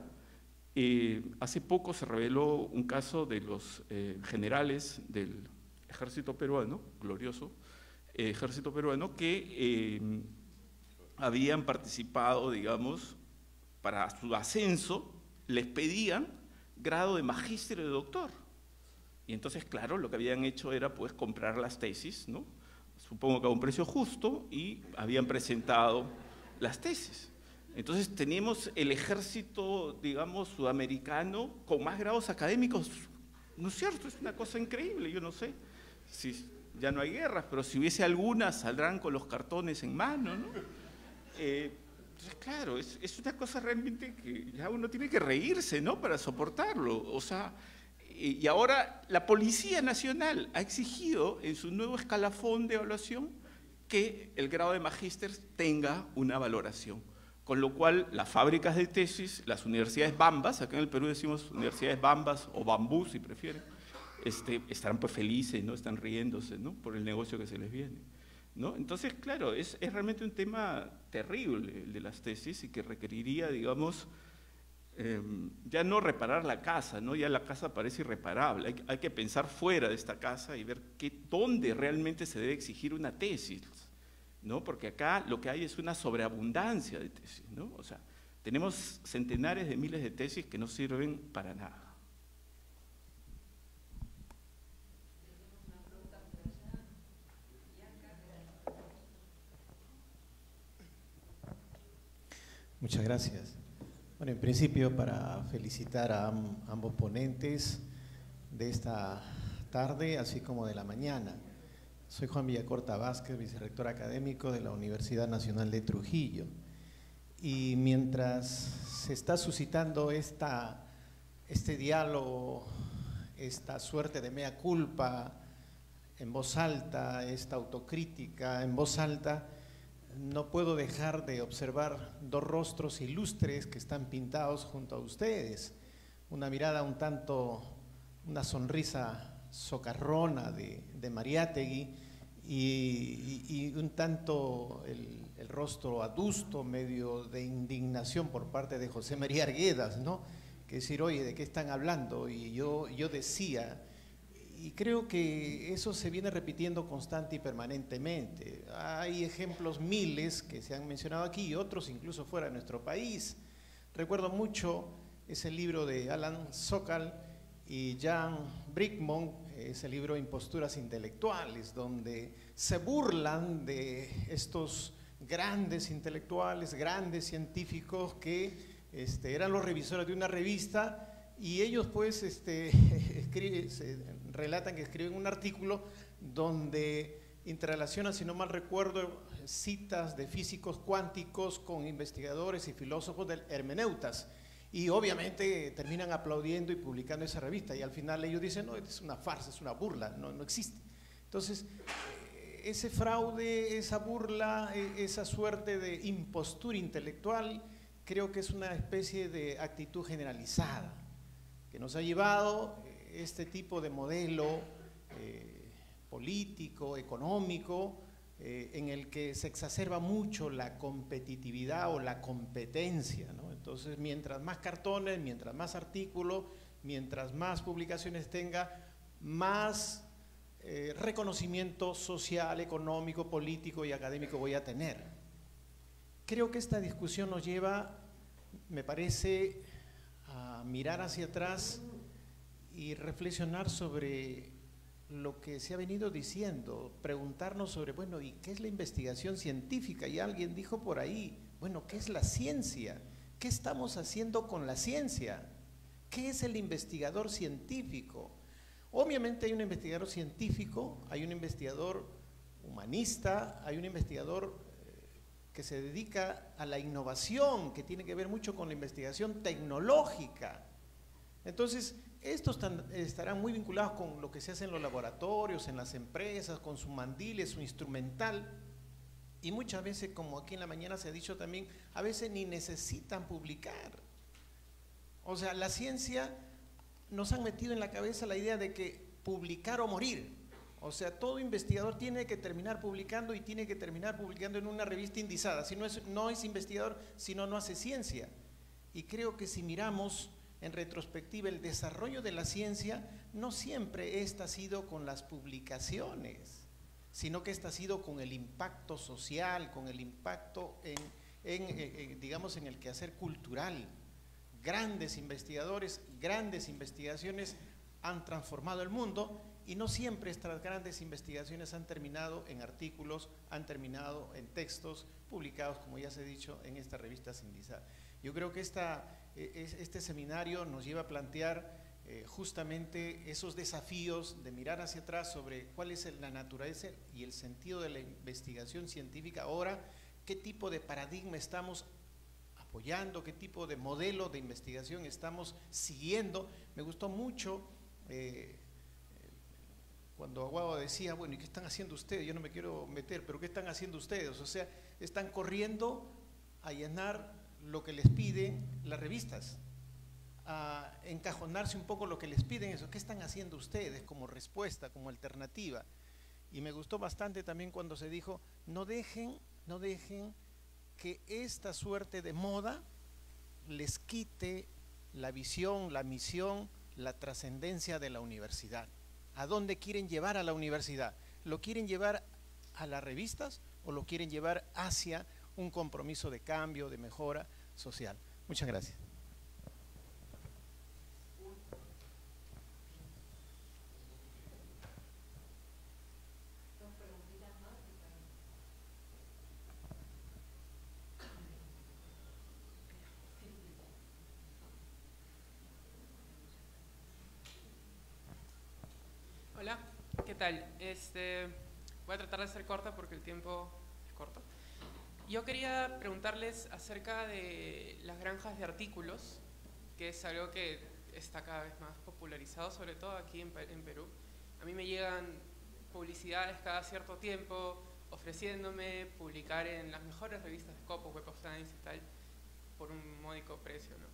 Speaker 4: eh, hace poco se reveló un caso de los eh, generales del ejército peruano, glorioso eh, ejército peruano, que eh, habían participado, digamos, para su ascenso, les pedían grado de magíster o de doctor. Y entonces, claro, lo que habían hecho era pues comprar las tesis, ¿no? Supongo que a un precio justo, y habían presentado las tesis. Entonces teníamos el ejército, digamos, sudamericano con más grados académicos, ¿no es cierto? Es una cosa increíble, yo no sé si ya no hay guerras, pero si hubiese algunas, saldrán con los cartones en mano, ¿no? Eh, entonces, claro, es, es una cosa realmente que ya uno tiene que reírse, ¿no? Para soportarlo, o sea... Y ahora la Policía Nacional ha exigido en su nuevo escalafón de evaluación que el grado de magíster tenga una valoración. Con lo cual las fábricas de tesis, las universidades bambas, acá en el Perú decimos universidades bambas o bambú si prefieren, este, estarán pues felices, ¿no? Están riéndose, ¿no? Por el negocio que se les viene, ¿no? Entonces, claro, es, es realmente un tema terrible el de las tesis y que requeriría, digamos, Eh, ya no reparar la casa, ¿no? Ya la casa parece irreparable, hay, hay que pensar fuera de esta casa y ver qué, dónde realmente se debe exigir una tesis, ¿no? Porque acá lo que hay es una sobreabundancia de tesis, ¿no? O sea, tenemos centenares de miles de tesis que no sirven para nada.
Speaker 9: Muchas gracias. Bueno, en principio para felicitar a ambos ponentes de esta tarde, así como de la mañana. Soy Juan Villacorta Vázquez, vicerrector académico de la Universidad Nacional de Trujillo. Y mientras se está suscitando esta, este diálogo, esta suerte de mea culpa en voz alta, esta autocrítica en voz alta, no puedo dejar de observar dos rostros ilustres que están pintados junto a ustedes. Una mirada un tanto, una sonrisa socarrona de, de Mariátegui y, y, y un tanto el, el rostro adusto, medio de indignación por parte de José María Arguedas, ¿no? Que decir, oye, ¿de qué están hablando? Y yo, yo decía... Y creo que eso se viene repitiendo constante y permanentemente. Hay ejemplos miles que se han mencionado aquí y otros incluso fuera de nuestro país. Recuerdo mucho ese libro de Alan Sokal y Jan Brickman, ese libro Imposturas Intelectuales, donde se burlan de estos grandes intelectuales, grandes científicos que este, eran los revisores de una revista. Y ellos pues este, escriben, se relatan que escriben un artículo donde interrelacionan, si no mal recuerdo, citas de físicos cuánticos con investigadores y filósofos de hermeneutas. Y obviamente terminan aplaudiendo y publicando esa revista. Y al final ellos dicen, no, es una farsa, es una burla, no, no existe. Entonces, ese fraude, esa burla, esa suerte de impostura intelectual, creo que es una especie de actitud generalizada que nos ha llevado este tipo de modelo eh, político, económico, eh, en el que se exacerba mucho la competitividad o la competencia, ¿no? Entonces, mientras más cartones, mientras más artículos, mientras más publicaciones tenga, más eh, reconocimiento social, económico, político y académico voy a tener? Creo que esta discusión nos lleva, me parece, a mirar hacia atrás y reflexionar sobre lo que se ha venido diciendo, preguntarnos sobre, bueno, ¿y qué es la investigación científica? Y alguien dijo por ahí, bueno, ¿qué es la ciencia? ¿Qué estamos haciendo con la ciencia? ¿Qué es el investigador científico? Obviamente hay un investigador científico, hay un investigador humanista, hay un investigador eh, que se dedica a la innovación, que tiene que ver mucho con la investigación tecnológica. Entonces, estos están, estarán muy vinculados con lo que se hace en los laboratorios, en las empresas, con su mandil, su instrumental, y muchas veces, como aquí en la mañana se ha dicho también, a veces ni necesitan publicar. O sea, la ciencia nos han metido en la cabeza la idea de que publicar o morir. O sea, todo investigador tiene que terminar publicando y tiene que terminar publicando en una revista indizada. Si no es, no es investigador, si no, no hace ciencia. Y creo que si miramos en retrospectiva el desarrollo de la ciencia, no siempre esta ha sido con las publicaciones, sino que esta ha sido con el impacto social, con el impacto en, en, en, digamos, en el quehacer cultural. Grandes investigadores, grandes investigaciones han transformado el mundo, y no siempre estas grandes investigaciones han terminado en artículos, han terminado en textos publicados, como ya se ha dicho, en esta revista indizada. Yo creo que esta, este seminario nos lleva a plantear eh, justamente esos desafíos de mirar hacia atrás sobre cuál es la naturaleza y el sentido de la investigación científica ahora, qué tipo de paradigma estamos apoyando, qué tipo de modelo de investigación estamos siguiendo. Me gustó mucho eh, cuando Aguado decía, bueno, ¿y qué están haciendo ustedes? Yo no me quiero meter, pero ¿qué están haciendo ustedes? O sea, están corriendo a llenar lo que les piden las revistas, a encajonarse un poco lo que les piden eso. ¿Qué están haciendo ustedes como respuesta, como alternativa? Y me gustó bastante también cuando se dijo, no dejen, no dejen que esta suerte de moda les quite la visión, la misión, la trascendencia de la universidad. ¿A dónde quieren llevar a la universidad? ¿Lo quieren llevar a las revistas o lo quieren llevar hacia un compromiso de cambio, de mejora social? Muchas gracias.
Speaker 10: Hola, ¿qué tal? Este, voy a tratar de ser corta porque el tiempo es corto. Yo quería preguntarles acerca de las granjas de artículos, que es algo que está cada vez más popularizado, sobre todo aquí en, en Perú. A mí me llegan publicidades cada cierto tiempo ofreciéndome publicar en las mejores revistas de Scopus, Web of Science y tal, por un módico precio, ¿no?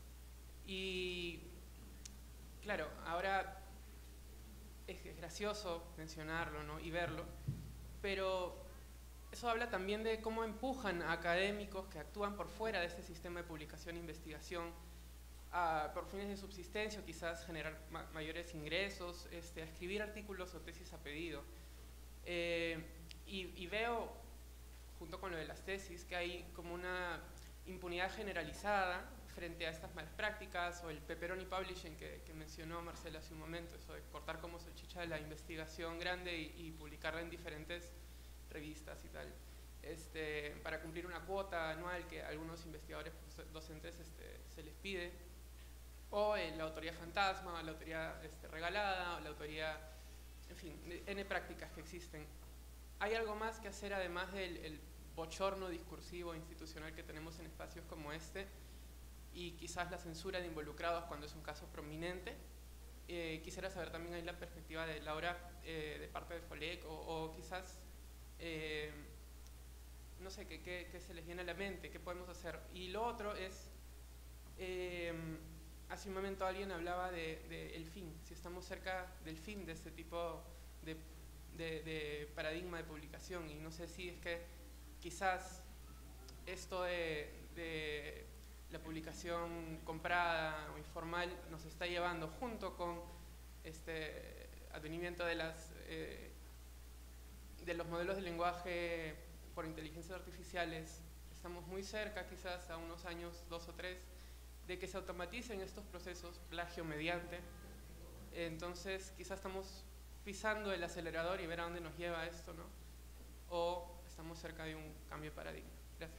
Speaker 10: Y claro, ahora es gracioso mencionarlo, ¿no? Y verlo, pero eso habla también de cómo empujan a académicos que actúan por fuera de este sistema de publicación e investigación a, por fines de subsistencia o quizás generar ma mayores ingresos, este, a escribir artículos o tesis a pedido. Eh, y, y veo, junto con lo de las tesis, que hay como una impunidad generalizada frente a estas malas prácticas, o el pepperoni publishing que, que mencionó Marcela hace un momento, eso de cortar como salchicha de la investigación grande y, y publicarla en diferentes revistas y tal, este, para cumplir una cuota anual que a algunos investigadores docentes este, se les pide, o eh, la autoría fantasma, la autoría este, regalada, o la autoría, en fin, N prácticas que existen. ¿Hay algo más que hacer además del el bochorno discursivo institucional que tenemos en espacios como este, y quizás la censura de involucrados cuando es un caso prominente? Eh, quisiera saber también ahí la perspectiva de Laura eh, de parte de FOLEC, o, o quizás Eh, no sé, ¿qué, qué, qué se les viene a la mente? ¿Qué podemos hacer? Y lo otro es, eh, hace un momento alguien hablaba de, de el fin, si estamos cerca del fin de este tipo de, de, de paradigma de publicación, y no sé si es que quizás esto de, de la publicación comprada o informal nos está llevando, junto con este advenimiento de las eh, de los modelos de lenguaje por inteligencias artificiales, estamos muy cerca, quizás a unos años, dos o tres, de que se automaticen estos procesos, plagio mediante. Entonces, quizás estamos pisando el acelerador y ver a dónde nos lleva esto, ¿no? O estamos cerca de un cambio de paradigma. Gracias.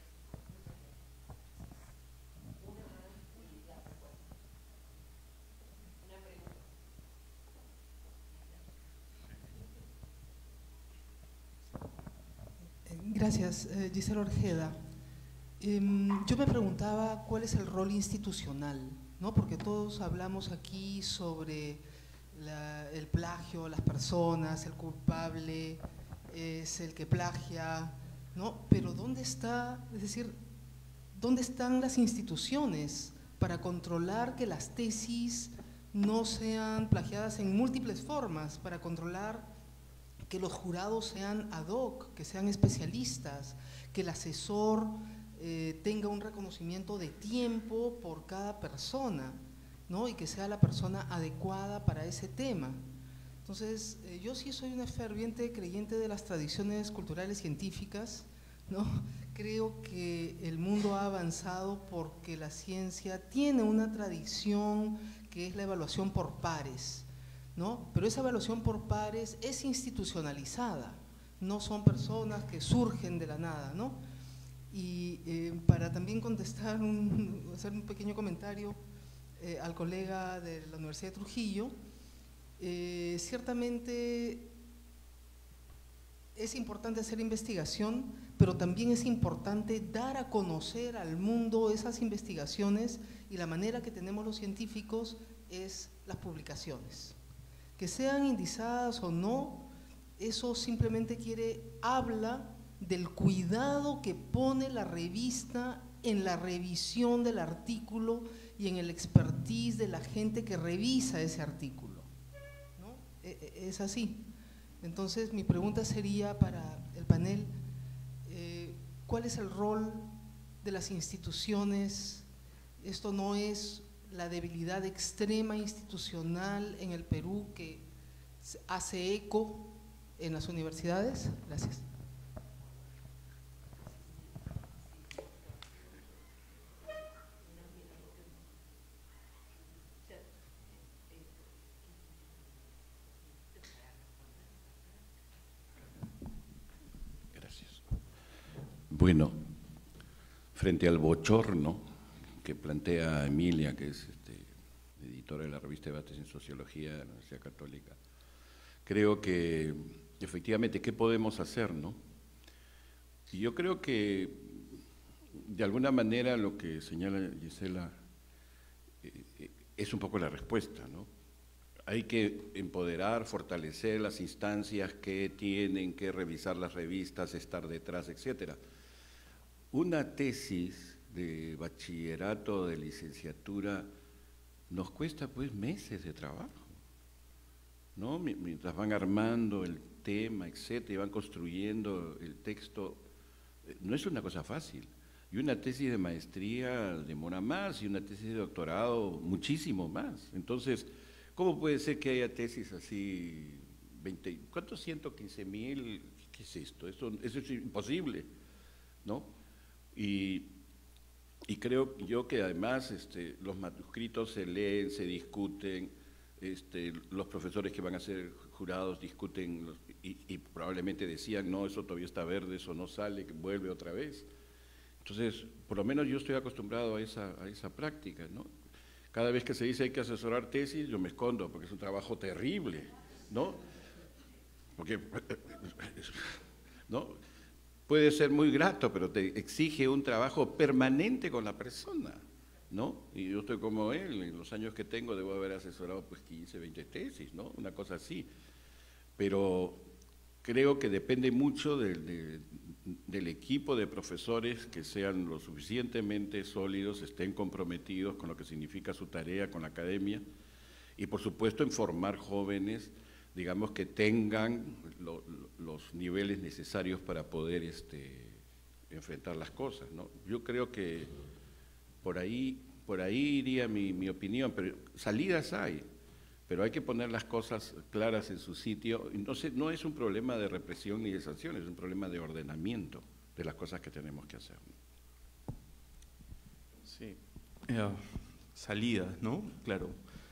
Speaker 11: Gracias, eh, Gisela Orjeda. Eh, yo me preguntaba cuál es el rol institucional, ¿no? Porque todos hablamos aquí sobre la, el plagio, las personas, el culpable es el que plagia, ¿no? Pero ¿dónde está, es decir, dónde están las instituciones para controlar que las tesis no sean plagiadas en múltiples formas, para controlar que los jurados sean ad hoc, que sean especialistas, que el asesor eh, tenga un reconocimiento de tiempo por cada persona, ¿no? Y que sea la persona adecuada para ese tema? Entonces, eh, yo sí soy una ferviente creyente de las tradiciones culturales científicas, ¿no? Creo que el mundo ha avanzado porque la ciencia tiene una tradición que es la evaluación por pares, ¿no? Pero esa evaluación por pares es institucionalizada, no son personas que surgen de la nada, ¿no? Y eh, para también contestar, un, hacer un pequeño comentario eh, al colega de la Universidad de Trujillo, eh, ciertamente es importante hacer investigación, pero también es importante dar a conocer al mundo esas investigaciones, y la manera que tenemos los científicos es las publicaciones. Que sean indizadas o no, eso simplemente quiere, habla del cuidado que pone la revista en la revisión del artículo y en el expertise de la gente que revisa ese artículo, ¿no? Es así. Entonces, mi pregunta sería para el panel, eh, ¿cuál es el rol de las instituciones? Esto no es la debilidad extrema institucional en el Perú que hace eco en las universidades. Gracias.
Speaker 2: Gracias. Bueno, frente al bochorno que plantea Emilia, que es este, editora de la revista Debates en Sociología de la Universidad Católica, creo que efectivamente, ¿qué podemos hacer, no? Y yo creo que de alguna manera lo que señala Gisela eh, es un poco la respuesta, ¿no? Hay que empoderar, fortalecer las instancias que tienen que revisar las revistas, estar detrás, etcétera. Una tesis de bachillerato, de licenciatura, nos cuesta pues meses de trabajo, ¿no? Mientras van armando el tema, etcétera, y van construyendo el texto, no es una cosa fácil. Y una tesis de maestría demora más, y una tesis de doctorado muchísimo más. Entonces, ¿cómo puede ser que haya tesis así, veinte, ¿cuántos? ciento quince mil, ¿qué es esto? Eso, eso es imposible, ¿no? Y Y creo yo que además este, los manuscritos se leen, se discuten, este, los profesores que van a ser jurados discuten los, y, y probablemente decían, no, eso todavía está verde, eso no sale, que vuelve otra vez. Entonces, por lo menos yo estoy acostumbrado a esa, a esa práctica, ¿no? Cada vez que se dice hay que asesorar tesis, yo me escondo, porque es un trabajo terrible, ¿no? Porque, ¿no? Puede ser muy grato, pero te exige un trabajo permanente con la persona, ¿no? Y yo estoy como él, en los años que tengo debo haber asesorado pues quince, veinte tesis, ¿no? Una cosa así. Pero creo que depende mucho del, de, del equipo de profesores que sean lo suficientemente sólidos, estén comprometidos con lo que significa su tarea con la academia, y por supuesto en formar jóvenes, digamos, que tengan lo, los niveles necesarios para poder este, enfrentar las cosas, ¿no? Yo creo que por ahí, por ahí iría mi, mi opinión, pero salidas hay. pero hay que poner las cosas claras en su sitio. No, se, no es un problema de represión ni de sanciones, es un problema de ordenamiento de las cosas que tenemos que hacer.
Speaker 4: Sí, eh, salidas, ¿no? Claro.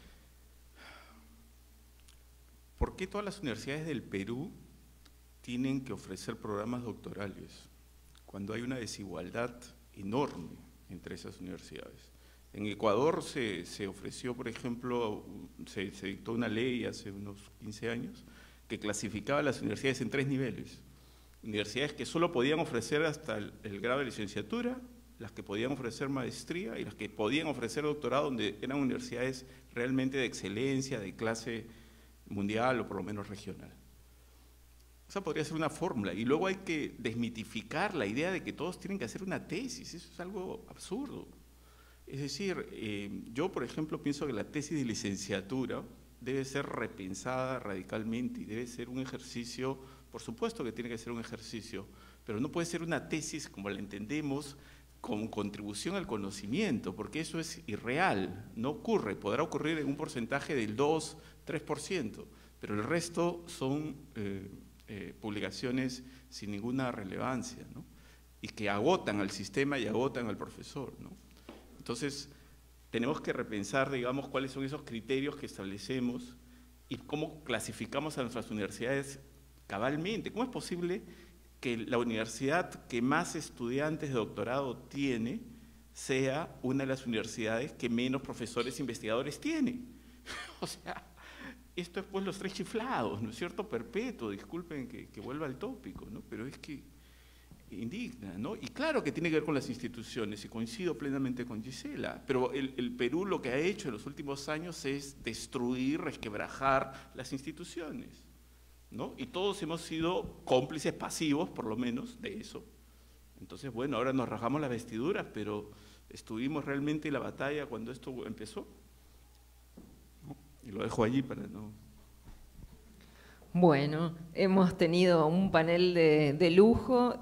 Speaker 4: ¿Por qué todas las universidades del Perú tienen que ofrecer programas doctorales cuando hay una desigualdad enorme entre esas universidades? En Ecuador se, se ofreció, por ejemplo, se, se dictó una ley hace unos quince años que clasificaba a las universidades en tres niveles. Universidades que solo podían ofrecer hasta el, el grado de licenciatura, las que podían ofrecer maestría y las que podían ofrecer doctorado, donde eran universidades realmente de excelencia, de clase mundial o por lo menos regional. Esa podría ser una fórmula. Y luego hay que desmitificar la idea de que todos tienen que hacer una tesis. Eso es algo absurdo. Es decir, eh, yo, por ejemplo, pienso que la tesis de licenciatura debe ser repensada radicalmente y debe ser un ejercicio, por supuesto que tiene que ser un ejercicio, pero no puede ser una tesis como la entendemos, con contribución al conocimiento, porque eso es irreal, no ocurre, podrá ocurrir en un porcentaje del dos, tres por ciento, pero el resto son eh, eh, publicaciones sin ninguna relevancia, ¿no? Y que agotan al sistema y agotan al profesor, ¿no? Entonces, tenemos que repensar, digamos, cuáles son esos criterios que establecemos y cómo clasificamos a nuestras universidades cabalmente. ¿Cómo es posible que la universidad que más estudiantes de doctorado tiene sea una de las universidades que menos profesores investigadores tiene? O sea, esto es pues los tres chiflados, ¿no es cierto? Perpetuo, disculpen que, que vuelva al tópico, ¿no? Pero es que indigna, ¿no? Y claro que tiene que ver con las instituciones, y coincido plenamente con Gisela, pero el, el Perú lo que ha hecho en los últimos años es destruir, resquebrajar las instituciones, ¿no? Y todos hemos sido cómplices pasivos, por lo menos, de eso. Entonces, bueno, ahora nos rajamos las vestiduras, pero ¿estuvimos realmente en la batalla cuando esto empezó? ¿No? Y lo dejo allí para no...
Speaker 3: Bueno, hemos tenido un panel de, de lujo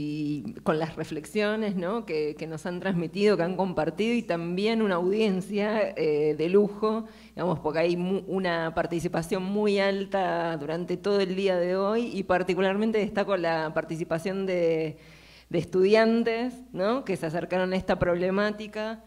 Speaker 3: y con las reflexiones, ¿no?, que, que nos han transmitido, que han compartido, y también una audiencia eh, de lujo, digamos, porque hay mu una participación muy alta durante todo el día de hoy, y particularmente destaco la participación de, de estudiantes, ¿no?, que se acercaron a esta problemática.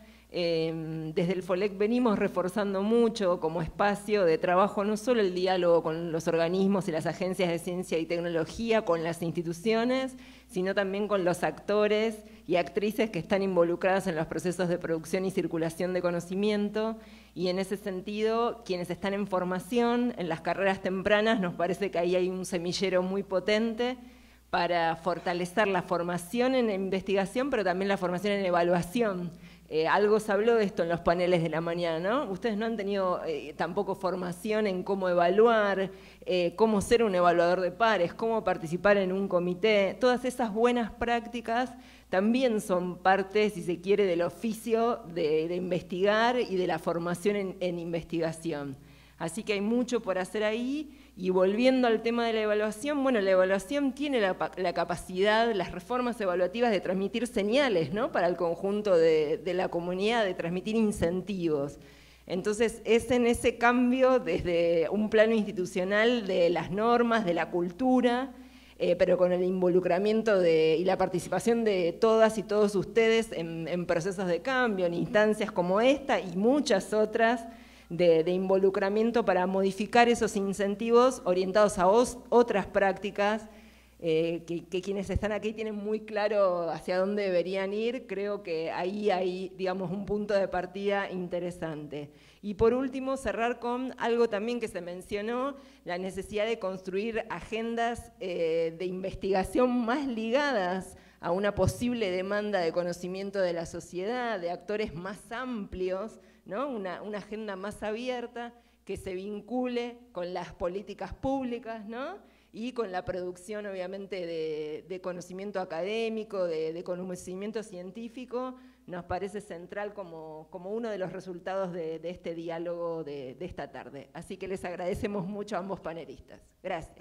Speaker 3: Eh, desde el FOLEC venimos reforzando mucho como espacio de trabajo no solo el diálogo con los organismos y las agencias de ciencia y tecnología, con las instituciones, sino también con los actores y actrices que están involucradas en los procesos de producción y circulación de conocimiento, y en ese sentido, quienes están en formación, en las carreras tempranas, nos parece que ahí hay un semillero muy potente para fortalecer la formación en investigación, pero también la formación en evaluación. Eh, algo se habló de esto en los paneles de la mañana, ¿no? Ustedes no han tenido eh, tampoco formación en cómo evaluar, eh, cómo ser un evaluador de pares, cómo participar en un comité. Todas esas buenas prácticas también son parte, si se quiere, del oficio de, de investigar y de la formación en, en investigación. Así que hay mucho por hacer ahí. Y volviendo al tema de la evaluación, bueno, la evaluación tiene la, la capacidad, las reformas evaluativas, de transmitir señales, ¿no?, para el conjunto de, de la comunidad, de transmitir incentivos. Entonces, es en ese cambio desde un plano institucional de las normas, de la cultura, eh, pero con el involucramiento de, y la participación de todas y todos ustedes en, en procesos de cambio, en instancias como esta y muchas otras, De, de involucramiento para modificar esos incentivos orientados a os, otras prácticas eh, que, que quienes están aquí tienen muy claro hacia dónde deberían ir. Creo que ahí hay, digamos, un punto de partida interesante. Y por último, cerrar con algo también que se mencionó, la necesidad de construir agendas eh, de investigación más ligadas a una posible demanda de conocimiento de la sociedad, de actores más amplios, ¿no? Una, una agenda más abierta que se vincule con las políticas públicas, ¿no?, y con la producción, obviamente, de, de conocimiento académico, de, de conocimiento científico. Nos parece central como, como uno de los resultados de, de este diálogo de, de esta tarde. Así que les agradecemos mucho a ambos panelistas. Gracias.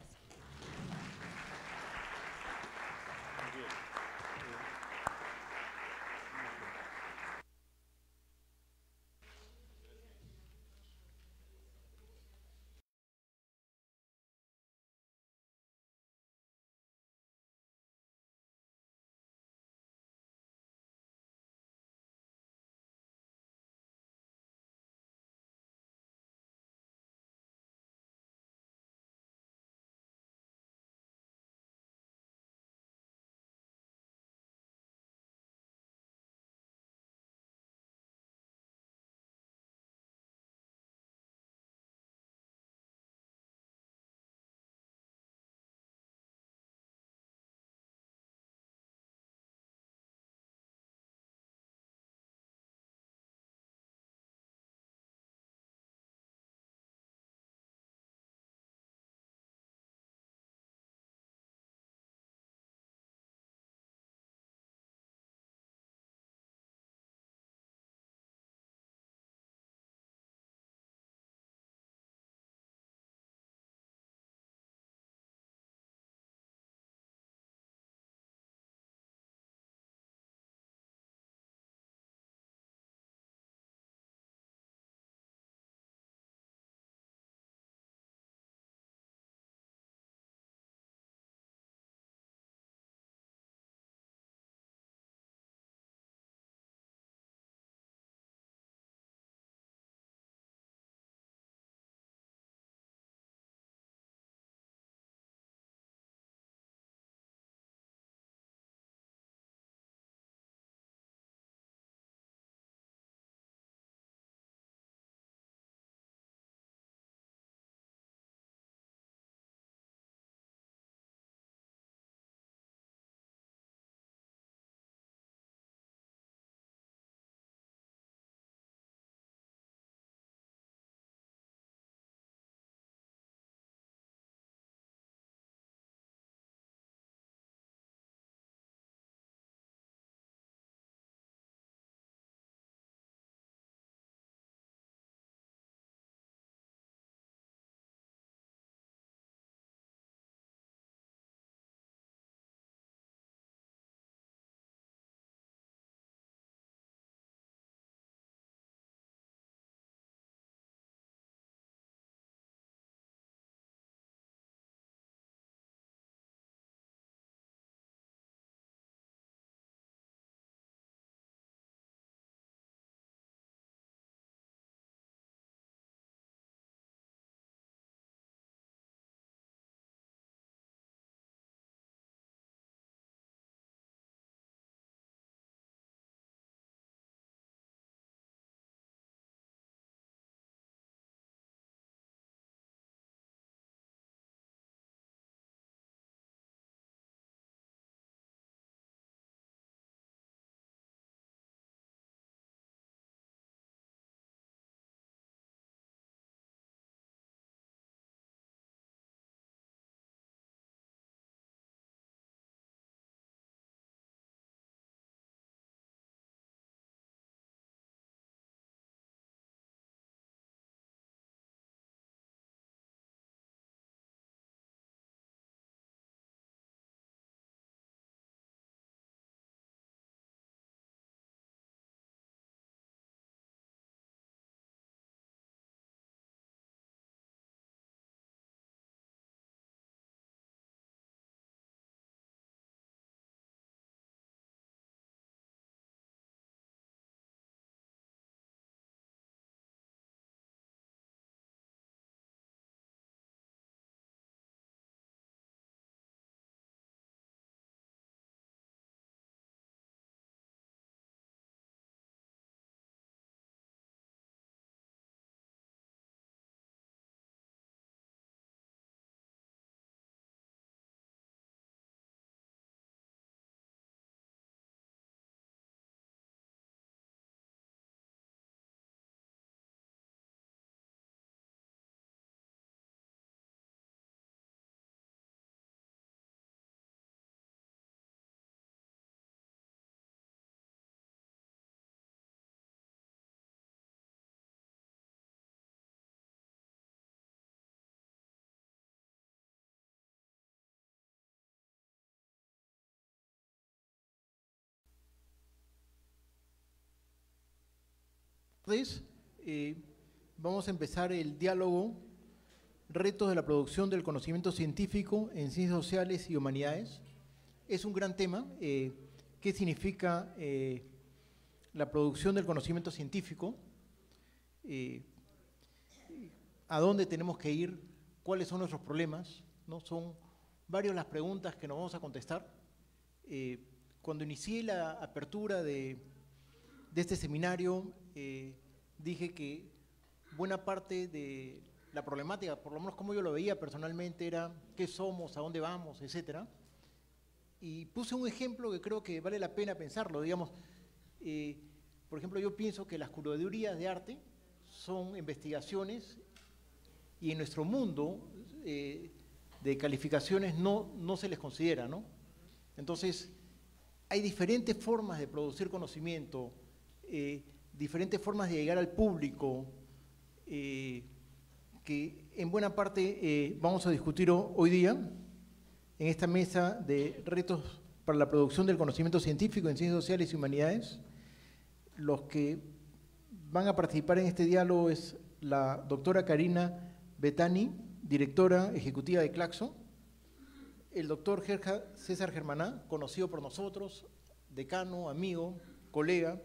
Speaker 12: Entonces, eh, vamos a empezar el diálogo Retos de la producción del conocimiento científico en ciencias sociales y humanidades. Es un gran tema. Eh, ¿Qué significa eh, la producción del conocimiento científico? Eh, ¿A dónde tenemos que ir? ¿Cuáles son nuestros problemas? ¿No? Son varias las preguntas que nos vamos a contestar. Eh, cuando inicié la apertura de, de este seminario, eh, dije que buena parte de la problemática, por lo menos como yo lo veía personalmente, era qué somos, a dónde vamos, etcétera. Y puse un ejemplo que creo que vale la pena pensarlo. Digamos, eh, por ejemplo, yo pienso que las curadurías de arte son investigaciones y en nuestro mundo eh, de calificaciones no, no se les considera, ¿no? Entonces, hay diferentes formas de producir conocimiento, eh, diferentes formas de llegar al público, eh, que en buena parte eh, vamos a discutir hoy día en esta mesa de retos para la producción del conocimiento científico en ciencias sociales y humanidades. Los que van a participar en este diálogo es la doctora Karina Betani, directora ejecutiva de Claxo, el doctor César Germaná, conocido por nosotros, decano, amigo, colega,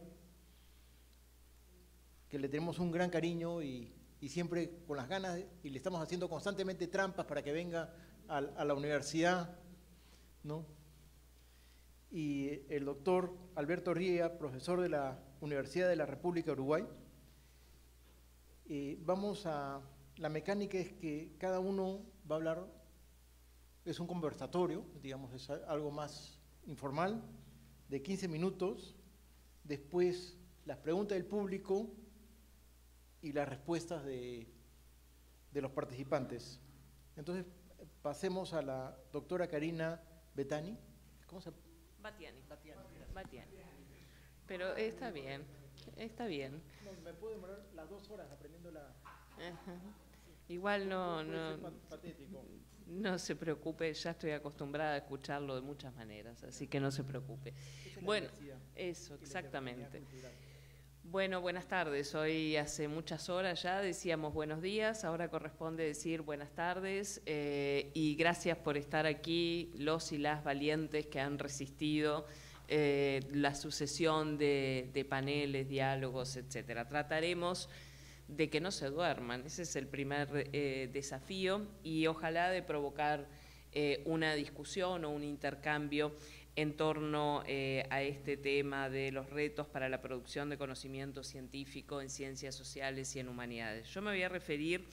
Speaker 12: que le tenemos un gran cariño y, y siempre con las ganas, de, y le estamos haciendo constantemente trampas para que venga a, a la universidad, ¿no? Y el doctor Alberto Ría, profesor de la Universidad de la República de Uruguay. Eh, vamos a, la mecánica es que cada uno va a hablar, es un conversatorio, digamos, es algo más informal, de quince minutos, después las preguntas del público y las respuestas de, de los participantes. Entonces, pasemos a la doctora Karina Betani. ¿Cómo se llama?
Speaker 13: Batiani. Batiani. Batiani. Pero está bien, está bien.
Speaker 12: No, me puedo demorar las dos horas aprendiendo la...
Speaker 13: Ajá. Igual no, no, no se preocupe, ya estoy acostumbrada a escucharlo de muchas maneras, así que no se preocupe. Bueno, eso, exactamente. Bueno, buenas tardes. Hoy hace muchas horas ya decíamos buenos días, ahora corresponde decir buenas tardes eh, y gracias por estar aquí, los y las valientes que han resistido eh, la sucesión de, de paneles, diálogos, etcétera. Trataremos de que no se duerman, ese es el primer eh, desafío y ojalá de provocar eh, una discusión o un intercambio en torno eh, a este tema de los retos para la producción de conocimiento científico en ciencias sociales y en humanidades. Yo me voy a referir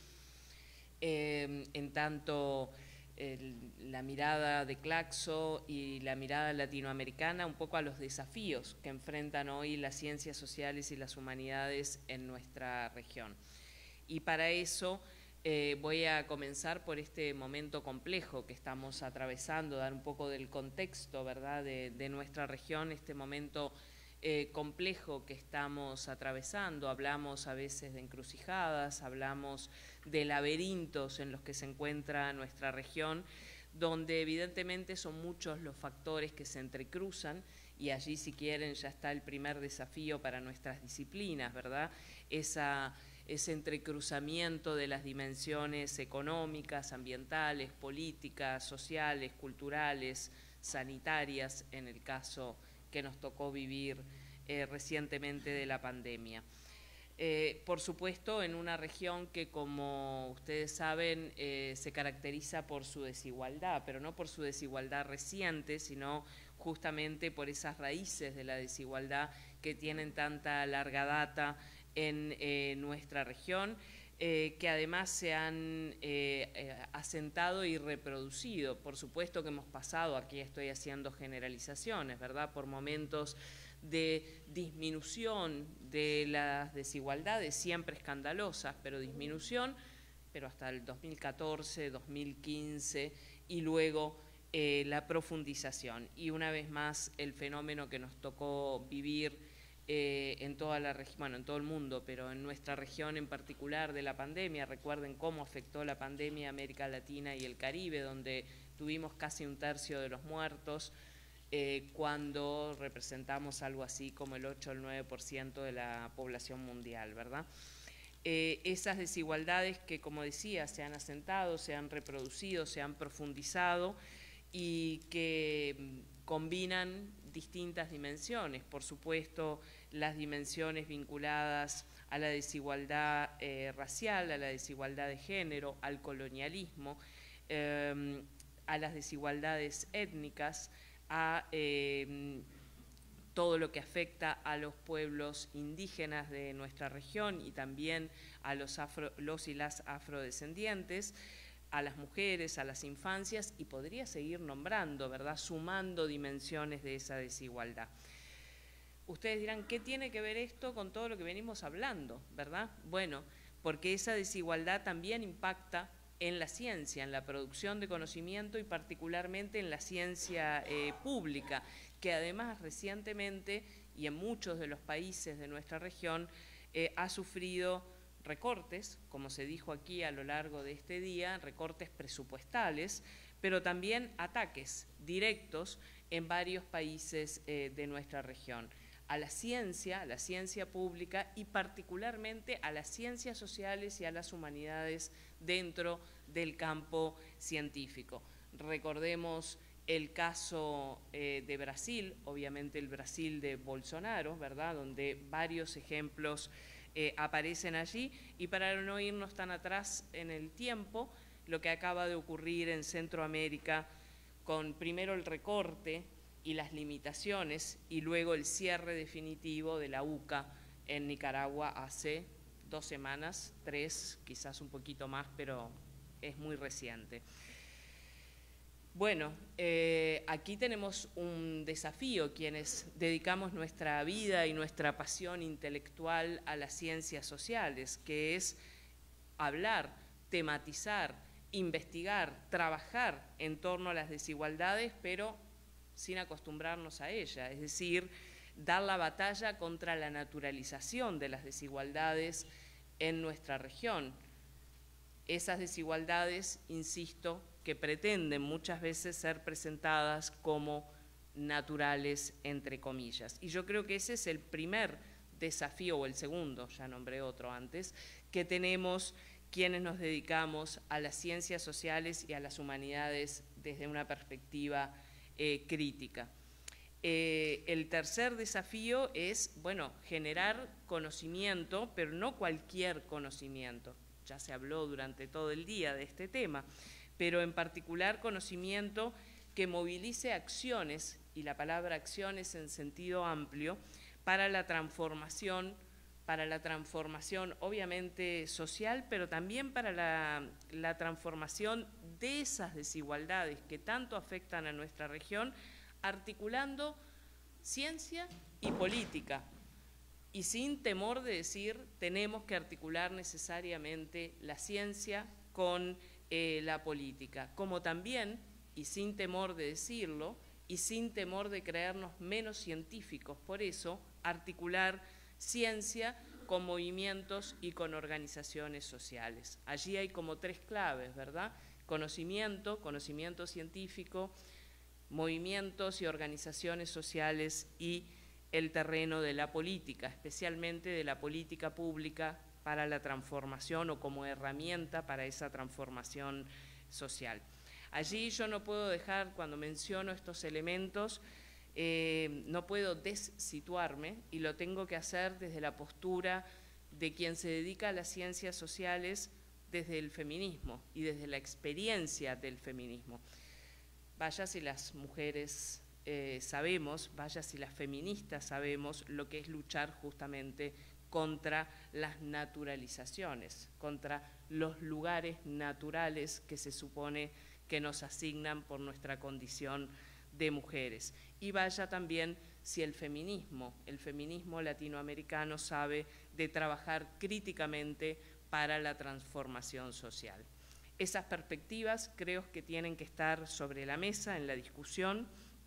Speaker 13: eh, en tanto el, la mirada de Claxo y la mirada latinoamericana un poco a los desafíos que enfrentan hoy las ciencias sociales y las humanidades en nuestra región. Y para eso eh, voy a comenzar por este momento complejo que estamos atravesando, dar un poco del contexto, ¿verdad?, de, de nuestra región, este momento eh, complejo que estamos atravesando. Hablamos a veces de encrucijadas, hablamos de laberintos en los que se encuentra nuestra región, donde evidentemente son muchos los factores que se entrecruzan y allí, si quieren, ya está el primer desafío para nuestras disciplinas, ¿verdad? Esa, ese entrecruzamiento de las dimensiones económicas, ambientales, políticas, sociales, culturales, sanitarias, en el caso que nos tocó vivir eh, recientemente de la pandemia. Eh, por supuesto, en una región que, como ustedes saben, eh, se caracteriza por su desigualdad, pero no por su desigualdad reciente, sino justamente por esas raíces de la desigualdad que tienen tanta larga data en eh, nuestra región, eh, que además se han eh, eh, asentado y reproducido. Por supuesto que hemos pasado, aquí estoy haciendo generalizaciones, ¿verdad?, por momentos de disminución de las desigualdades, siempre escandalosas, pero disminución, pero hasta el dos mil catorce, dos mil quince y luego eh, la profundización. Y una vez más el fenómeno que nos tocó vivir eh, en toda la región, bueno, en todo el mundo, pero en nuestra región en particular de la pandemia. Recuerden cómo afectó la pandemia a América Latina y el Caribe, donde tuvimos casi un tercio de los muertos, eh, cuando representamos algo así como el ocho o el nueve por ciento de la población mundial, ¿verdad? Eh, esas desigualdades que, como decía, se han asentado, se han reproducido, se han profundizado y que combinan distintas dimensiones, por supuesto, las dimensiones vinculadas a la desigualdad eh, racial, a la desigualdad de género, al colonialismo, eh, a las desigualdades étnicas, a eh, todo lo que afecta a los pueblos indígenas de nuestra región y también a los, afro, los y las afrodescendientes, a las mujeres, a las infancias, y podría seguir nombrando, ¿verdad?, sumando dimensiones de esa desigualdad. Ustedes dirán, ¿qué tiene que ver esto con todo lo que venimos hablando, verdad? Bueno, porque esa desigualdad también impacta en la ciencia, en la producción de conocimiento y particularmente en la ciencia eh, pública, que además recientemente y en muchos de los países de nuestra región eh, ha sufrido recortes, como se dijo aquí a lo largo de este día, recortes presupuestales, pero también ataques directos en varios países eh, de nuestra región, a la ciencia, a la ciencia pública y particularmente a las ciencias sociales y a las humanidades dentro del campo científico. Recordemos el caso eh, de Brasil, obviamente el Brasil de Bolsonaro, ¿verdad?, donde varios ejemplos eh, aparecen allí, y para no irnos tan atrás en el tiempo, lo que acaba de ocurrir en Centroamérica con primero el recorte y las limitaciones y luego el cierre definitivo de la U C A en Nicaragua hace dos semanas, tres, quizás un poquito más, pero es muy reciente. Bueno, eh, aquí tenemos un desafío quienes dedicamos nuestra vida y nuestra pasión intelectual a las ciencias sociales, que es hablar, tematizar, investigar, trabajar en torno a las desigualdades, pero sin acostumbrarnos a ellas, es decir, dar la batalla contra la naturalización de las desigualdades en nuestra región. Esas desigualdades, insisto, que pretenden muchas veces ser presentadas como naturales, entre comillas. Y yo creo que ese es el primer desafío, o el segundo, ya nombré otro antes, que tenemos quienes nos dedicamos a las ciencias sociales y a las humanidades desde una perspectiva eh, crítica. Eh, el tercer desafío es, bueno, generar conocimiento, pero no cualquier conocimiento. Ya se habló durante todo el día de este tema, pero en particular conocimiento que movilice acciones, y la palabra acciones en sentido amplio, para la transformación, para la transformación obviamente social, pero también para la, la transformación de esas desigualdades que tanto afectan a nuestra región, articulando ciencia y política, y sin temor de decir tenemos que articular necesariamente la ciencia con eh, la política, como también, y sin temor de decirlo, y sin temor de creernos menos científicos, por eso, articular ciencia con movimientos y con organizaciones sociales. Allí hay como tres claves, ¿verdad? Conocimiento, conocimiento científico, movimientos y organizaciones sociales y el terreno de la política, especialmente de la política pública para la transformación o como herramienta para esa transformación social. Allí yo no puedo dejar, cuando menciono estos elementos, eh, no puedo dessituarme, y lo tengo que hacer desde la postura de quien se dedica a las ciencias sociales desde el feminismo y desde la experiencia del feminismo. Vaya si las mujeres eh, sabemos, vaya si las feministas sabemos lo que es luchar justamente contra las naturalizaciones, contra los lugares naturales que se supone que nos asignan por nuestra condición de mujeres. Y vaya también si el feminismo, el feminismo latinoamericano sabe de trabajar críticamente para la transformación social. Esas perspectivas creo que tienen que estar sobre la mesa en la discusión,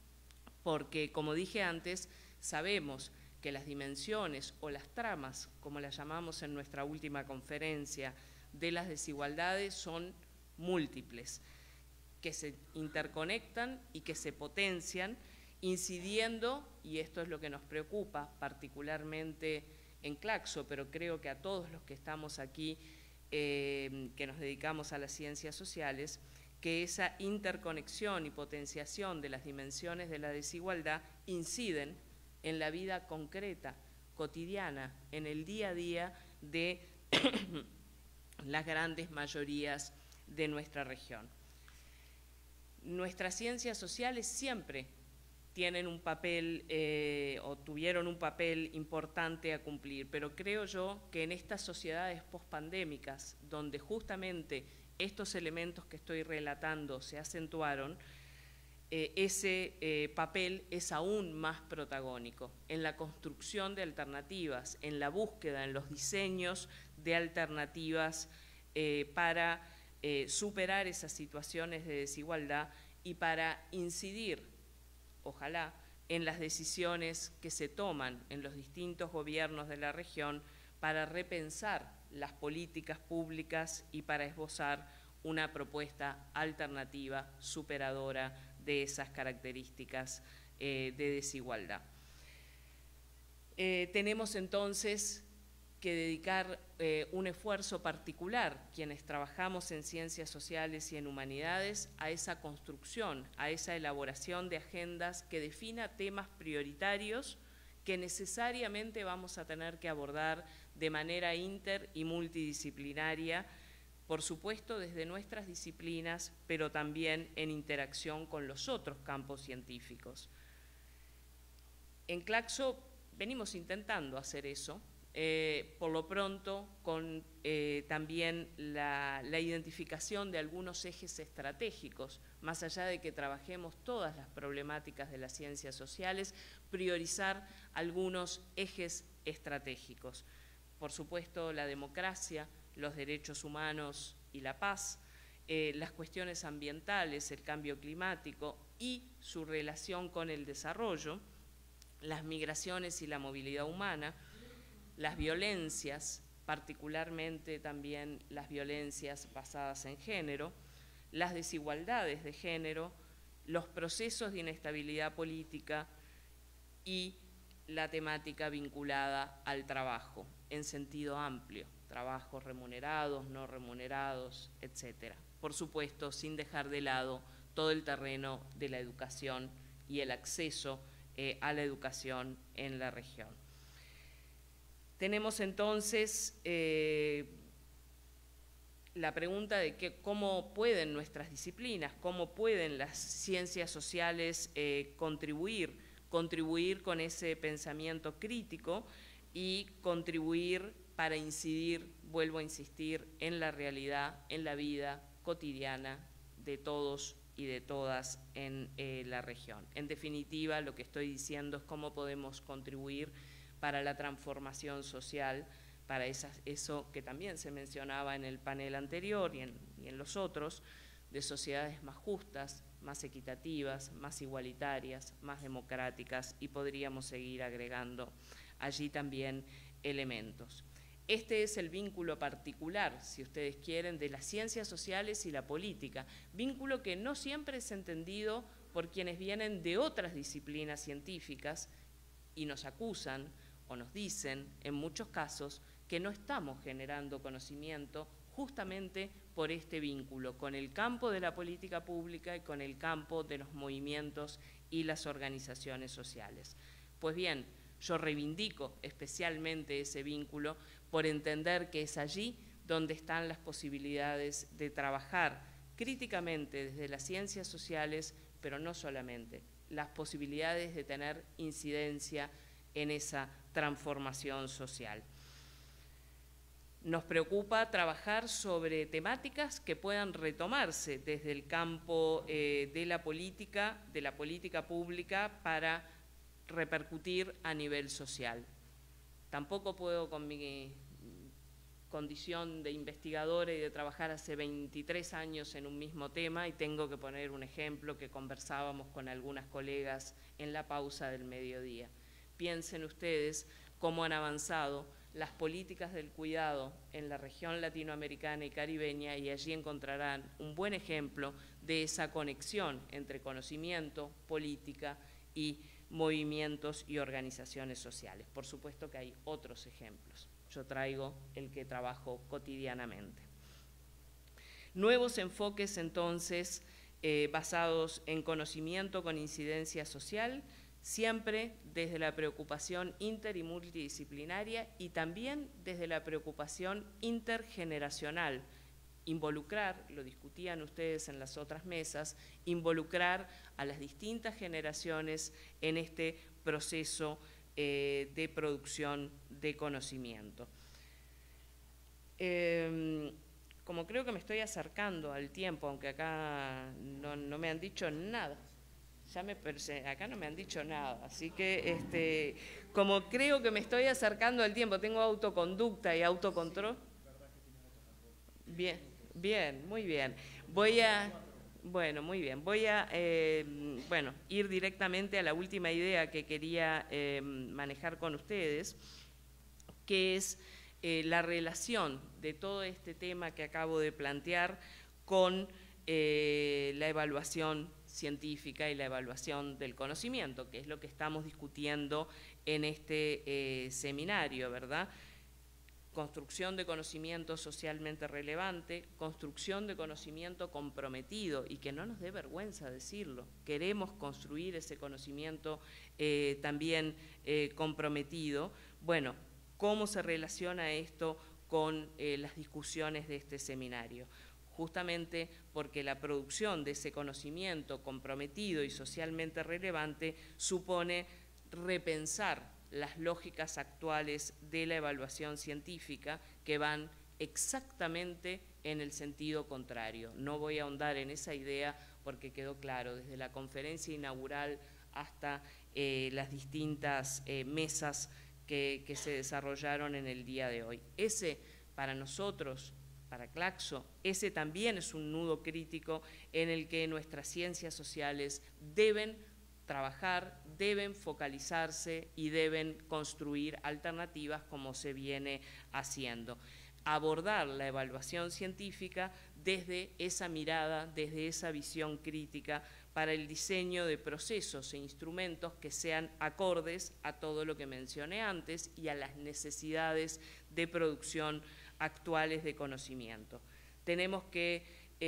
Speaker 13: porque, como dije antes, sabemos que las dimensiones o las tramas, como las llamamos en nuestra última conferencia, de las desigualdades son múltiples, que se interconectan y que se potencian, incidiendo, y esto es lo que nos preocupa, particularmente en Claxo, pero creo que a todos los que estamos aquí, eh, que nos dedicamos a las ciencias sociales, que esa interconexión y potenciación de las dimensiones de la desigualdad inciden en la vida concreta, cotidiana, en el día a día de las grandes mayorías de nuestra región. Nuestras ciencias sociales siempre tienen un papel eh, o tuvieron un papel importante a cumplir, pero creo yo que en estas sociedades pospandémicas, donde justamente estos elementos que estoy relatando se acentuaron, eh, ese eh, papel es aún más protagónico en la construcción de alternativas, en la búsqueda, en los diseños de alternativas eh, para eh, superar esas situaciones de desigualdad y para incidir, ojalá, en las decisiones que se toman en los distintos gobiernos de la región para repensar las políticas públicas y para esbozar una propuesta alternativa superadora de esas características eh, de desigualdad. Eh, tenemos entonces que dedicar eh, un esfuerzo particular, quienes trabajamos en ciencias sociales y en humanidades, a esa construcción, a esa elaboración de agendas que defina temas prioritarios que necesariamente vamos a tener que abordar de manera inter y multidisciplinaria, por supuesto desde nuestras disciplinas, pero también en interacción con los otros campos científicos. En Claxo venimos intentando hacer eso, eh, por lo pronto con eh, también la, la identificación de algunos ejes estratégicos, más allá de que trabajemos todas las problemáticas de las ciencias sociales, priorizar algunos ejes estratégicos. Por supuesto, la democracia, los derechos humanos y la paz, eh, las cuestiones ambientales, el cambio climático y su relación con el desarrollo, las migraciones y la movilidad humana, las violencias, particularmente también las violencias basadas en género, las desigualdades de género, los procesos de inestabilidad política y la temática vinculada al trabajo en sentido amplio, trabajos remunerados, no remunerados, etcétera. Por supuesto, sin dejar de lado todo el terreno de la educación y el acceso eh, a la educación en la región. Tenemos entonces eh, la pregunta de que, cómo pueden nuestras disciplinas, cómo pueden las ciencias sociales eh, contribuir, contribuir con ese pensamiento crítico y contribuir para incidir, vuelvo a insistir, en la realidad, en la vida cotidiana de todos y de todas en eh, la región. En definitiva, lo que estoy diciendo es cómo podemos contribuir para la transformación social, para esas, eso que también se mencionaba en el panel anterior y en, y en los otros, de sociedades más justas, más equitativas, más igualitarias, más democráticas, y podríamos seguir agregando allí también elementos. Este es el vínculo particular, si ustedes quieren, de las ciencias sociales y la política, vínculo que no siempre es entendido por quienes vienen de otras disciplinas científicas y nos acusan o nos dicen, en muchos casos, que no estamos generando conocimiento justamente por este vínculo con el campo de la política pública y con el campo de los movimientos y las organizaciones sociales. Pues bien, yo reivindico especialmente ese vínculo por entender que es allí donde están las posibilidades de trabajar críticamente desde las ciencias sociales, pero no solamente, las posibilidades de tener incidencia en esa transformación social. Nos preocupa trabajar sobre temáticas que puedan retomarse desde el campo eh, de la política, de la política pública para repercutir a nivel social. Tampoco puedo, con mi condición de investigadora y de trabajar hace veintitrés años en un mismo tema, y tengo que poner un ejemplo que conversábamos con algunas colegas en la pausa del mediodía. Piensen ustedes cómo han avanzado las políticas del cuidado en la región latinoamericana y caribeña, y allí encontrarán un buen ejemplo de esa conexión entre conocimiento, política y movimientos y organizaciones sociales. Por supuesto que hay otros ejemplos. Yo traigo el que trabajo cotidianamente. Nuevos enfoques, entonces, eh, basados en conocimiento con incidencia social, siempre desde la preocupación inter y multidisciplinaria y también desde la preocupación intergeneracional. Involucrar, lo discutían ustedes en las otras mesas, involucrar a las distintas generaciones en este proceso eh, de producción de conocimiento. Eh, como creo que me estoy acercando al tiempo, aunque acá no, no me han dicho nada, ya me acá no me han dicho nada, así que este, como creo que me estoy acercando al tiempo, tengo autoconducta y autocontrol. Bien, bien, muy bien. Voy a, bueno, muy bien, voy a, eh, bueno, ir directamente a la última idea que quería eh, manejar con ustedes, que es eh, la relación de todo este tema que acabo de plantear con eh, la evaluación científica y la evaluación del conocimiento, que es lo que estamos discutiendo en este eh, seminario, ¿verdad? Construcción de conocimiento socialmente relevante, construcción de conocimiento comprometido, y que no nos dé vergüenza decirlo. Queremos construir ese conocimiento eh, también eh, comprometido. Bueno, ¿cómo se relaciona esto con eh, las discusiones de este seminario? Justamente porque la producción de ese conocimiento comprometido y socialmente relevante supone repensar las lógicas actuales de la evaluación científica, que van exactamente en el sentido contrario. No voy a ahondar en esa idea porque quedó claro desde la conferencia inaugural hasta eh, las distintas eh, mesas que, que se desarrollaron en el día de hoy. Ese, para nosotros, para Claxo, ese también es un nudo crítico en el que nuestras ciencias sociales deben trabajar, deben focalizarse y deben construir alternativas como se viene haciendo. Abordar la evaluación científica desde esa mirada, desde esa visión crítica para el diseño de procesos e instrumentos que sean acordes a todo lo que mencioné antes y a las necesidades de producción actuales de conocimiento. Tenemos que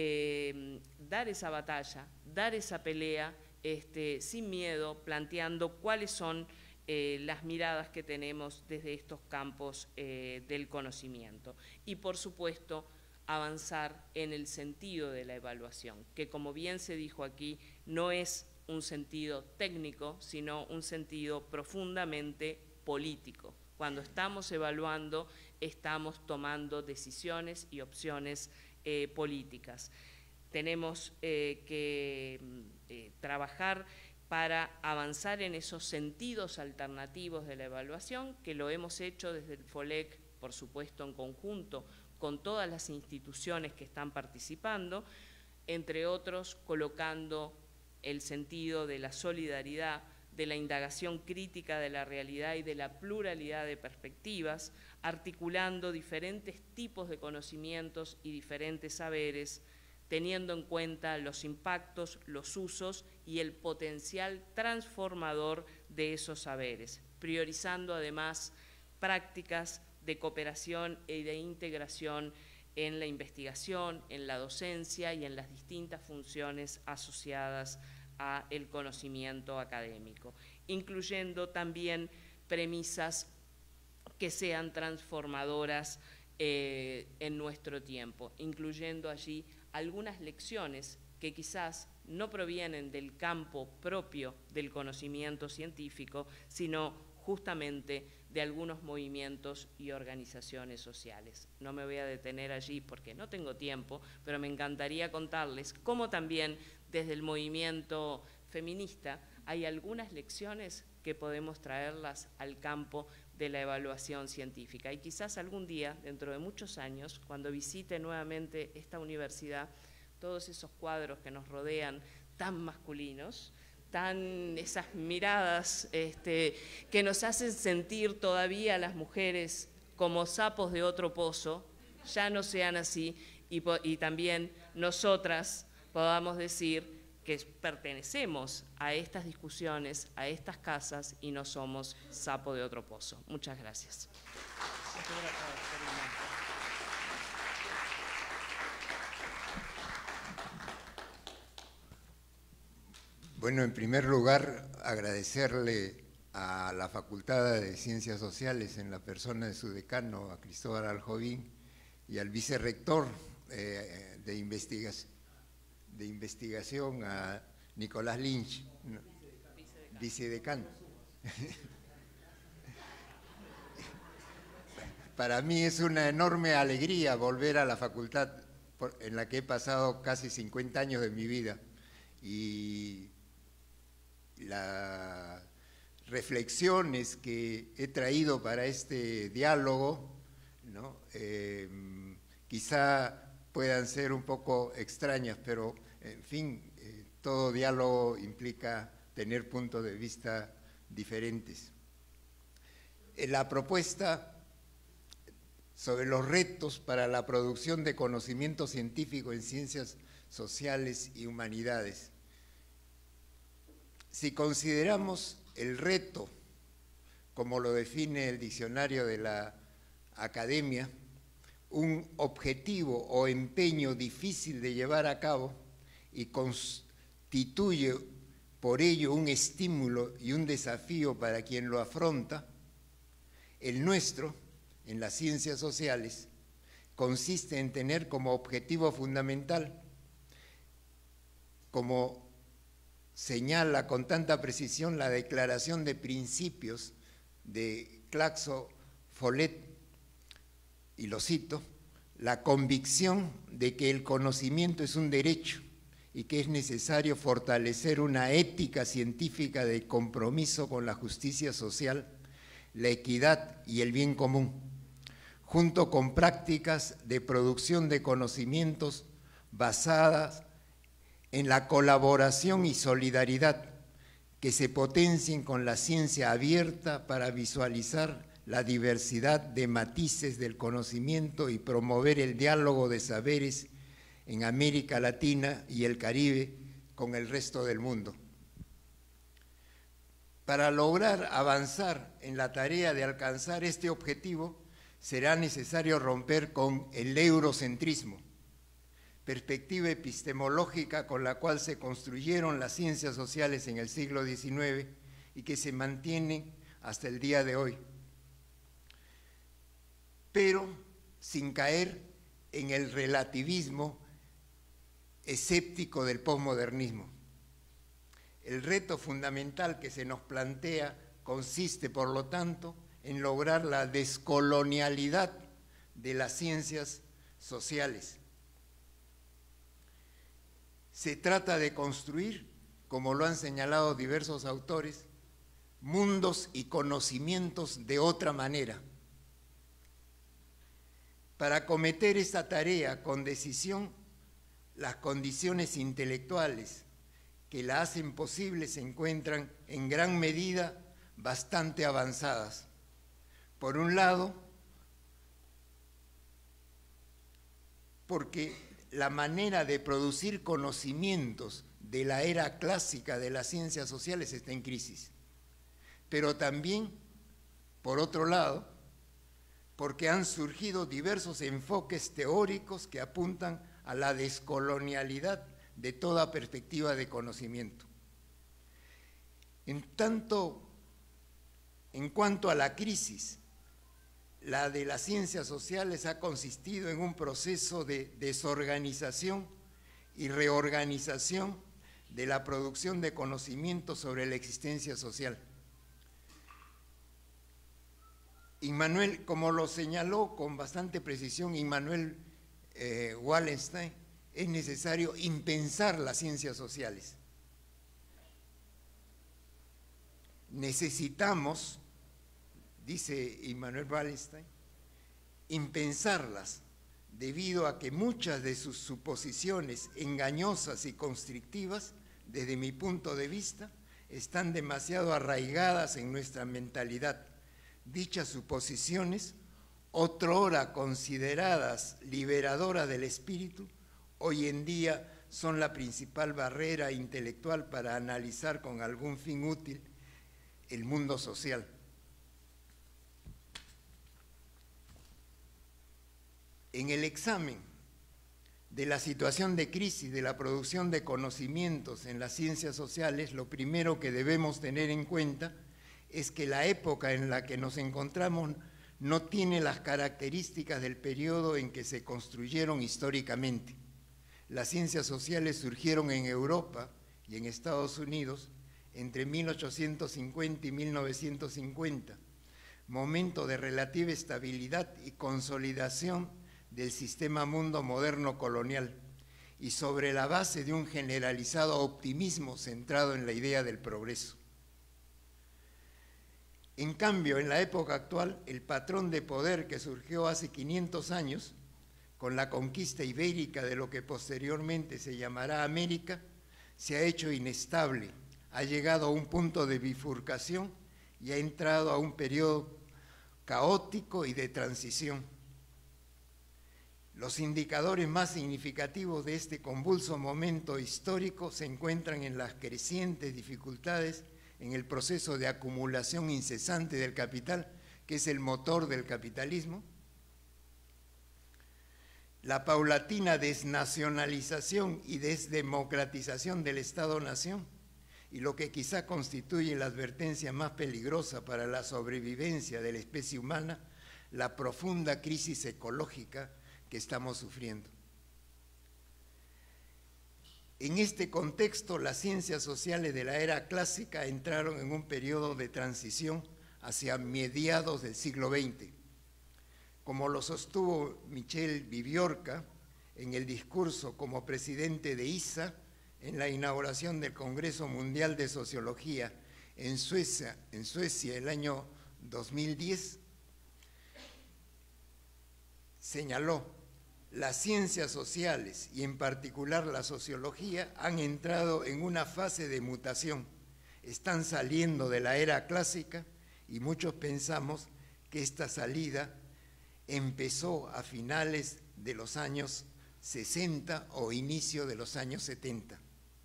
Speaker 13: eh, dar esa batalla, dar esa pelea este, sin miedo, planteando cuáles son eh, las miradas que tenemos desde estos campos eh, del conocimiento. Y, por supuesto, avanzar en el sentido de la evaluación, que, como bien se dijo aquí, no es un sentido técnico, sino un sentido profundamente político. Cuando estamos evaluando, estamos tomando decisiones y opciones eh, políticas. Tenemos eh, que eh, trabajar para avanzar en esos sentidos alternativos de la evaluación, que lo hemos hecho desde el FOLEC, por supuesto, en conjunto con todas las instituciones que están participando, entre otros colocando el sentido de la solidaridad, de la indagación crítica de la realidad y de la pluralidad de perspectivas, articulando diferentes tipos de conocimientos y diferentes saberes, teniendo en cuenta los impactos, los usos y el potencial transformador de esos saberes, priorizando además prácticas de cooperación y de integración en la investigación, en la docencia y en las distintas funciones asociadas a el conocimiento académico, incluyendo también premisas que sean transformadoras eh, en nuestro tiempo, incluyendo allí algunas lecciones que quizás no provienen del campo propio del conocimiento científico, sino justamente de algunos movimientos y organizaciones sociales. No me voy a detener allí porque no tengo tiempo, pero me encantaría contarles cómo también desde el movimiento feminista hay algunas lecciones que podemos traerlas al campo de la evaluación científica. Y quizás algún día, dentro de muchos años, cuando visite nuevamente esta universidad, todos esos cuadros que nos rodean tan masculinos, tan esas miradas este, que nos hacen sentir todavía a las mujeres como sapos de otro pozo, ya no sean así y, y también nosotras podamos decir que pertenecemos a estas discusiones, a estas casas, y no somos sapo de otro pozo. Muchas gracias.
Speaker 14: Bueno, en primer lugar, agradecerle a la Facultad de Ciencias Sociales, en la persona de su decano, a Cristóbal Aljovín, y al vicerrector eh, de, investiga de investigación, a Nicolás Lynch, no, vicedecano. Para mí es una enorme alegría volver a la facultad por, en la que he pasado casi cincuenta años de mi vida, y las reflexiones que he traído para este diálogo, ¿no? eh, quizá puedan ser un poco extrañas, pero en fin, eh, todo diálogo implica tener puntos de vista diferentes. Eh, la propuesta sobre los retos para la producción de conocimiento científico en ciencias sociales y humanidades. Si consideramos el reto, como lo define el diccionario de la Academia, un objetivo o empeño difícil de llevar a cabo y constituye por ello un estímulo y un desafío para quien lo afronta, el nuestro, en las ciencias sociales, consiste en tener como objetivo fundamental, como señala con tanta precisión la Declaración de Principios de Claxo-Follet, y lo cito, la convicción de que el conocimiento es un derecho y que es necesario fortalecer una ética científica de compromiso con la justicia social, la equidad y el bien común, junto con prácticas de producción de conocimientos basadas en la colaboración y solidaridad, que se potencien con la ciencia abierta para visualizar la diversidad de matices del conocimiento y promover el diálogo de saberes en América Latina y el Caribe con el resto del mundo. Para lograr avanzar en la tarea de alcanzar este objetivo, será necesario romper con el eurocentrismo, perspectiva epistemológica con la cual se construyeron las ciencias sociales en el siglo diecinueve y que se mantienen hasta el día de hoy, pero sin caer en el relativismo escéptico del posmodernismo. El reto fundamental que se nos plantea consiste, por lo tanto, en lograr la descolonialidad de las ciencias sociales. Se trata de construir, como lo han señalado diversos autores, mundos y conocimientos de otra manera. Para acometer esta tarea con decisión, las condiciones intelectuales que la hacen posible se encuentran en gran medida bastante avanzadas. Por un lado, porque la manera de producir conocimientos de la era clásica de las ciencias sociales está en crisis. Pero también, por otro lado, porque han surgido diversos enfoques teóricos que apuntan a la descolonialidad de toda perspectiva de conocimiento. En tanto, en cuanto a la crisis, la de las ciencias sociales ha consistido en un proceso de desorganización y reorganización de la producción de conocimiento sobre la existencia social. Immanuel, como lo señaló con bastante precisión Immanuel eh, Wallenstein, es necesario impensar las ciencias sociales. Necesitamos, dice Immanuel Wallenstein, impensarlas debido a que muchas de sus suposiciones engañosas y constrictivas, desde mi punto de vista, están demasiado arraigadas en nuestra mentalidad. Dichas suposiciones, otrora consideradas liberadoras del espíritu, hoy en día son la principal barrera intelectual para analizar con algún fin útil el mundo social. En el examen de la situación de crisis de la producción de conocimientos en las ciencias sociales, lo primero que debemos tener en cuenta es que la época en la que nos encontramos no tiene las características del periodo en que se construyeron históricamente. Las ciencias sociales surgieron en Europa y en Estados Unidos entre mil ochocientos cincuenta y mil novecientos cincuenta, momento de relativa estabilidad y consolidación del sistema mundo moderno colonial, y sobre la base de un generalizado optimismo centrado en la idea del progreso. En cambio, en la época actual, el patrón de poder que surgió hace quinientos años, con la conquista ibérica de lo que posteriormente se llamará América, se ha hecho inestable, ha llegado a un punto de bifurcación y ha entrado a un periodo caótico y de transición. Los indicadores más significativos de este convulso momento histórico se encuentran en las crecientes dificultades en el proceso de acumulación incesante del capital, que es el motor del capitalismo, la paulatina desnacionalización y desdemocratización del Estado-Nación, y lo que quizá constituye la advertencia más peligrosa para la sobrevivencia de la especie humana, la profunda crisis ecológica que estamos sufriendo. En este contexto, las ciencias sociales de la era clásica entraron en un periodo de transición hacia mediados del siglo veinte. Como lo sostuvo Michel Viviorca en el discurso como presidente de I S A en la inauguración del Congreso Mundial de Sociología en Suecia, en Suecia el año dos mil diez, señaló: las ciencias sociales y en particular la sociología han entrado en una fase de mutación, están saliendo de la era clásica y muchos pensamos que esta salida empezó a finales de los años sesenta o inicio de los años setenta.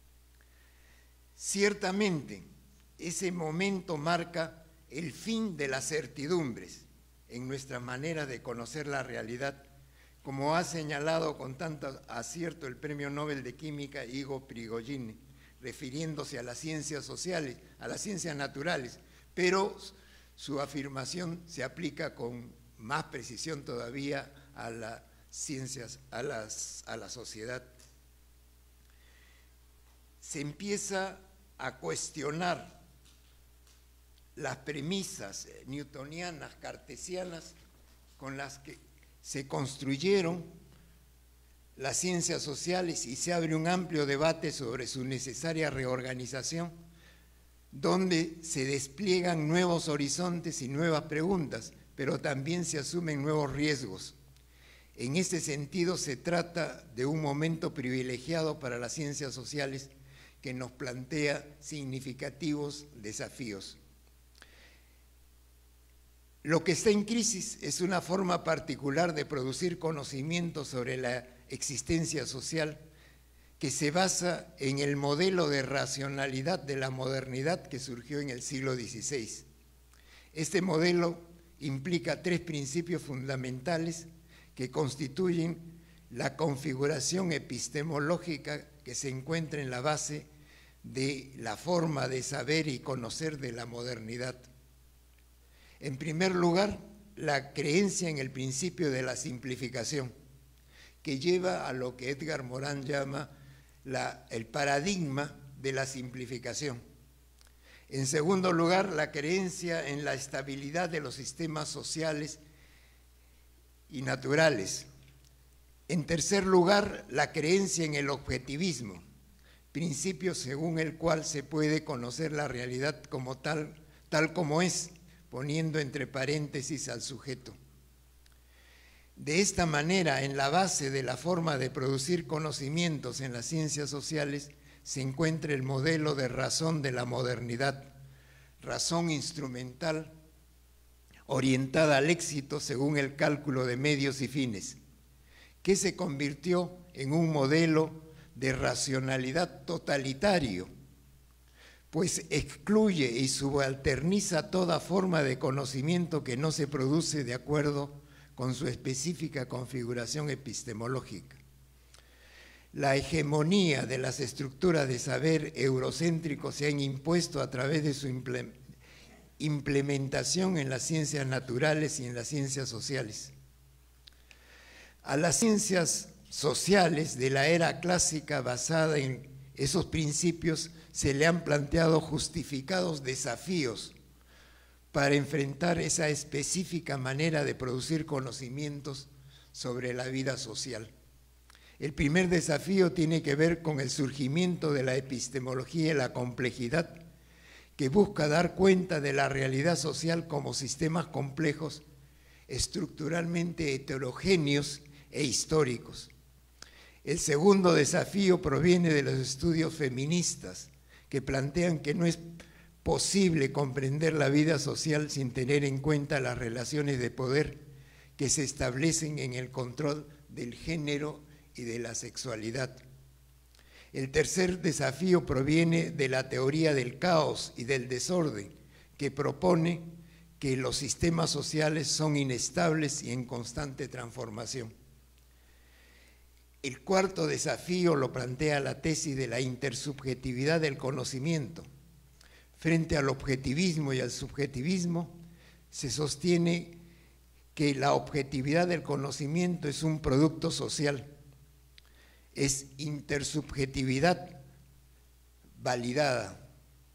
Speaker 14: Ciertamente, ese momento marca el fin de las certidumbres en nuestra manera de conocer la realidad, como ha señalado con tanto acierto el Premio Nobel de Química Igor Prigogine, refiriéndose a las ciencias sociales, a las ciencias naturales, pero su afirmación se aplica con más precisión todavía a las ciencias, a, las, a la sociedad. Se empieza a cuestionar las premisas newtonianas, cartesianas, con las que se construyeron las ciencias sociales y se abre un amplio debate sobre su necesaria reorganización, donde se despliegan nuevos horizontes y nuevas preguntas, pero también se asumen nuevos riesgos. En este sentido, se trata de un momento privilegiado para las ciencias sociales que nos plantea significativos desafíos. Lo que está en crisis es una forma particular de producir conocimiento sobre la existencia social que se basa en el modelo de racionalidad de la modernidad que surgió en el siglo dieciséis. Este modelo implica tres principios fundamentales que constituyen la configuración epistemológica que se encuentra en la base de la forma de saber y conocer de la modernidad. En primer lugar, la creencia en el principio de la simplificación, que lleva a lo que Edgar Morin llama la, el paradigma de la simplificación. En segundo lugar, la creencia en la estabilidad de los sistemas sociales y naturales. En tercer lugar, la creencia en el objetivismo, principio según el cual se puede conocer la realidad como tal, tal como es, poniendo entre paréntesis al sujeto. De esta manera, en la base de la forma de producir conocimientos en las ciencias sociales, se encuentra el modelo de razón de la modernidad, razón instrumental orientada al éxito según el cálculo de medios y fines, que se convirtió en un modelo de racionalidad totalitario, pues excluye y subalterniza toda forma de conocimiento que no se produce de acuerdo con su específica configuración epistemológica. La hegemonía de las estructuras de saber eurocéntricos se han impuesto a través de su implementación en las ciencias naturales y en las ciencias sociales. A las ciencias sociales de la era clásica basada en esos principios se le han planteado justificados desafíos para enfrentar esa específica manera de producir conocimientos sobre la vida social. El primer desafío tiene que ver con el surgimiento de la epistemología y la complejidad, que busca dar cuenta de la realidad social como sistemas complejos, estructuralmente heterogéneos e históricos. El segundo desafío proviene de los estudios feministas, que plantean que no es posible comprender la vida social sin tener en cuenta las relaciones de poder que se establecen en el control del género y de la sexualidad. El tercer desafío proviene de la teoría del caos y del desorden, que propone que los sistemas sociales son inestables y en constante transformación. El cuarto desafío lo plantea la tesis de la intersubjetividad del conocimiento. Frente al objetivismo y al subjetivismo, se sostiene que la objetividad del conocimiento es un producto social. Es intersubjetividad validada.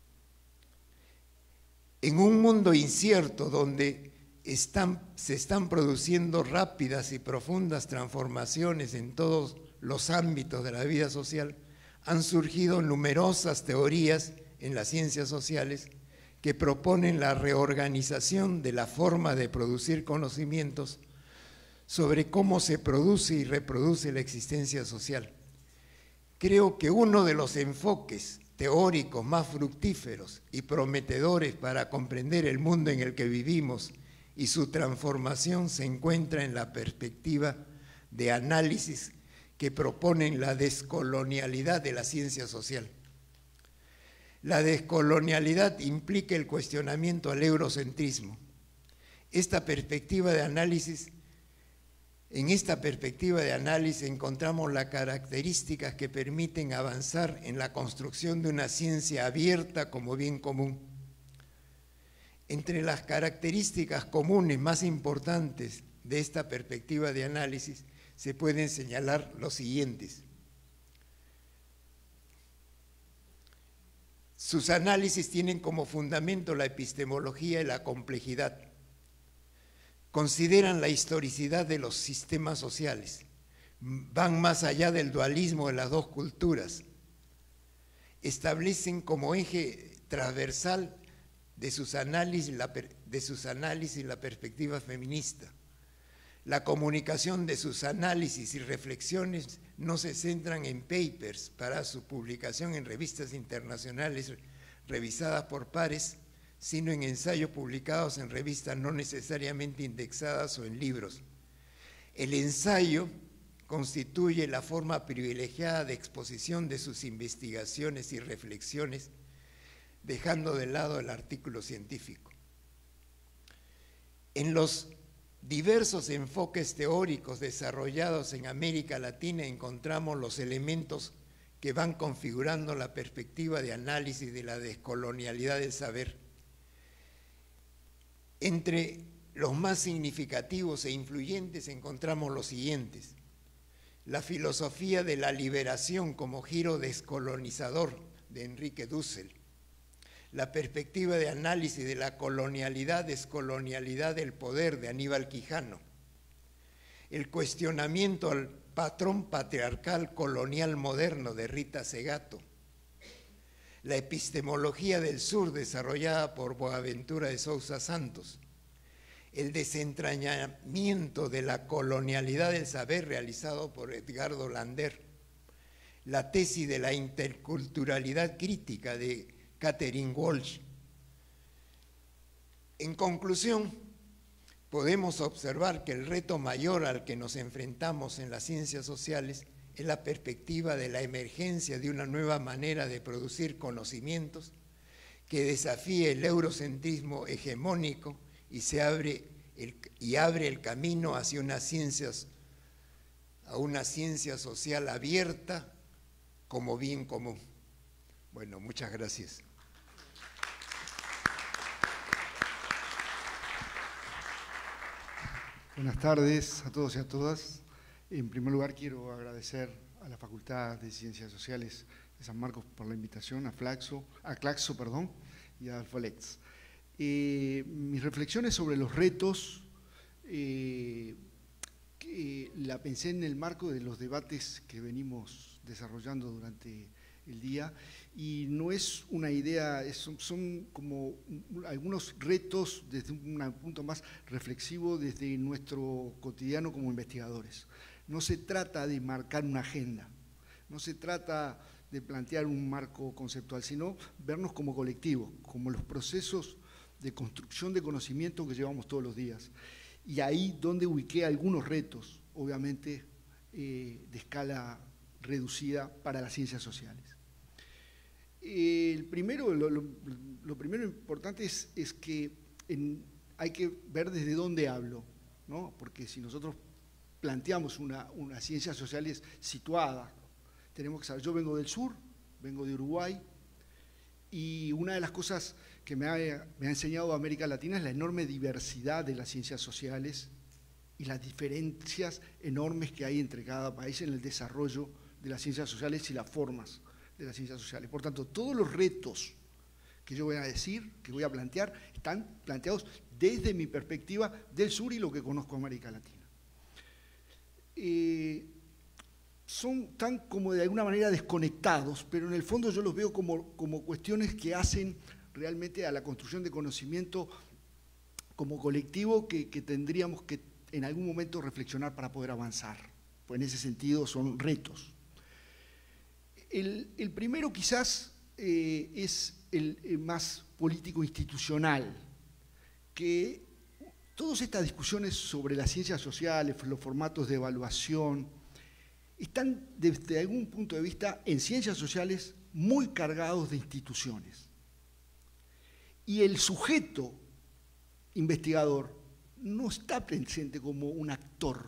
Speaker 14: En un mundo incierto donde están, se están produciendo rápidas y profundas transformaciones en todos los ámbitos de la vida social, han surgido numerosas teorías en las ciencias sociales que proponen la reorganización de la forma de producir conocimientos sobre cómo se produce y reproduce la existencia social. Creo que uno de los enfoques teóricos más fructíferos y prometedores para comprender el mundo en el que vivimos y su transformación se encuentra en la perspectiva de análisis que proponen la descolonialidad de la ciencia social. La descolonialidad implica el cuestionamiento al eurocentrismo. Esta perspectiva de análisis En esta perspectiva de análisis encontramos las características que permiten avanzar en la construcción de una ciencia abierta como bien común. Entre las características comunes más importantes de esta perspectiva de análisis se pueden señalar los siguientes. Sus análisis tienen como fundamento la epistemología y la complejidad. Consideran la historicidad de los sistemas sociales, van más allá del dualismo de las dos culturas, establecen como eje transversal de sus análisis la, de sus análisis la perspectiva feminista. La comunicación de sus análisis y reflexiones no se centran en papers para su publicación en revistas internacionales revisadas por pares, sino en ensayos publicados en revistas no necesariamente indexadas o en libros. El ensayo constituye la forma privilegiada de exposición de sus investigaciones y reflexiones, dejando de lado el artículo científico. En los diversos enfoques teóricos desarrollados en América Latina encontramos los elementos que van configurando la perspectiva de análisis de la descolonialidad del saber. Entre los más significativos e influyentes encontramos los siguientes: la filosofía de la liberación como giro descolonizador de Enrique Dussel, la perspectiva de análisis de la colonialidad, descolonialidad del poder de Aníbal Quijano, el cuestionamiento al patrón patriarcal colonial moderno de Rita Segato, la epistemología del sur desarrollada por Boaventura de Sousa Santos, el desentrañamiento de la colonialidad del saber realizado por Edgardo Lander, la tesis de la interculturalidad crítica de Catherine Walsh. En conclusión, podemos observar que el reto mayor al que nos enfrentamos en las ciencias sociales en la perspectiva de la emergencia de una nueva manera de producir conocimientos que desafíe el eurocentrismo hegemónico y, se abre el, y abre el camino hacia unas ciencias, a una ciencia social abierta como bien común. Bueno, muchas gracias.
Speaker 15: Buenas tardes a todos y a todas. En primer lugar, quiero agradecer a la Facultad de Ciencias Sociales de San Marcos por la invitación, a Flaxo, a Claxo, perdón, y a Folex. Eh, mis reflexiones sobre los retos eh, que la pensé en el marco de los debates que venimos desarrollando durante el día, y no es una idea, es, son, son como algunos retos desde un punto más reflexivo desde nuestro cotidiano como investigadores. No se trata de marcar una agenda, no se trata de plantear un marco conceptual, sino vernos como colectivo, como los procesos de construcción de conocimiento que llevamos todos los días. Y ahí donde ubiqué algunos retos, obviamente eh, de escala reducida para las ciencias sociales. El primero, lo, lo, lo primero importante es, es que en, hay que ver desde dónde hablo, ¿no? Porque si nosotros planteamos una, una ciencia sociales situada, tenemos que saber, yo vengo del sur, vengo de Uruguay, y una de las cosas que me ha, me ha enseñado América Latina es la enorme diversidad de las ciencias sociales y las diferencias enormes que hay entre cada país en el desarrollo de las ciencias sociales y las formas de las ciencias sociales. Por tanto, todos los retos que yo voy a decir, que voy a plantear, están planteados desde mi perspectiva del sur y lo que conozco de América Latina. Eh, son tan como de alguna manera desconectados, pero en el fondo yo los veo como, como cuestiones que hacen realmente a la construcción de conocimiento como colectivo que, que tendríamos que en algún momento reflexionar para poder avanzar. Pues en ese sentido son retos. El, el primero quizás eh, es el, el más político-institucional, que todas estas discusiones sobre las ciencias sociales, los formatos de evaluación, están desde algún punto de vista en ciencias sociales muy cargados de instituciones. Y el sujeto investigador no está presente como un actor.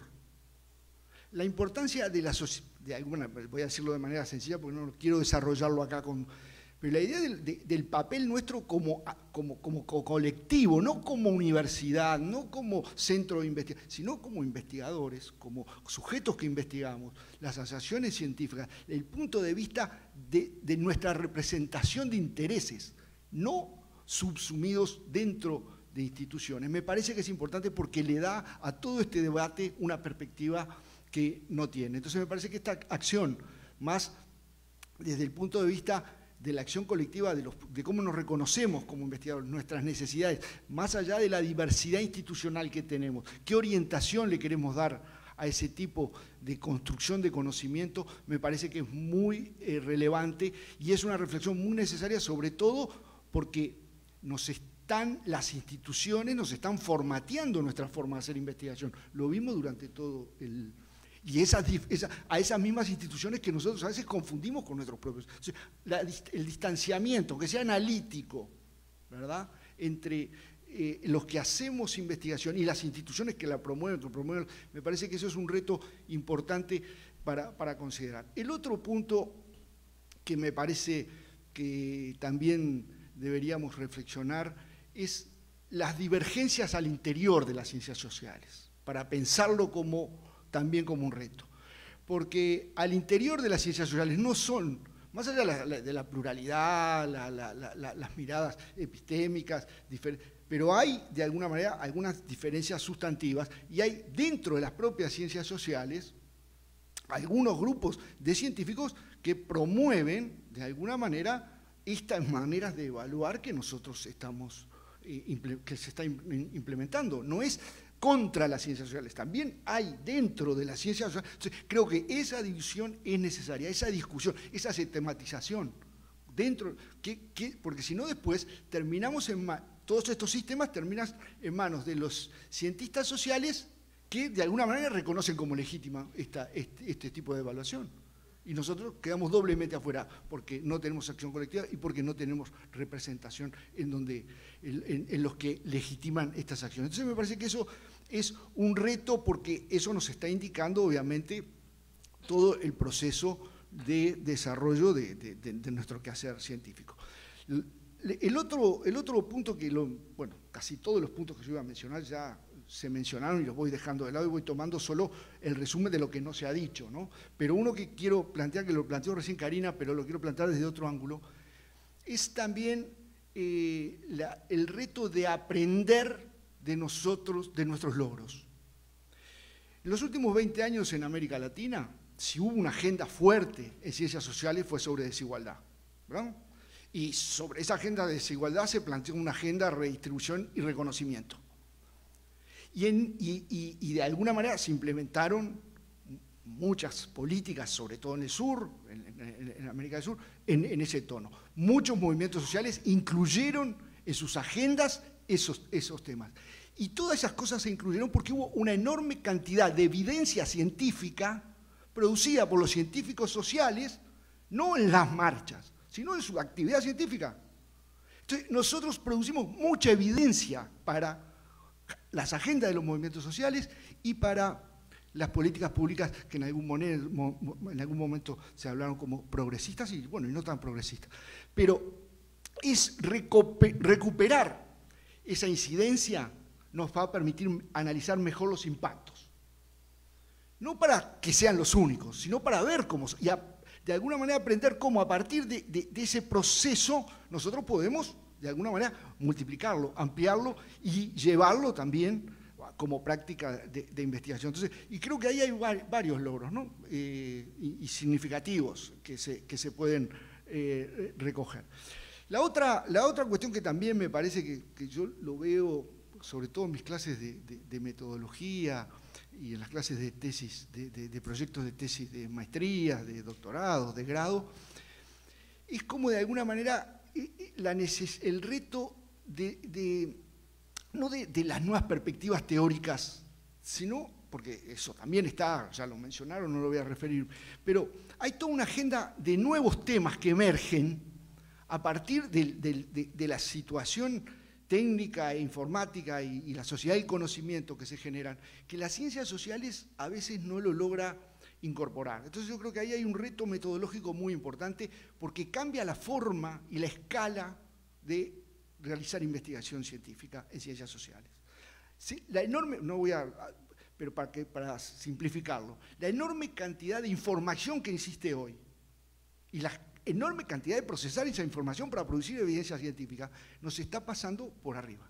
Speaker 15: La importancia de la sociedad, de alguna, voy a decirlo de manera sencilla porque no quiero desarrollarlo acá con... Pero la idea del, de, del papel nuestro como, como, como, como colectivo, no como universidad, no como centro de investigación, sino como investigadores, como sujetos que investigamos, las asociaciones científicas, el punto de vista de, de nuestra representación de intereses, no subsumidos dentro de instituciones. Me parece que es importante porque le da a todo este debate una perspectiva que no tiene. Entonces me parece que esta acción, más desde el punto de vista de la acción colectiva, de, los, de cómo nos reconocemos como investigadores, nuestras necesidades, más allá de la diversidad institucional que tenemos, qué orientación le queremos dar a ese tipo de construcción de conocimiento, me parece que es muy eh, relevante y es una reflexión muy necesaria, sobre todo porque nos están, las instituciones nos están formateando nuestra forma de hacer investigación. Lo vimos durante todo el... Y esas, esa, a esas mismas instituciones que nosotros a veces confundimos con nuestros propios. O sea, la, el distanciamiento, que sea analítico, ¿verdad?, entre eh, los que hacemos investigación y las instituciones que la promueven, que promueven, me parece que eso es un reto importante para, para considerar. El otro punto que me parece que también deberíamos reflexionar es las divergencias al interior de las ciencias sociales, para pensarlo como... también como un reto, porque al interior de las ciencias sociales no son, más allá de la, de la pluralidad, la, la, la, las miradas epistémicas, pero hay de alguna manera algunas diferencias sustantivas y hay dentro de las propias ciencias sociales algunos grupos de científicos que promueven de alguna manera estas maneras de evaluar que nosotros estamos, eh, que se está implementando. No es contra las ciencias sociales, también hay dentro de las ciencias sociales. Entonces, creo que esa división es necesaria, esa discusión, esa sistematización, dentro, que, que, porque si no después terminamos en, todos estos sistemas terminan en manos de los cientistas sociales que de alguna manera reconocen como legítima esta, este, este tipo de evaluación. Y nosotros quedamos doblemente afuera porque no tenemos acción colectiva y porque no tenemos representación en, donde, en, en los que legitiman estas acciones. Entonces me parece que eso es un reto porque eso nos está indicando obviamente todo el proceso de desarrollo de, de, de, de nuestro quehacer científico. El otro, el otro punto que, lo, bueno, casi todos los puntos que yo iba a mencionar ya se mencionaron y los voy dejando de lado y voy tomando solo el resumen de lo que no se ha dicho, ¿no? Pero uno que quiero plantear, que lo planteó recién Karina, pero lo quiero plantear desde otro ángulo, es también eh, la, el reto de aprender de nosotros, de nuestros logros. En los últimos veinte años en América Latina, si hubo una agenda fuerte en ciencias sociales fue sobre desigualdad, ¿verdad? Y sobre esa agenda de desigualdad se planteó una agenda de redistribución y reconocimiento. Y, en, y, y, y de alguna manera se implementaron muchas políticas, sobre todo en el sur, en, en, en América del Sur, en, en ese tono. Muchos movimientos sociales incluyeron en sus agendas esos, esos temas. Y todas esas cosas se incluyeron porque hubo una enorme cantidad de evidencia científica producida por los científicos sociales, no en las marchas, sino en su actividad científica. Entonces, nosotros producimos mucha evidencia para las agendas de los movimientos sociales y para las políticas públicas que en algún, momento, en algún momento se hablaron como progresistas y, bueno, y no tan progresistas. Pero es recuperar esa incidencia nos va a permitir analizar mejor los impactos. No para que sean los únicos, sino para ver cómo, y a, de alguna manera aprender cómo a partir de, de, de ese proceso nosotros podemos de alguna manera multiplicarlo, ampliarlo y llevarlo también como práctica de, de investigación. Entonces, y creo que ahí hay varios logros, ¿no? eh, y, y significativos que se, que se pueden eh, recoger. La otra, la otra cuestión que también me parece que, que yo lo veo, sobre todo en mis clases de, de, de metodología y en las clases de tesis, de, de, de proyectos de tesis de maestría, de doctorado, de grado, es como de alguna manera la neces el reto de, de no de, de las nuevas perspectivas teóricas, sino, porque eso también está, ya lo mencionaron, no lo voy a referir, pero hay toda una agenda de nuevos temas que emergen a partir de, de, de, de la situación técnica e informática y, y la sociedad del conocimiento que se generan, que las ciencias sociales a veces no lo logra incorporar. Entonces yo creo que ahí hay un reto metodológico muy importante porque cambia la forma y la escala de realizar investigación científica en ciencias sociales. Sí, la enorme, no voy a, pero para, que, para simplificarlo, la enorme cantidad de información que existe hoy y la enorme cantidad de procesar esa información para producir evidencia científica nos está pasando por arriba.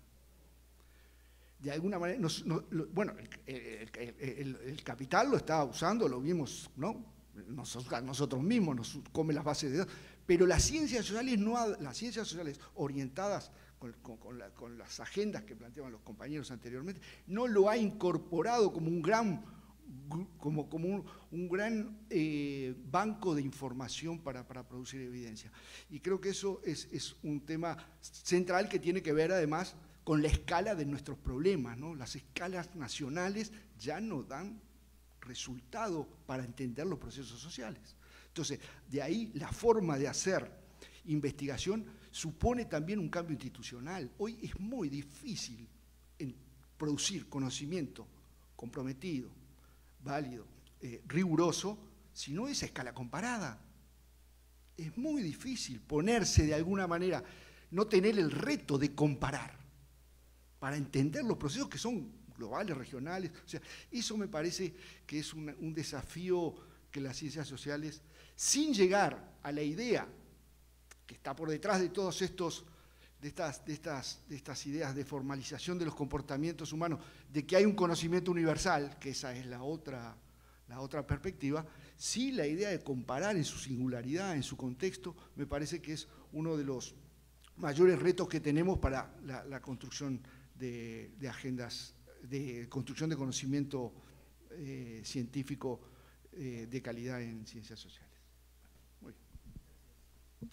Speaker 15: De alguna manera, nos, no, lo, bueno, el, el, el, el capital lo está usando, lo vimos, ¿no? Nosotros, nosotros mismos nos come las bases de datos, pero las ciencias sociales, no ha, las ciencias sociales orientadas con, con, con, la, con las agendas que planteaban los compañeros anteriormente, no lo ha incorporado como un gran, como, como un, un gran eh, banco de información para, para producir evidencia. Y creo que eso es, es un tema central que tiene que ver además con la escala de nuestros problemas, ¿no? Las escalas nacionales ya no dan resultado para entender los procesos sociales. Entonces, de ahí la forma de hacer investigación supone también un cambio institucional. Hoy es muy difícil en producir conocimiento comprometido, válido, eh, riguroso, si no es a escala comparada. Es muy difícil ponerse de alguna manera, no tener el reto de comparar, para entender los procesos que son globales, regionales. O sea, eso me parece que es una, un desafío que las ciencias sociales, sin llegar a la idea que está por detrás de todos estos, de estas, de estas, de estas ideas de formalización de los comportamientos humanos, de que hay un conocimiento universal, que esa es la otra, la otra perspectiva, sí la idea de comparar en su singularidad, en su contexto, me parece que es uno de los mayores retos que tenemos para la, la construcción De, de agendas, de construcción de conocimiento eh, científico eh, de calidad en ciencias sociales. Muy bien.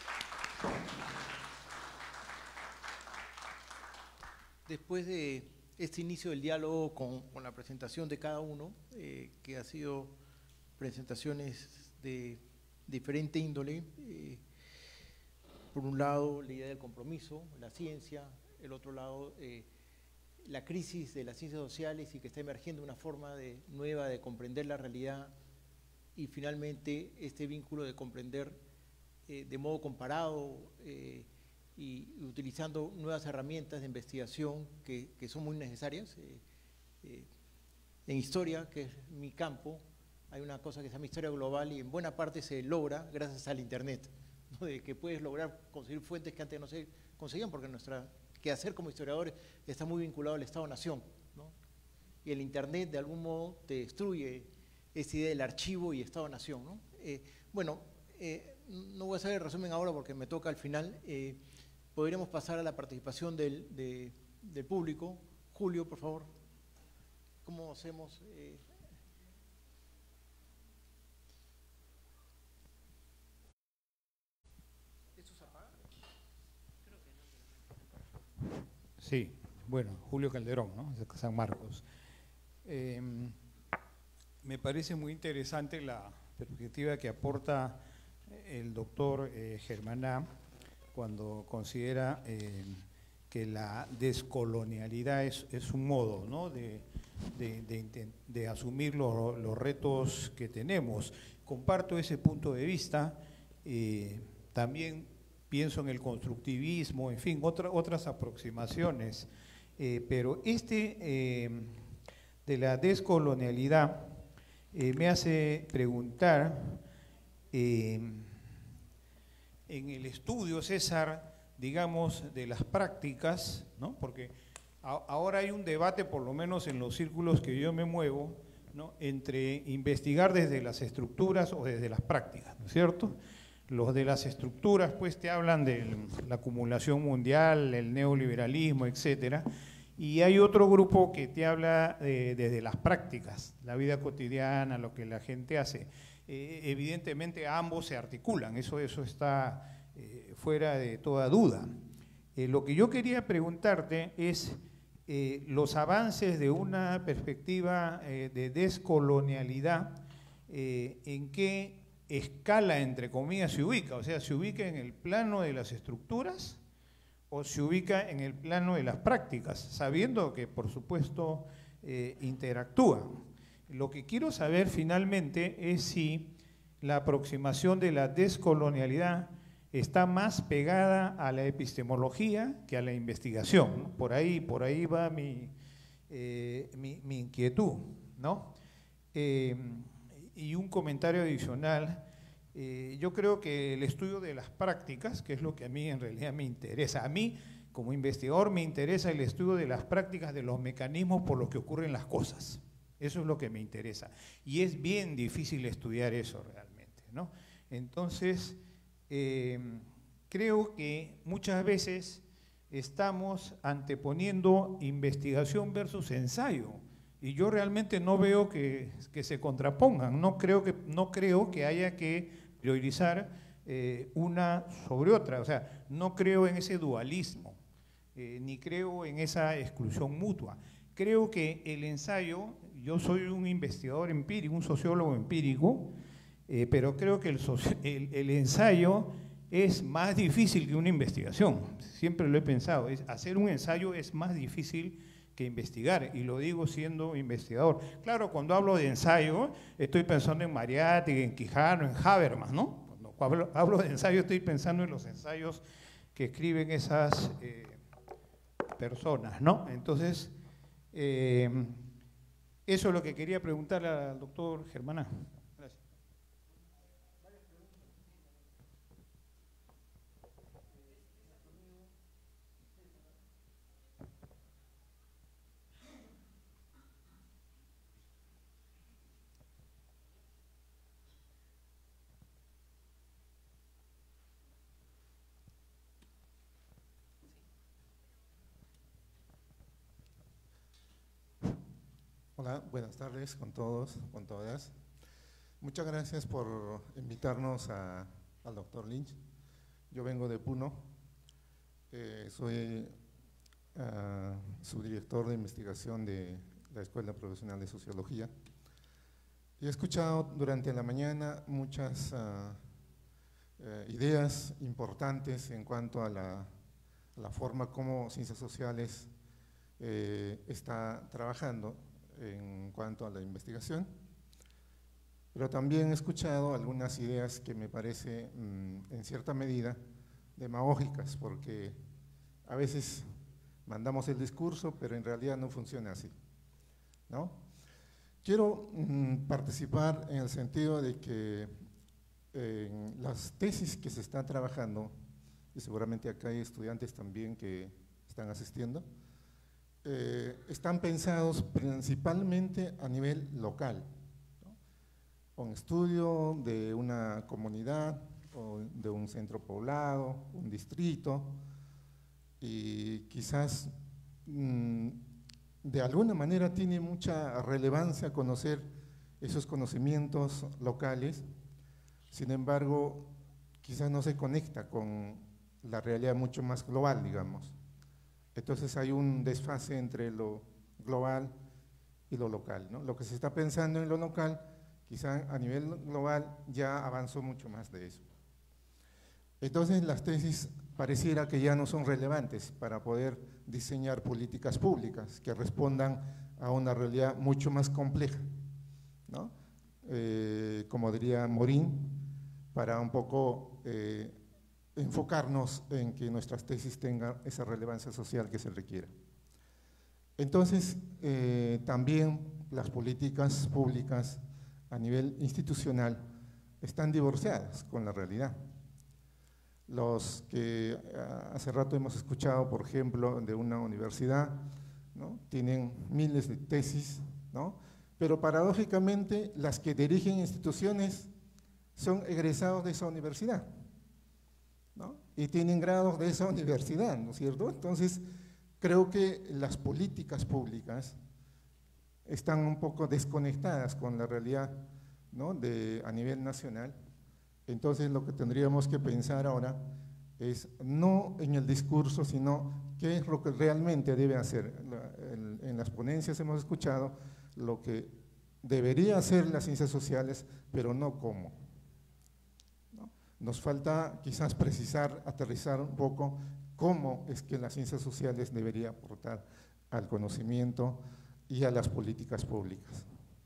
Speaker 12: Después de este inicio del diálogo con, con la presentación de cada uno, eh, que ha sido presentaciones de diferente índole. Eh, por un lado, la idea del compromiso, la ciencia, el otro lado, eh, la crisis de las ciencias sociales y que está emergiendo una forma de, nueva de comprender la realidad, y finalmente este vínculo de comprender eh, de modo comparado eh, y, y utilizando nuevas herramientas de investigación que, que son muy necesarias. Eh, eh, en historia, que es mi campo, hay una cosa que se llama historia global y en buena parte se logra gracias al Internet, ¿no? De que puedes lograr conseguir fuentes que antes no se conseguían porque nuestra quehacer como historiadores está muy vinculado al Estado-Nación, ¿no? Y el Internet de algún modo te destruye esa idea del archivo y Estado-Nación, ¿no? Eh, bueno, eh, no voy a hacer el resumen ahora porque me toca al final. Eh, podríamos pasar a la participación del, de, del público. Julio, por favor. ¿Cómo hacemos? Eh,
Speaker 16: Sí, bueno, Julio Calderón, ¿no? De San Marcos. Eh, me parece muy interesante la perspectiva que aporta el doctor eh, Germaná cuando considera eh, que la descolonialidad es, es un modo, ¿no? de, de, de, de asumir los, los retos que tenemos. Comparto ese punto de vista, eh, también pienso en el constructivismo, en fin, otra, otras aproximaciones, eh, pero este eh, de la descolonialidad eh, me hace preguntar, eh, en el estudio, César, digamos, de las prácticas, ¿no? Porque a, ahora hay un debate, por lo menos en los círculos que yo me muevo, ¿no? Entre investigar desde las estructuras o desde las prácticas, ¿no es cierto? Los de las estructuras, pues, te hablan de la acumulación mundial, el neoliberalismo, etcétera. Y hay otro grupo que te habla de, desde las prácticas, la vida cotidiana, lo que la gente hace. Eh, evidentemente ambos se articulan, eso, eso está eh, fuera de toda duda. Eh, lo que yo quería preguntarte es eh, los avances de una perspectiva eh, de descolonialidad, eh, ¿en qué escala, entre comillas, se ubica? O sea, ¿se ubica en el plano de las estructuras o se ubica en el plano de las prácticas, sabiendo que, por supuesto, eh, interactúan? Lo que quiero saber finalmente es si la aproximación de la descolonialidad está más pegada a la epistemología que a la investigación, ¿no? Por ahí, por ahí va mi, eh, mi, mi inquietud, ¿no? Eh, y un comentario adicional, eh, yo creo que el estudio de las prácticas, que es lo que a mí en realidad me interesa, a mí como investigador me interesa el estudio de las prácticas, de los mecanismos por los que ocurren las cosas. Eso es lo que me interesa. Y es bien difícil estudiar eso realmente, ¿no? Entonces, eh, creo que muchas veces estamos anteponiendo investigación versus ensayo. Y yo realmente no veo que, que se contrapongan. No creo que, no creo que haya que priorizar eh, una sobre otra. O sea, no creo en ese dualismo, eh, ni creo en esa exclusión mutua. Creo que el ensayo, yo soy un investigador empírico, un sociólogo empírico, eh, pero creo que el, el, el ensayo es más difícil que una investigación. Siempre lo he pensado. Es, hacer un ensayo es más difícil que investigar, y lo digo siendo investigador. Claro, cuando hablo de ensayo, estoy pensando en Mariátegui, en Quijano, en Habermas, ¿no? Cuando hablo, hablo de ensayo, estoy pensando en los ensayos que escriben esas eh, personas, ¿no? Entonces, eh, eso es lo que quería preguntarle al doctor Germaná. Gracias.
Speaker 17: Hola, buenas tardes con todos, con todas. Muchas gracias por invitarnos a, al doctor Lynch. Yo vengo de Puno, eh, soy uh, subdirector de investigación de la Escuela Profesional de Sociología. Y he escuchado durante la mañana muchas uh, uh, ideas importantes en cuanto a la, a la forma como Ciencias Sociales eh, está trabajando en cuanto a la investigación. Pero también he escuchado algunas ideas que me parece, mmm, en cierta medida, demagógicas, porque a veces mandamos el discurso, pero en realidad no funciona así, ¿no? Quiero mmm, participar en el sentido de que eh, las tesis que se están trabajando, y seguramente acá hay estudiantes también que están asistiendo, eh, están pensados principalmente a nivel local, un estudio de una comunidad o de un centro poblado, un distrito, y quizás mmm, de alguna manera tiene mucha relevancia conocer esos conocimientos locales, sin embargo, quizás no se conecta con la realidad mucho más global, digamos. Entonces hay un desfase entre lo global y lo local, ¿no? Lo que se está pensando en lo local, quizá a nivel global ya avanzó mucho más de eso. Entonces las tesis pareciera que ya no son relevantes para poder diseñar políticas públicas que respondan a una realidad mucho más compleja, ¿no? Eh, como diría Morín, para un poco eh, enfocarnos en que nuestras tesis tengan esa relevancia social que se requiera. Entonces, eh, también las políticas públicas a nivel institucional están divorciadas con la realidad. Los que hace rato hemos escuchado, por ejemplo, de una universidad, ¿no? Tienen miles de tesis, ¿no? Pero paradójicamente las que dirigen instituciones son egresados de esa universidad, ¿no? Y tienen grados de esa universidad, ¿no es cierto? Entonces, creo que las políticas públicas están un poco desconectadas con la realidad, ¿no? de, a nivel nacional. Entonces lo que tendríamos que pensar ahora es no en el discurso, sino qué es lo que realmente debe hacer. En, en las ponencias hemos escuchado lo que debería hacer las ciencias sociales, pero no cómo, ¿no? Nos falta quizás precisar, aterrizar un poco cómo es que las ciencias sociales deberían aportar al conocimiento y a las políticas públicas.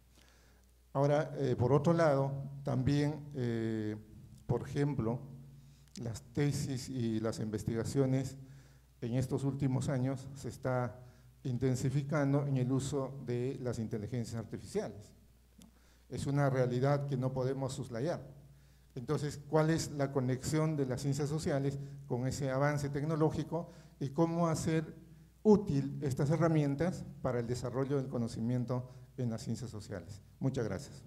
Speaker 17: Ahora, eh, por otro lado, también, eh, por ejemplo, las tesis y las investigaciones en estos últimos años se está intensificando en el uso de las inteligencias artificiales. Es una realidad que no podemos soslayar. Entonces, ¿cuál es la conexión de las ciencias sociales con ese avance tecnológico y cómo hacer útil estas herramientas para el desarrollo del conocimiento en las ciencias sociales? Muchas gracias.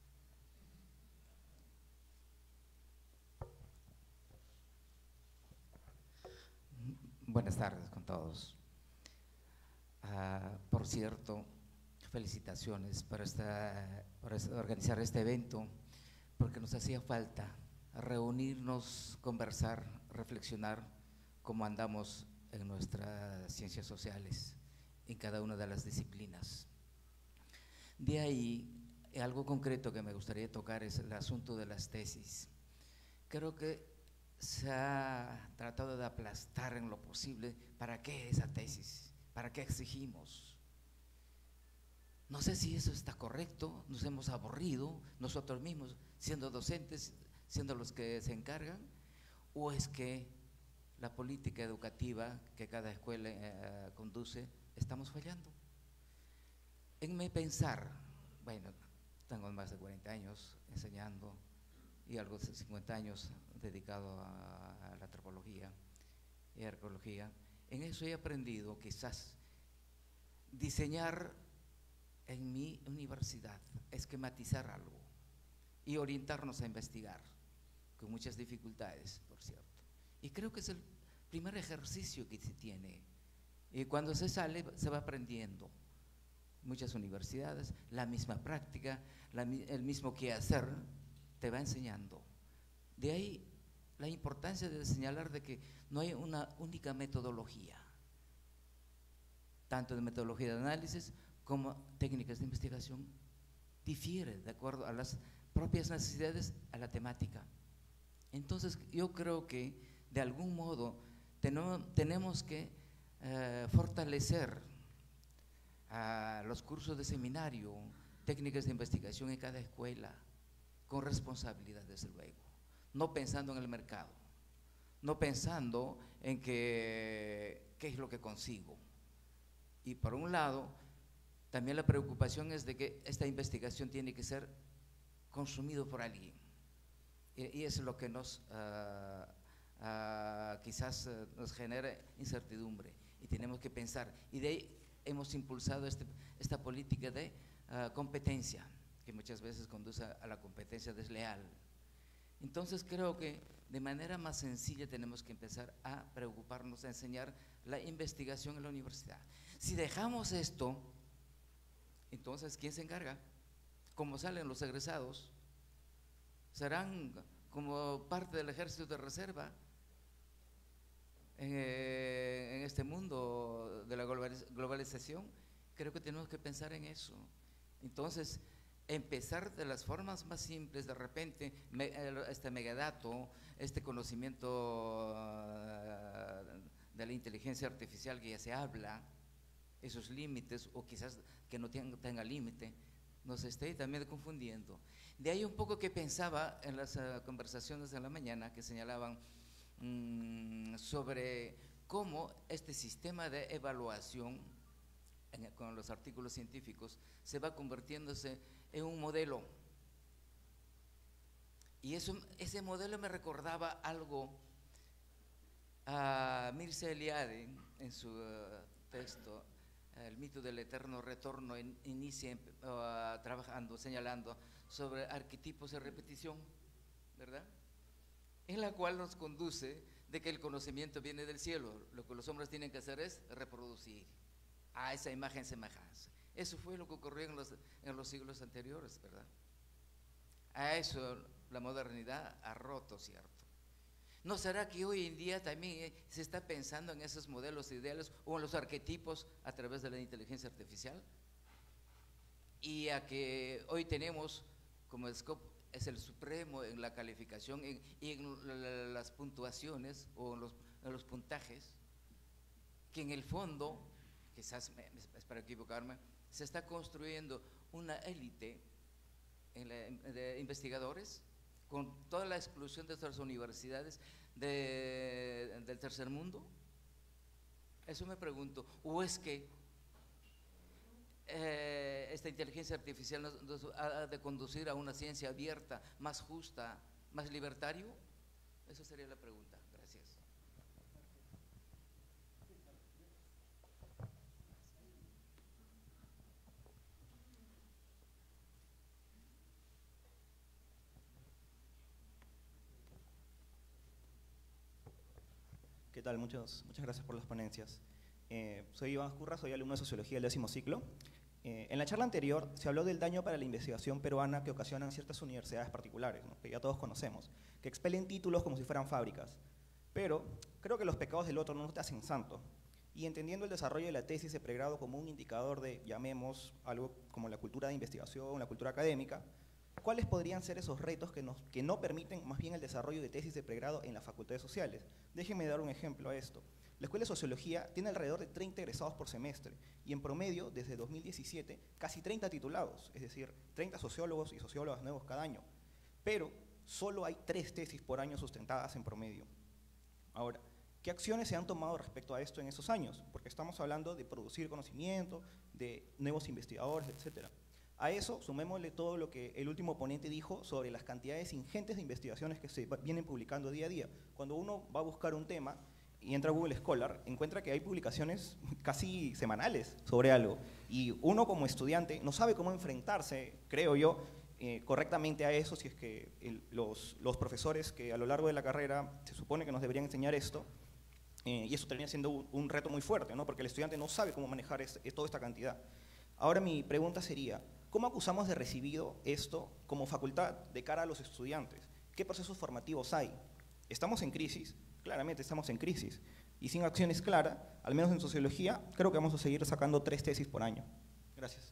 Speaker 18: Buenas tardes con todos. Uh, por cierto, felicitaciones por, esta, por organizar este evento, porque nos hacía falta reunirnos, conversar, reflexionar cómo andamos en nuestras ciencias sociales, en cada una de las disciplinas. De ahí, algo concreto que me gustaría tocar es el asunto de las tesis. Creo que se ha tratado de aplastar en lo posible para qué esa tesis, para qué exigimos. No sé si eso está correcto, nos hemos aburrido nosotros mismos, siendo docentes, siendo los que se encargan, o es que la política educativa que cada escuela eh, conduce, estamos fallando. En mi pensar, bueno, tengo más de cuarenta años enseñando y algo de cincuenta años dedicado a, a la antropología y arqueología, en eso he aprendido quizás diseñar en mi universidad, esquematizar algo y orientarnos a investigar, con muchas dificultades, por cierto. Y creo que es el primer ejercicio que se tiene. Y cuando se sale, se va aprendiendo. Muchas universidades, la misma práctica, la, el mismo quehacer, te va enseñando. De ahí la importancia de señalar de que no hay una única metodología. tanto de metodología de análisis como técnicas de investigación, difiere de acuerdo a las propias necesidades, a la temática. Entonces, yo creo que de algún modo tenemos, tenemos que eh, fortalecer a los cursos de seminario, técnicas de investigación en cada escuela, con responsabilidad, desde luego, no pensando en el mercado, no pensando en que, qué es lo que consigo. Y por un lado, también la preocupación es de que esta investigación tiene que ser consumido por alguien. Y, y eso es lo que nos, uh, uh, quizás uh, nos genera incertidumbre. Y tenemos que pensar. Y de ahí hemos impulsado este, esta política de uh, competencia, que muchas veces conduce a la competencia desleal. Entonces creo que de manera más sencilla tenemos que empezar a preocuparnos de enseñar la investigación en la universidad. Si dejamos esto, entonces ¿quién se encarga? ¿Cómo salen los egresados? ¿Serán como parte del ejército de reserva en, eh, en este mundo de la globalización? Creo que tenemos que pensar en eso. Entonces, empezar de las formas más simples, de repente, me, este megadato, este conocimiento uh, de la inteligencia artificial que ya se habla, esos límites, o quizás que no tenga, tenga límite, nos esté también confundiendo. De ahí un poco que pensaba en las uh, conversaciones de la mañana que señalaban mmm, sobre cómo este sistema de evaluación en, con los artículos científicos se va convirtiéndose en un modelo. Y eso, ese modelo me recordaba algo a Mircea Eliade en su uh, texto, El mito del eterno retorno, in, inicia uh, trabajando, señalando sobre arquetipos de repetición, ¿verdad? En la cual nos conduce de que el conocimiento viene del cielo, lo que los hombres tienen que hacer es reproducir a esa imagen semejanza. Eso fue lo que ocurrió en los, en los siglos anteriores, ¿verdad? A eso la modernidad ha roto, ¿cierto? ¿No será que hoy en día también se está pensando en esos modelos ideales o en los arquetipos a través de la inteligencia artificial? Y a que hoy tenemos, como Scope es el supremo en la calificación y en, en las puntuaciones o en los, en los puntajes, que en el fondo, quizás, me, espero equivocarme, se está construyendo una élite en la, de investigadores con toda la exclusión de nuestras universidades de, del tercer mundo. Eso me pregunto. ¿O es que eh, esta inteligencia artificial nos, nos ha de conducir a una ciencia abierta, más justa, más libertario? Esa sería la pregunta. Gracias.
Speaker 19: ¿Qué tal? Muchas, muchas gracias por las ponencias. Eh, soy Iván Azcurra, soy alumno de Sociología del décimo ciclo. Eh, en la charla anterior se habló del daño para la investigación peruana que ocasionan ciertas universidades particulares, ¿no?, que ya todos conocemos, que expelen títulos como si fueran fábricas. Pero creo que los pecados del otro no te hacen santo. Y entendiendo el desarrollo de la tesis de pregrado como un indicador de, llamemos, algo como la cultura de investigación, la cultura académica, ¿cuáles podrían ser esos retos que, nos, que no permiten más bien el desarrollo de tesis de pregrado en las facultades sociales? Déjenme dar un ejemplo a esto. La Escuela de Sociología tiene alrededor de treinta egresados por semestre y en promedio, desde dos mil diecisiete, casi treinta titulados, es decir, treinta sociólogos y sociólogas nuevos cada año. Pero solo hay tres tesis por año sustentadas en promedio. Ahora, ¿qué acciones se han tomado respecto a esto en esos años? Porque estamos hablando de producir conocimiento, de nuevos investigadores, etcétera. A eso sumémosle todo lo que el último ponente dijo sobre las cantidades ingentes de investigaciones que se vienen publicando día a día. Cuando uno va a buscar un tema y entra a Google Scholar, encuentra que hay publicaciones casi semanales sobre algo. Y uno como estudiante no sabe cómo enfrentarse, creo yo, eh, correctamente a eso, si es que el, los, los profesores que a lo largo de la carrera se supone que nos deberían enseñar esto, eh, y eso termina siendo un, un reto muy fuerte, ¿no?, porque el estudiante no sabe cómo manejar es, es toda esta cantidad. Ahora mi pregunta sería, ¿cómo acusamos de recibido esto como facultad de cara a los estudiantes? ¿Qué procesos formativos hay? ¿Estamos en crisis? Claramente estamos en crisis, y sin acciones claras, al menos en sociología, creo que vamos a seguir sacando tres tesis por año. Gracias.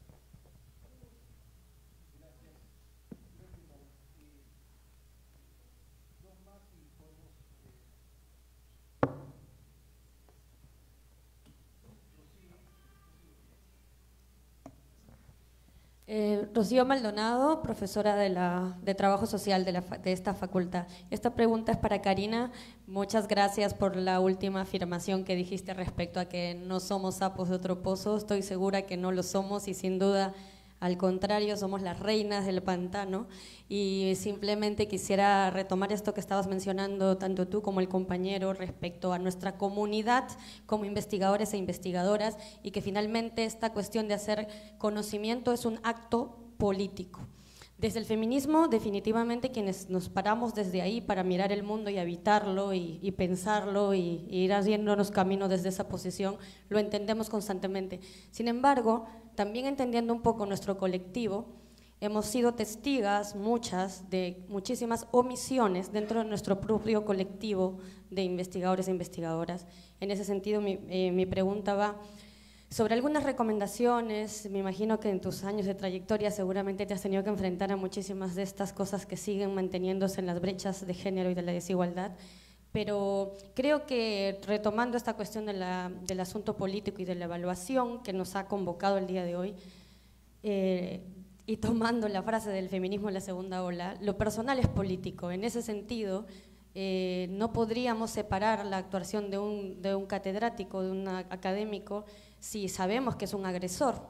Speaker 20: Eh, Rocío Maldonado, profesora de, la, de Trabajo Social de, la, de esta facultad. Esta pregunta es para Karina. Muchas gracias por la última afirmación que dijiste respecto a que no somos sapos de otro pozo. Estoy segura que no lo somos y sin duda, al contrario, somos las reinas del pantano. Y simplemente quisiera retomar esto que estabas mencionando tanto tú como el compañero respecto a nuestra comunidad como investigadores e investigadoras, y que finalmente esta cuestión de hacer conocimiento es un acto político. Desde el feminismo, definitivamente quienes nos paramos desde ahí para mirar el mundo y habitarlo y, y pensarlo y, y ir haciéndonos camino desde esa posición, lo entendemos constantemente. Sin embargo, también entendiendo un poco nuestro colectivo, hemos sido testigas, muchas, de muchísimas omisiones dentro de nuestro propio colectivo de investigadores e investigadoras. En ese sentido, mi, eh, mi pregunta va sobre algunas recomendaciones. Me imagino que en tus años de trayectoria seguramente te has tenido que enfrentar a muchísimas de estas cosas que siguen manteniéndose en las brechas de género y de la desigualdad, pero creo que retomando esta cuestión de la, del asunto político y de la evaluación que nos ha convocado el día de hoy, eh, y tomando la frase del feminismo en la segunda ola, lo personal es político. En ese sentido, eh, no podríamos separar la actuación de un, de un catedrático, de un académico, si sabemos que es un agresor,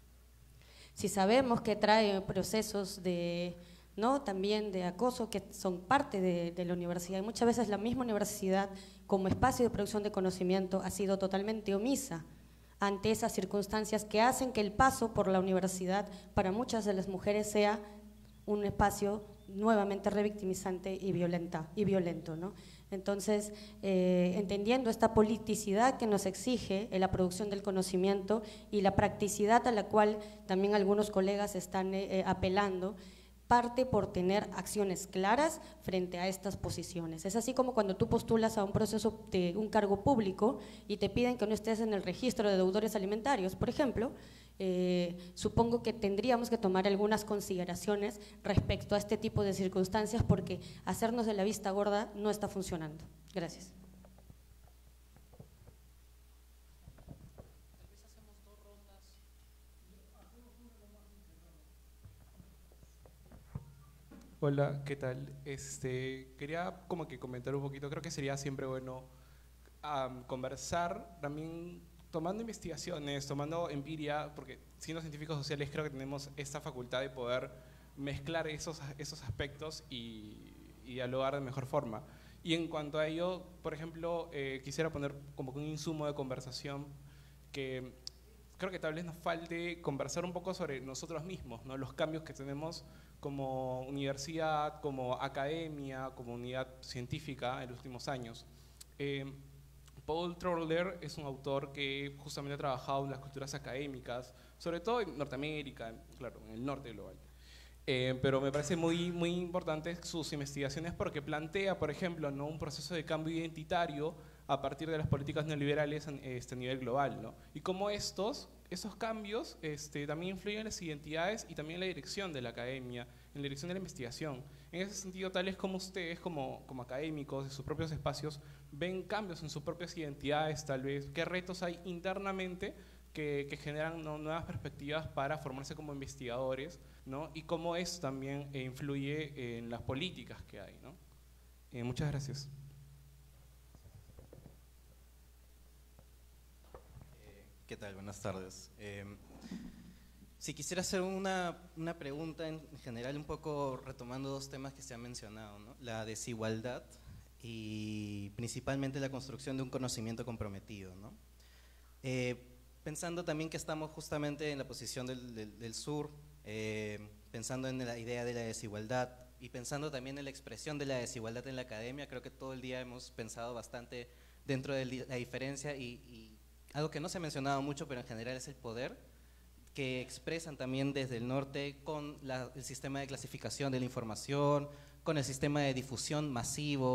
Speaker 20: si sabemos que trae procesos de, ¿no? también de acoso que son parte de, de la universidad. Y muchas veces la misma universidad, como espacio de producción de conocimiento, ha sido totalmente omisa ante esas circunstancias que hacen que el paso por la universidad para muchas de las mujeres sea un espacio nuevamente revictimizante y, violenta, y violento, ¿no? Entonces, eh, entendiendo esta politicidad que nos exige en la producción del conocimiento y la practicidad a la cual también algunos colegas están eh, apelando, parte por tener acciones claras frente a estas posiciones. Es así como cuando tú postulas a un proceso de un cargo público y te piden que no estés en el registro de deudores alimentarios, por ejemplo, eh, supongo que tendríamos que tomar algunas consideraciones respecto a este tipo de circunstancias, porque hacernos de la vista gorda no está funcionando. Gracias.
Speaker 21: Hola, ¿qué tal? Este, quería como que comentar un poquito, creo que sería siempre bueno um, conversar, también tomando investigaciones, tomando empiria, porque siendo científicos sociales creo que tenemos esta facultad de poder mezclar esos, esos aspectos y, y dialogar de mejor forma. Y en cuanto a ello, por ejemplo, eh, quisiera poner como que un insumo de conversación que creo que tal vez nos falte conversar un poco sobre nosotros mismos, ¿no? Los cambios que tenemos como universidad, como academia, como unidad científica en los últimos años. Eh, Paul Troller es un autor que justamente ha trabajado en las culturas académicas, sobre todo en Norteamérica, claro, en el norte global. Eh, pero me parece muy, muy importante sus investigaciones porque plantea, por ejemplo, ¿no? un proceso de cambio identitario a partir de las políticas neoliberales este, a nivel global, ¿no? Y cómo estos, esos cambios este, también influyen en las identidades y también en la dirección de la academia, en la dirección de la investigación. En ese sentido, tales como ustedes, como, como académicos de sus propios espacios, ven cambios en sus propias identidades, tal vez, qué retos hay internamente que, que generan, ¿no? nuevas perspectivas para formarse como investigadores, ¿no? Y cómo eso también eh, influye en las políticas que hay, ¿no? Eh, muchas gracias.
Speaker 6: ¿Qué tal? Buenas tardes. Eh, si quisiera hacer una, una pregunta en general, un poco retomando dos temas que se han mencionado, ¿no? La desigualdad y principalmente la construcción de un conocimiento comprometido, ¿no? Eh, pensando también que estamos justamente en la posición del, del, del sur, eh, pensando en la idea de la desigualdad y pensando también en la expresión de la desigualdad en la academia, creo que todo el día hemos pensado bastante dentro de la diferencia y, y algo que no se ha mencionado mucho, pero en general es el poder que expresan también desde el norte con la, el sistema de clasificación de la información, con el sistema de difusión masivo,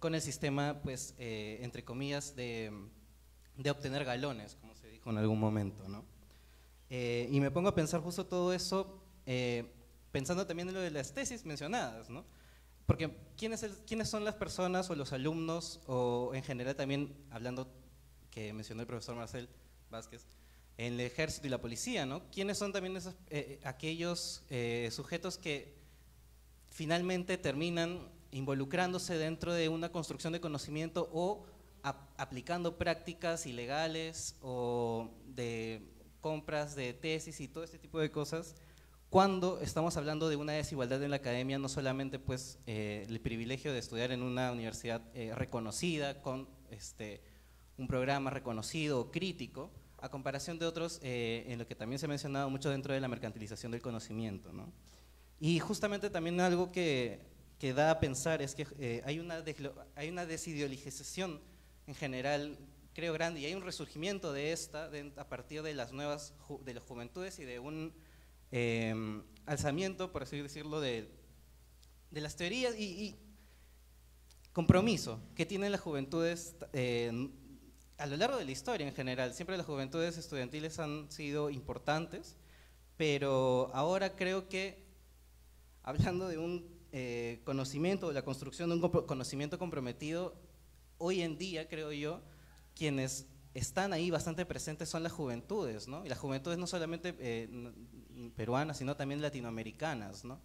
Speaker 6: con el sistema, pues, eh, entre comillas, de, de obtener galones, como se dijo en algún momento, ¿no? Eh, y me pongo a pensar justo todo eso, eh, pensando también en lo de las tesis mencionadas, ¿no? Porque ¿quiénes, el, ¿quiénes son las personas o los alumnos, o en general también, hablando que mencionó el profesor Marcel Vázquez, en el ejército y la policía, ¿no? ¿Quiénes son también esos, eh, aquellos eh, sujetos que finalmente terminan involucrándose dentro de una construcción de conocimiento o ap aplicando prácticas ilegales o de compras de tesis y todo este tipo de cosas, cuando estamos hablando de una desigualdad en la academia, no solamente pues eh, el privilegio de estudiar en una universidad eh, reconocida, con este, un programa reconocido o crítico, a comparación de otros eh, en lo que también se ha mencionado mucho dentro de la mercantilización del conocimiento, ¿no? Y justamente también algo que, que da a pensar es que eh, hay, una hay una desideologización en general, creo, grande, y hay un resurgimiento de esta de, a partir de las nuevas de las juventudes y de un eh, alzamiento, por así decirlo, de, de las teorías y, y compromiso que tienen las juventudes eh, a lo largo de la historia en general. Siempre las juventudes estudiantiles han sido importantes, pero ahora creo que, hablando de un eh, conocimiento, de la construcción de un conocimiento comprometido, hoy en día, creo yo, quienes están ahí bastante presentes son las juventudes, ¿no? Y las juventudes no solamente eh, peruanas, sino también latinoamericanas, ¿no?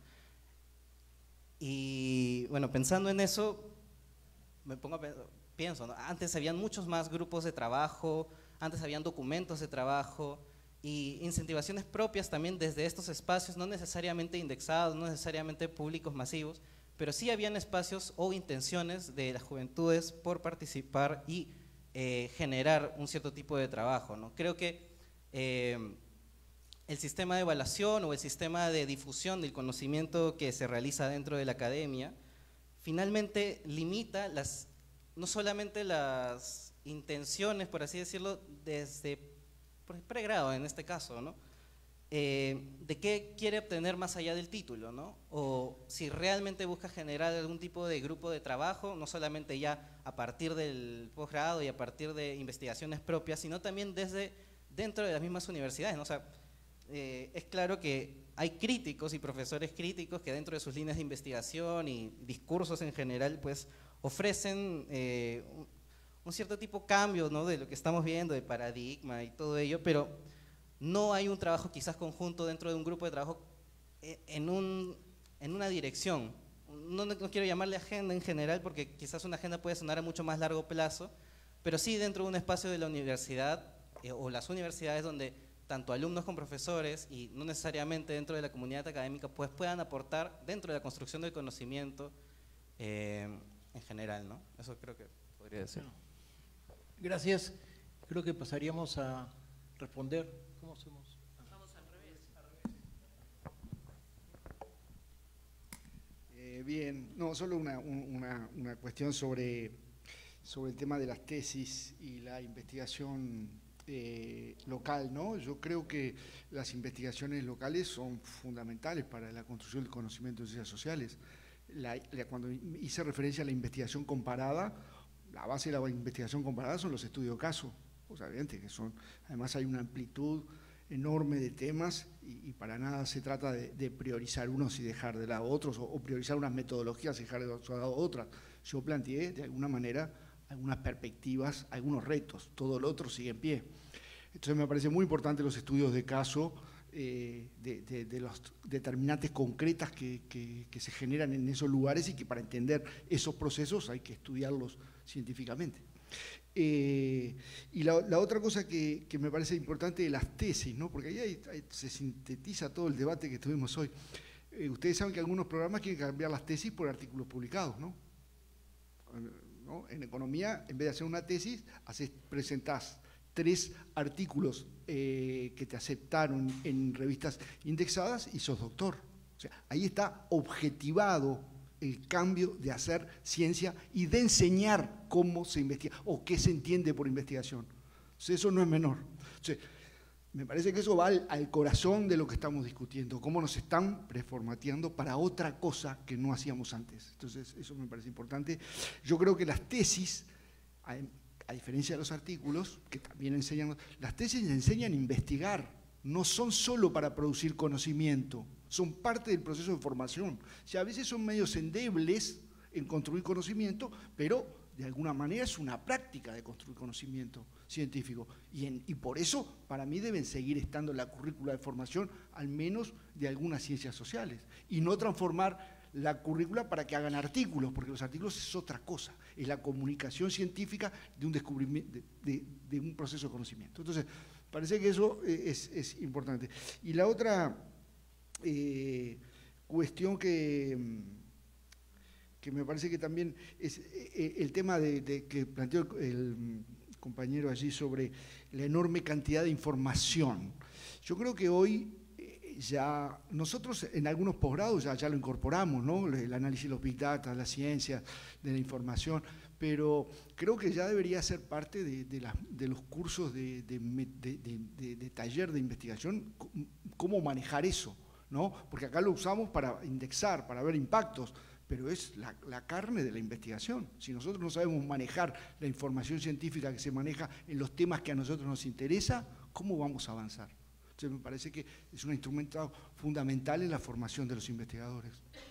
Speaker 6: Y bueno, pensando en eso, me pongo a pensar, pienso, ¿no? Antes habían muchos más grupos de trabajo, antes habían documentos de trabajo y incentivaciones propias también desde estos espacios, no necesariamente indexados, no necesariamente públicos masivos, pero sí habían espacios o intenciones de las juventudes por participar y eh, generar un cierto tipo de trabajo, ¿no? Creo que eh, el sistema de evaluación o el sistema de difusión del conocimiento que se realiza dentro de la academia finalmente limita las no solamente las intenciones, por así decirlo, desde pregrado en este caso, ¿no? Eh, de qué quiere obtener más allá del título, ¿no? O si realmente busca generar algún tipo de grupo de trabajo, no solamente ya a partir del posgrado y a partir de investigaciones propias, sino también desde dentro de las mismas universidades, ¿no? O sea, eh, es claro que hay críticos y profesores críticos que dentro de sus líneas de investigación y discursos en general, pues, ofrecen eh, un, un cierto tipo de cambio, ¿no? De lo que estamos viendo, de paradigma y todo ello, pero no hay un trabajo quizás conjunto dentro de un grupo de trabajo en, un, en una dirección. No, no quiero llamarle agenda en general porque quizás una agenda puede sonar a mucho más largo plazo, pero sí dentro de un espacio de la universidad eh, o las universidades donde tanto alumnos como profesores y no necesariamente dentro de la comunidad académica pues puedan aportar dentro de la construcción del conocimiento eh, en general, ¿no? Eso creo que podría decir.
Speaker 12: Gracias. Creo que pasaríamos a responder. ¿Cómo hacemos?
Speaker 13: Vamos al revés.
Speaker 15: Eh, bien, no, solo una, una, una cuestión sobre, sobre el tema de las tesis y la investigación eh, local, ¿no? Yo creo que las investigaciones locales son fundamentales para la construcción del conocimiento de ciencias sociales. La, la, cuando hice referencia a la investigación comparada, la base de la investigación comparada son los estudios de caso, pues evidente que son, además hay una amplitud enorme de temas y, y para nada se trata de, de priorizar unos y dejar de lado otros, o, o priorizar unas metodologías y dejar de lado otras. Yo planteé de alguna manera algunas perspectivas, algunos retos, todo lo otro sigue en pie. Entonces me parece muy importante los estudios de caso, Eh, de, de, de las determinantes concretas que, que, que se generan en esos lugares y que para entender esos procesos hay que estudiarlos científicamente. Eh, y la, la otra cosa que, que me parece importante de las tesis, ¿no? Porque ahí hay, hay, se sintetiza todo el debate que tuvimos hoy. Eh, ustedes saben que algunos programas quieren cambiar las tesis por artículos publicados, ¿no? ¿No? En economía, en vez de hacer una tesis, haces, presentás tres artículos eh, que te aceptaron en revistas indexadas y sos doctor. O sea, ahí está objetivado el cambio de hacer ciencia y de enseñar cómo se investiga o qué se entiende por investigación. O sea, eso no es menor. O sea, me parece que eso va al, al corazón de lo que estamos discutiendo, cómo nos están preformateando para otra cosa que no hacíamos antes. Entonces, eso me parece importante. Yo creo que las tesis, a, a diferencia de los artículos, que también enseñan, las tesis enseñan a investigar, no son solo para producir conocimiento, son parte del proceso de formación. O sea, a veces son medios endebles en construir conocimiento, pero de alguna manera es una práctica de construir conocimiento científico. Y, en, y por eso, para mí, deben seguir estando en la currícula de formación, al menos de algunas ciencias sociales, y no transformar la currícula para que hagan artículos, porque los artículos es otra cosa, es la comunicación científica de un descubrimiento, de, de, de un proceso de conocimiento. Entonces, parece que eso es, es importante. Y la otra eh, cuestión que, que me parece que también es eh, el tema de, de que planteó el compañero allí sobre la enorme cantidad de información. Yo creo que hoy eh, ya nosotros en algunos posgrados ya, ya lo incorporamos, ¿no? El análisis de los big data, la ciencia de la información, pero creo que ya debería ser parte de, de, la, de los cursos de, de, de, de, de taller de investigación, cómo manejar eso, ¿no? Porque acá lo usamos para indexar, para ver impactos, pero es la, la carne de la investigación. Si nosotros no sabemos manejar la información científica que se maneja en los temas que a nosotros nos interesa, ¿cómo vamos a avanzar? Entonces me parece que es un instrumento fundamental en la formación de los investigadores.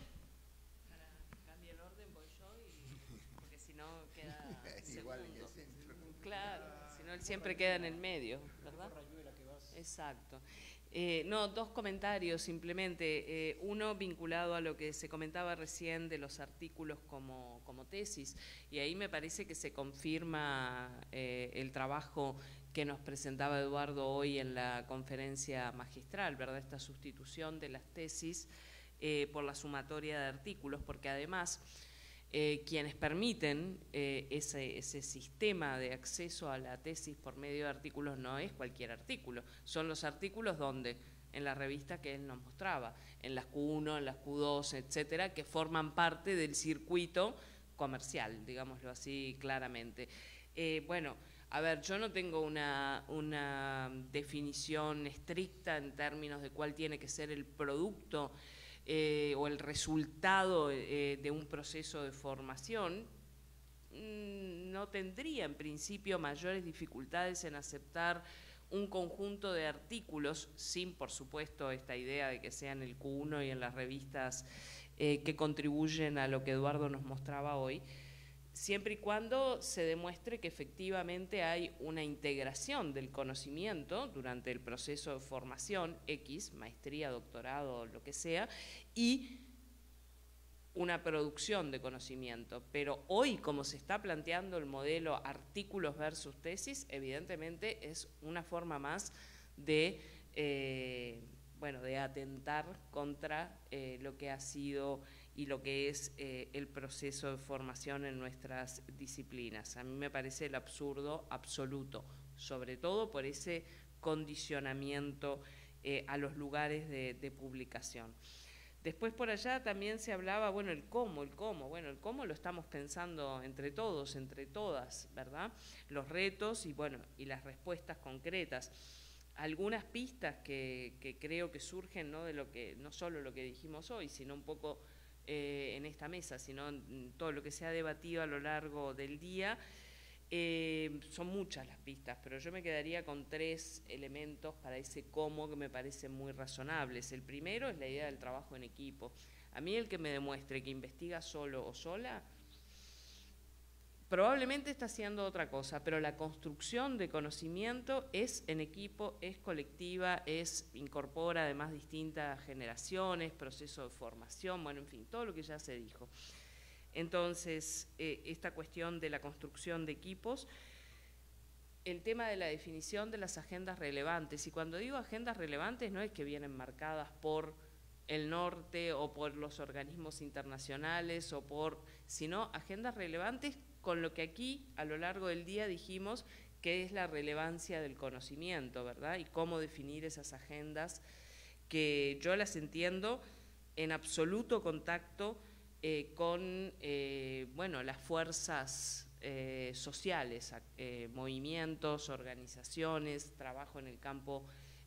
Speaker 13: Claro, si no él siempre queda en el medio, ¿verdad? Exacto. Eh, no, dos comentarios simplemente. Eh, uno vinculado a lo que se comentaba recién de los artículos como, como tesis, y ahí me parece que se confirma eh, el trabajo que nos presentaba Eduardo hoy en la conferencia magistral, ¿verdad? Esta sustitución de las tesis eh, por la sumatoria de artículos, porque además Eh, quienes permiten eh, ese, ese sistema de acceso a la tesis por medio de artículos no es cualquier artículo, son los artículos donde, en la revista que él nos mostraba, en las Q uno, en las Q dos, etcétera, que forman parte del circuito comercial, digámoslo así claramente. Eh, bueno, a ver, yo no tengo una, una definición estricta en términos de cuál tiene que ser el producto Eh, o el resultado eh, de un proceso de formación, mmm, no tendría en principio mayores dificultades en aceptar un conjunto de artículos, sin por supuesto esta idea de que sea en el Q uno y en las revistas eh, que contribuyen a lo que Eduardo nos mostraba hoy, siempre y cuando se demuestre que efectivamente hay una integración del conocimiento durante el proceso de formación X, maestría, doctorado, lo que sea, y una producción de conocimiento. Pero hoy, como se está planteando el modelo artículos versus tesis, evidentemente es una forma más de, eh, bueno, de atentar contra eh, lo que ha sido y lo que es eh, el proceso de formación en nuestras disciplinas. A mí me parece el absurdo absoluto, sobre todo por ese condicionamiento eh, a los lugares de, de publicación. Después por allá también se hablaba, bueno, el cómo, el cómo, bueno, el cómo lo estamos pensando entre todos, entre todas, ¿verdad? Los retos y, bueno, y las respuestas concretas. Algunas pistas que, que creo que surgen, ¿no? De lo que, no solo lo que dijimos hoy, sino un poco Eh, en esta mesa, sino en todo lo que se ha debatido a lo largo del día. Eh, son muchas las pistas, pero yo me quedaría con tres elementos para ese cómo que me parecen muy razonables. El primero es la idea del trabajo en equipo. A mí el que me demuestre que investiga solo o sola, probablemente está haciendo otra cosa, pero la construcción de conocimiento es en equipo, es colectiva, es, incorpora además distintas generaciones, proceso de formación, bueno, en fin, todo lo que ya se dijo. Entonces, eh, esta cuestión de la construcción de equipos, el tema de la definición de las agendas relevantes, y cuando digo agendas relevantes no es que vienen marcadas por el norte o por los organismos internacionales, o por, sino agendas relevantes con lo que aquí a lo largo del día dijimos que es la relevancia del conocimiento, ¿verdad? Y cómo definir esas agendas que yo las entiendo en absoluto contacto eh, con eh, bueno, las fuerzas eh, sociales, eh, movimientos, organizaciones, trabajo en el campo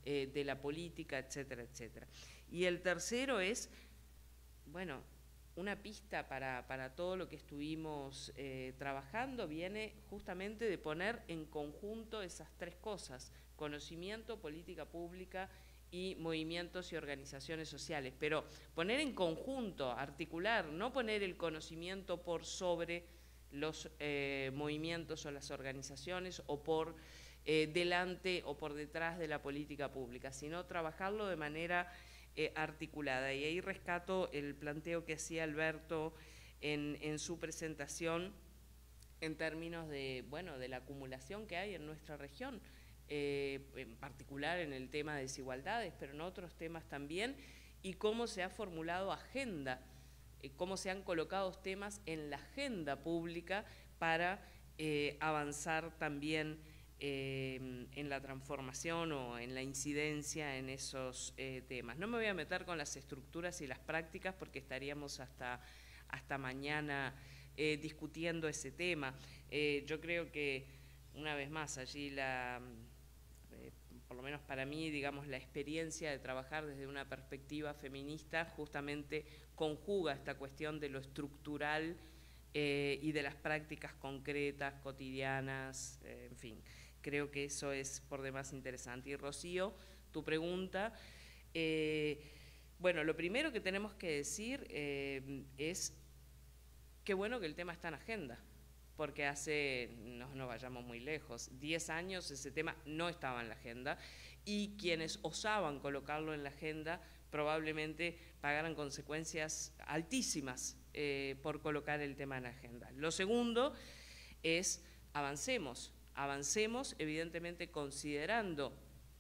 Speaker 13: eh, de la política, etcétera, etcétera. Y el tercero es, bueno, una pista para, para todo lo que estuvimos eh, trabajando viene justamente de poner en conjunto esas tres cosas: conocimiento, política pública y movimientos y organizaciones sociales. Pero poner en conjunto, articular, no poner el conocimiento por sobre los eh, movimientos o las organizaciones o por eh, delante o por detrás de la política pública, sino trabajarlo de manera eh, articulada. Y ahí rescato el planteo que hacía Alberto en, en su presentación en términos de, bueno, de la acumulación que hay en nuestra región. Eh, en particular en el tema de desigualdades, pero en otros temas también, y cómo se ha formulado agenda, eh, cómo se han colocado temas en la agenda pública para eh, avanzar también eh, en la transformación o en la incidencia en esos eh, temas. No me voy a meter con las estructuras y las prácticas porque estaríamos hasta, hasta mañana eh, discutiendo ese tema. Eh, yo creo que, una vez más, allí la... por lo menos para mí, digamos, la experiencia de trabajar desde una perspectiva feminista justamente conjuga esta cuestión de lo estructural eh, y de las prácticas concretas, cotidianas, eh, en fin, creo que eso es por demás interesante. Y Rocío, tu pregunta, eh, bueno, lo primero que tenemos que decir eh, es qué bueno que el tema está en agenda, porque hace, no, no vayamos muy lejos, diez años ese tema no estaba en la agenda y quienes osaban colocarlo en la agenda probablemente pagaran consecuencias altísimas eh, por colocar el tema en la agenda. Lo segundo es avancemos, avancemos evidentemente considerando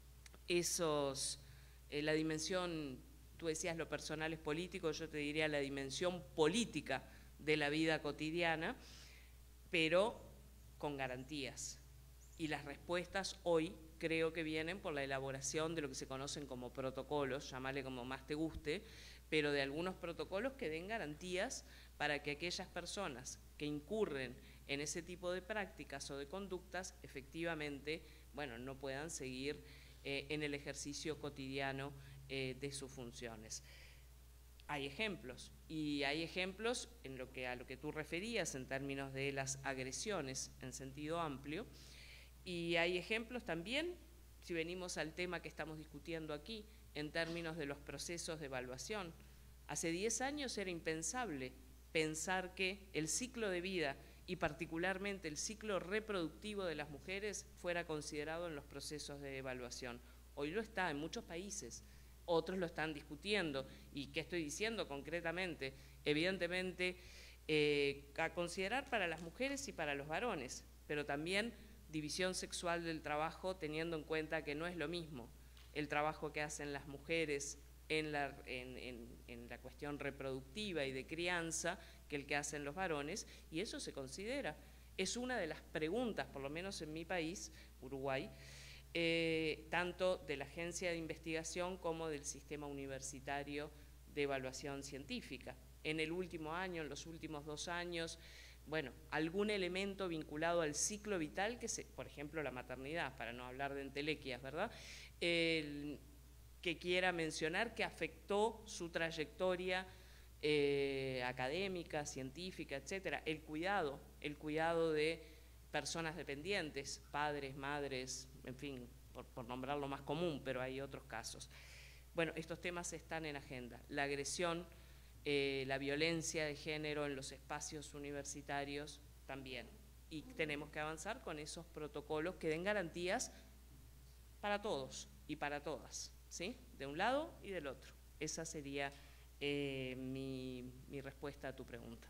Speaker 13: esos, eh, la dimensión, tú decías lo personal es político, yo te diría la dimensión política de la vida cotidiana, pero con garantías. Y las respuestas hoy creo que vienen por la elaboración de lo que se conocen como protocolos, llámale como más te guste, pero de algunos protocolos que den garantías para que aquellas personas que incurren en ese tipo de prácticas o de conductas efectivamente, bueno, no puedan seguir eh, en el ejercicio cotidiano eh, de sus funciones. Hay ejemplos, y hay ejemplos en lo que, a lo que tú referías en términos de las agresiones en sentido amplio, y hay ejemplos también, si venimos al tema que estamos discutiendo aquí, en términos de los procesos de evaluación. Hace diez años era impensable pensar que el ciclo de vida y particularmente el ciclo reproductivo de las mujeres fuera considerado en los procesos de evaluación. Hoy lo está en muchos países. Otros lo están discutiendo. ¿Y qué estoy diciendo concretamente? Evidentemente, eh, a considerar para las mujeres y para los varones, pero también división sexual del trabajo, teniendo en cuenta que no es lo mismo el trabajo que hacen las mujeres en la, en, en, en la cuestión reproductiva y de crianza que el que hacen los varones, y eso se considera. Es una de las preguntas, por lo menos en mi país, Uruguay, Eh, tanto de la agencia de investigación como del sistema universitario de evaluación científica. En el último año, en los últimos dos años, bueno, algún elemento vinculado al ciclo vital, que se, por ejemplo la maternidad, para no hablar de entelequias, ¿verdad?, El, que quiera mencionar que afectó su trayectoria eh, académica, científica, etcétera, el cuidado, el cuidado de personas dependientes, padres, madres, en fin, por, por nombrar lo más común, pero hay otros casos. Bueno, estos temas están en agenda. La agresión, eh, la violencia de género en los espacios universitarios también. Y tenemos que avanzar con esos protocolos que den garantías para todos y para todas, ¿sí? De un lado y del otro. Esa sería eh, mi, mi respuesta a tu pregunta.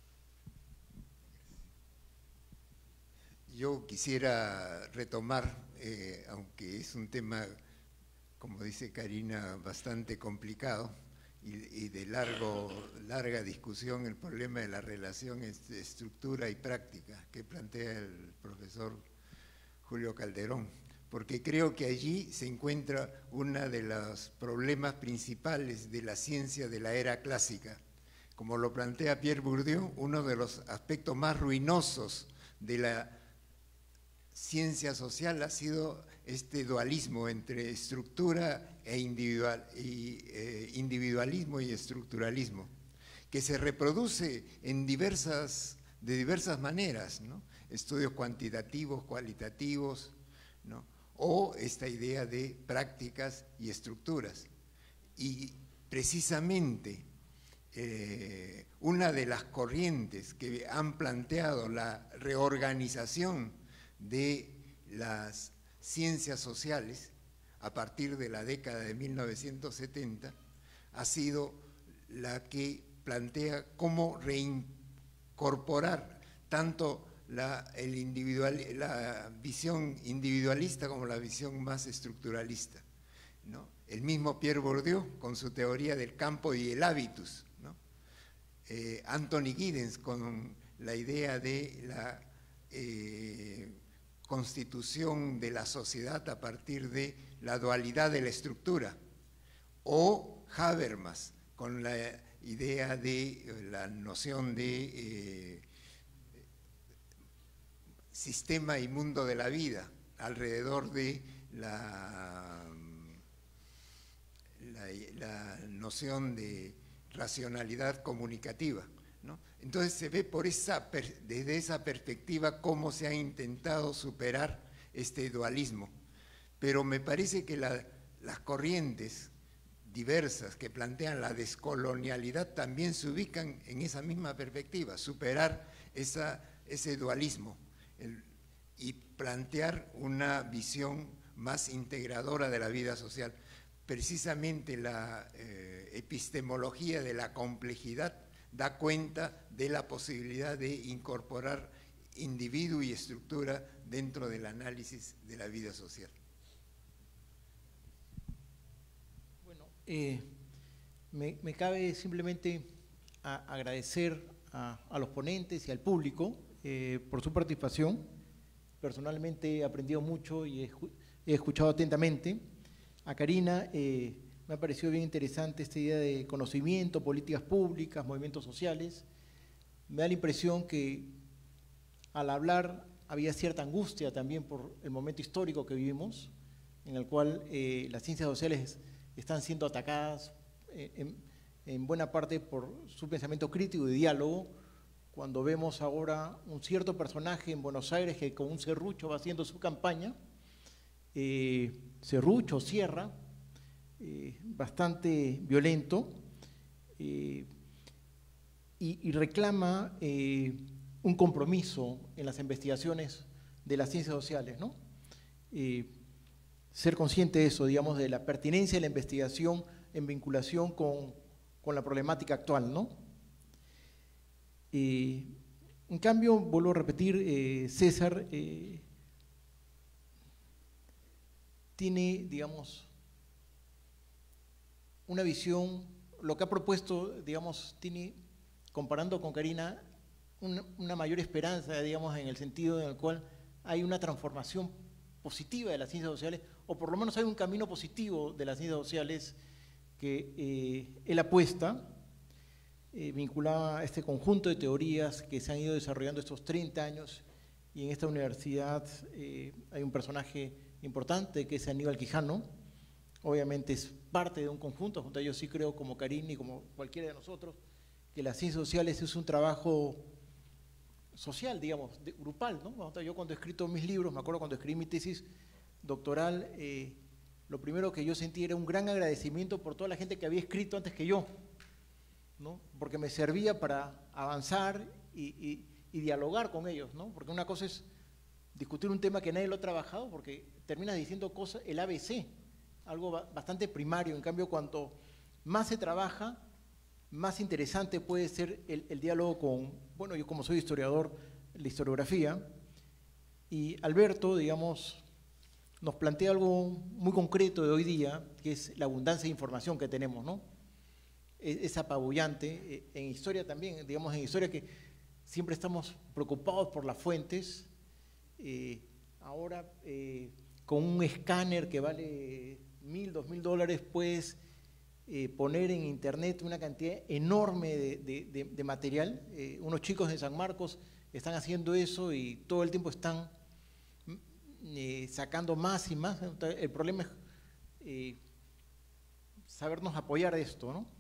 Speaker 14: Yo quisiera retomar, eh, aunque es un tema, como dice Karina, bastante complicado y, y de largo, larga discusión, el problema de la relación entre estructura y práctica que plantea el profesor Julio Calderón, porque creo que allí se encuentra uno de los problemas principales de la ciencia de la era clásica. Como lo plantea Pierre Bourdieu, uno de los aspectos más ruinosos de la ciencia social ha sido este dualismo entre estructura e individual, y, eh, individualismo y estructuralismo, que se reproduce en diversas, de diversas maneras, ¿no? Estudios cuantitativos, cualitativos, ¿no? O esta idea de prácticas y estructuras. Y precisamente eh, una de las corrientes que han planteado la reorganización de las ciencias sociales a partir de la década de mil novecientos setenta ha sido la que plantea cómo reincorporar tanto la, el individual, la visión individualista como la visión más estructuralista, ¿no? El mismo Pierre Bourdieu con su teoría del campo y el hábitus, ¿no? eh, Anthony Giddens con la idea de la eh, constitución de la sociedad a partir de la dualidad de la estructura, o Habermas con la idea de la noción de eh, sistema y mundo de la vida alrededor de la, la, la noción de racionalidad comunicativa, ¿no? Entonces se ve por esa, desde esa perspectiva cómo se ha intentado superar este dualismo, pero me parece que la, las corrientes diversas que plantean la descolonialidad también se ubican en esa misma perspectiva, superar esa, ese dualismo el, y plantear una visión más integradora de la vida social. Precisamente la eh, epistemología de la complejidad da cuenta de la posibilidad de incorporar individuo y estructura dentro del análisis de la vida social.
Speaker 12: Eh, me, me cabe simplemente a, agradecer a, a los ponentes y al público eh, por su participación. Personalmente he aprendido mucho y he, he escuchado atentamente. A Karina eh, me ha parecido bien interesante esta idea de conocimiento, políticas públicas, movimientos sociales. Me da la impresión que al hablar había cierta angustia también por el momento histórico que vivimos, en el cual eh, las ciencias sociales están siendo atacadas eh, en, en buena parte por su pensamiento crítico y diálogo, cuando vemos ahora un cierto personaje en Buenos Aires que con un serrucho va haciendo su campaña, eh, serrucho, sierra, eh, bastante violento, eh, y, y reclama eh, un compromiso en las investigaciones de las ciencias sociales, ¿no? Eh, ser consciente de eso, digamos, de la pertinencia de la investigación en vinculación con, con la problemática actual, ¿no? Eh, en cambio, vuelvo a repetir, eh, César eh, tiene, digamos, una visión, lo que ha propuesto, digamos, tiene, comparando con Karina, una, una mayor esperanza, digamos, en el sentido en el cual hay una transformación positiva de las ciencias sociales, o por lo menos hay un camino positivo de las ciencias sociales que eh, él apuesta, eh, vinculada a este conjunto de teorías que se han ido desarrollando estos treinta años, y en esta universidad eh, hay un personaje importante que es Aníbal Quijano. Obviamente es parte de un conjunto, junto a yo sí creo, como Karina y como cualquiera de nosotros, que las ciencias sociales es un trabajo social, digamos, de, grupal, ¿no? Yo cuando he escrito mis libros, me acuerdo cuando escribí mi tesis doctoral, eh, lo primero que yo sentí era un gran agradecimiento por toda la gente que había escrito antes que yo, ¿no? Porque me servía para avanzar y, y, y dialogar con ellos, ¿no? Porque una cosa es discutir un tema que nadie lo ha trabajado, porque terminas diciendo cosas, el A B C, algo bastante primario. En cambio, cuanto más se trabaja, más interesante puede ser el, el diálogo con, bueno, yo como soy historiador, la historiografía, y Alberto, digamos, nos plantea algo muy concreto de hoy día, que es la abundancia de información que tenemos, ¿no? Es, es apabullante. En historia también, digamos, en historia que siempre estamos preocupados por las fuentes. Eh, ahora, eh, con un escáner que vale mil, dos mil dólares, puedes eh, poner en internet una cantidad enorme de, de, de, de material. Eh, unos chicos de San Marcos están haciendo eso y todo el tiempo están eh, sacando más y más. El problema es eh, sabernos apoyar esto, ¿no?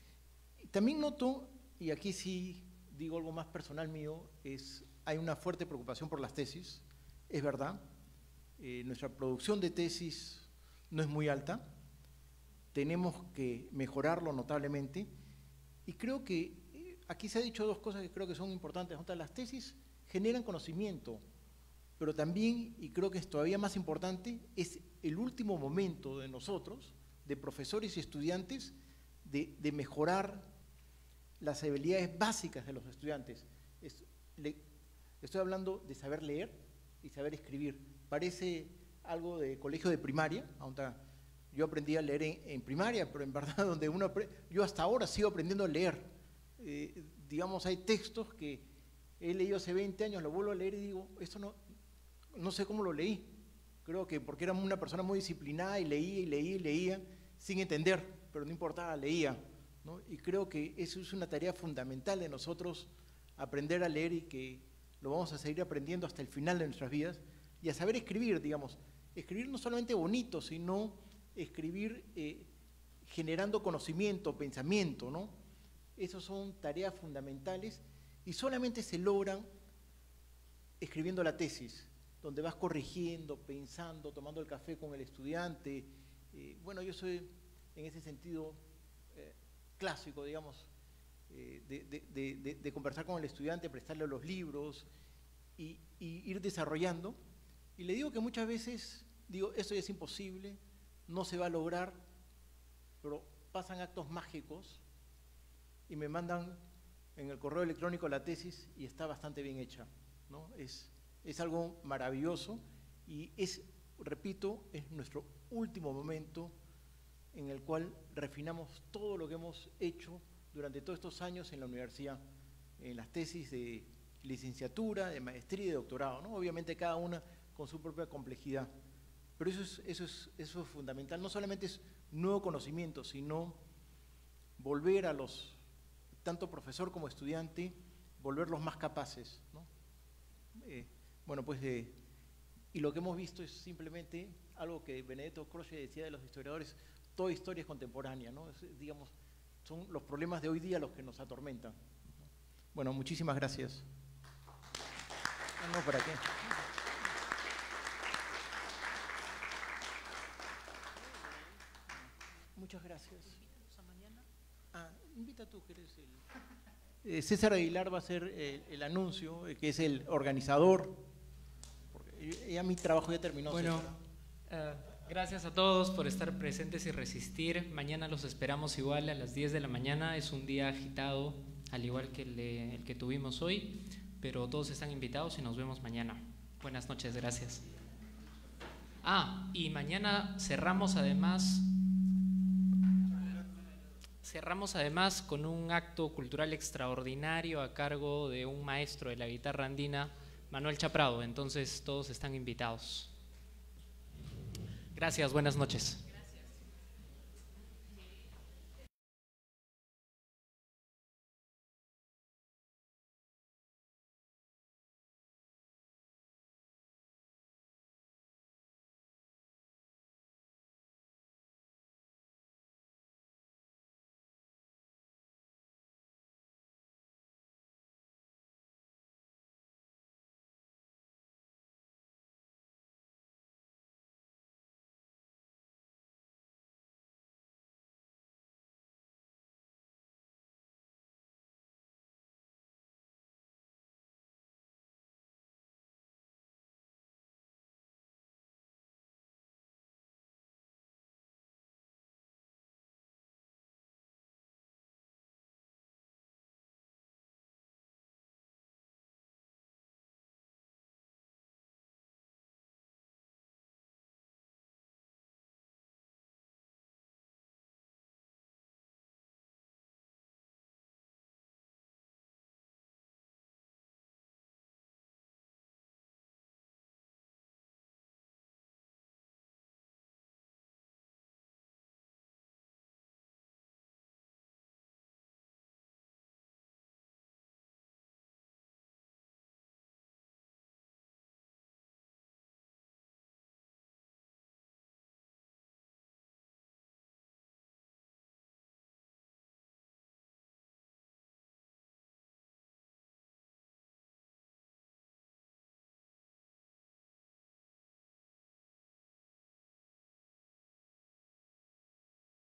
Speaker 12: Y también noto, y aquí sí digo algo más personal mío, es hay una fuerte preocupación por las tesis, es verdad. Eh, nuestra producción de tesis no es muy alta, tenemos que mejorarlo notablemente, y creo que eh, aquí se ha dicho dos cosas que creo que son importantes. Las tesis generan conocimiento, pero también, y creo que es todavía más importante, es el último momento de nosotros, de profesores y estudiantes, de, de mejorar las habilidades básicas de los estudiantes. Es, le, estoy hablando de saber leer y saber escribir. Parece algo de colegio de primaria, aunque yo aprendí a leer en, en primaria, pero en verdad donde uno yo hasta ahora sigo aprendiendo a leer. Eh, digamos, hay textos que he leído hace veinte años, lo vuelvo a leer y digo, esto no, no sé cómo lo leí. Creo que porque era una persona muy disciplinada y leía y leía y leía sin entender, pero no importaba, leía, ¿no? Y creo que eso es una tarea fundamental de nosotros, aprender a leer, y que lo vamos a seguir aprendiendo hasta el final de nuestras vidas, y a saber escribir, digamos, escribir no solamente bonito, sino escribir eh, generando conocimiento, pensamiento, ¿no? Esas son tareas fundamentales y solamente se logran escribiendo la tesis, donde vas corrigiendo, pensando, tomando el café con el estudiante. Eh, bueno, yo soy en ese sentido eh, clásico, digamos, eh, de, de, de, de, de conversar con el estudiante, prestarle los libros y, y ir desarrollando. Y le digo que muchas veces, digo, esto ya es imposible, no se va a lograr, pero pasan actos mágicos y me mandan en el correo electrónico la tesis y está bastante bien hecha, ¿no? Es, es algo maravilloso y es, repito, es nuestro último momento en el cual refinamos todo lo que hemos hecho durante todos estos años en la universidad, en las tesis de licenciatura, de maestría y de doctorado, ¿no? Obviamente cada una con su propia complejidad, pero eso es, eso es, eso es fundamental. No solamente es nuevo conocimiento, sino volver a los, tanto profesor como estudiante, volverlos más capaces, ¿no? Eh, bueno, pues, eh, y lo que hemos visto es simplemente algo que Benedetto Croce decía de los historiadores: toda historia es contemporánea, ¿no? Es, digamos, son los problemas de hoy día los que nos atormentan. Bueno, muchísimas gracias. No, ¿para qué? Muchas gracias. Ah, invita tú, que eres el... Eh, César Aguilar va a hacer el, el anuncio, eh, que es el organizador. Porque ya mi trabajo ya terminó.
Speaker 1: Bueno, uh, gracias a todos por estar presentes y resistir. Mañana los esperamos igual a las diez de la mañana. Es un día agitado, al igual que el, de, el que tuvimos hoy, pero todos están invitados y nos vemos mañana. Buenas noches, gracias. Ah, y mañana cerramos además... Cerramos además con un acto cultural extraordinario a cargo de un maestro de la guitarra andina, Manuel Chaprado. Entonces todos están invitados. Gracias, buenas noches.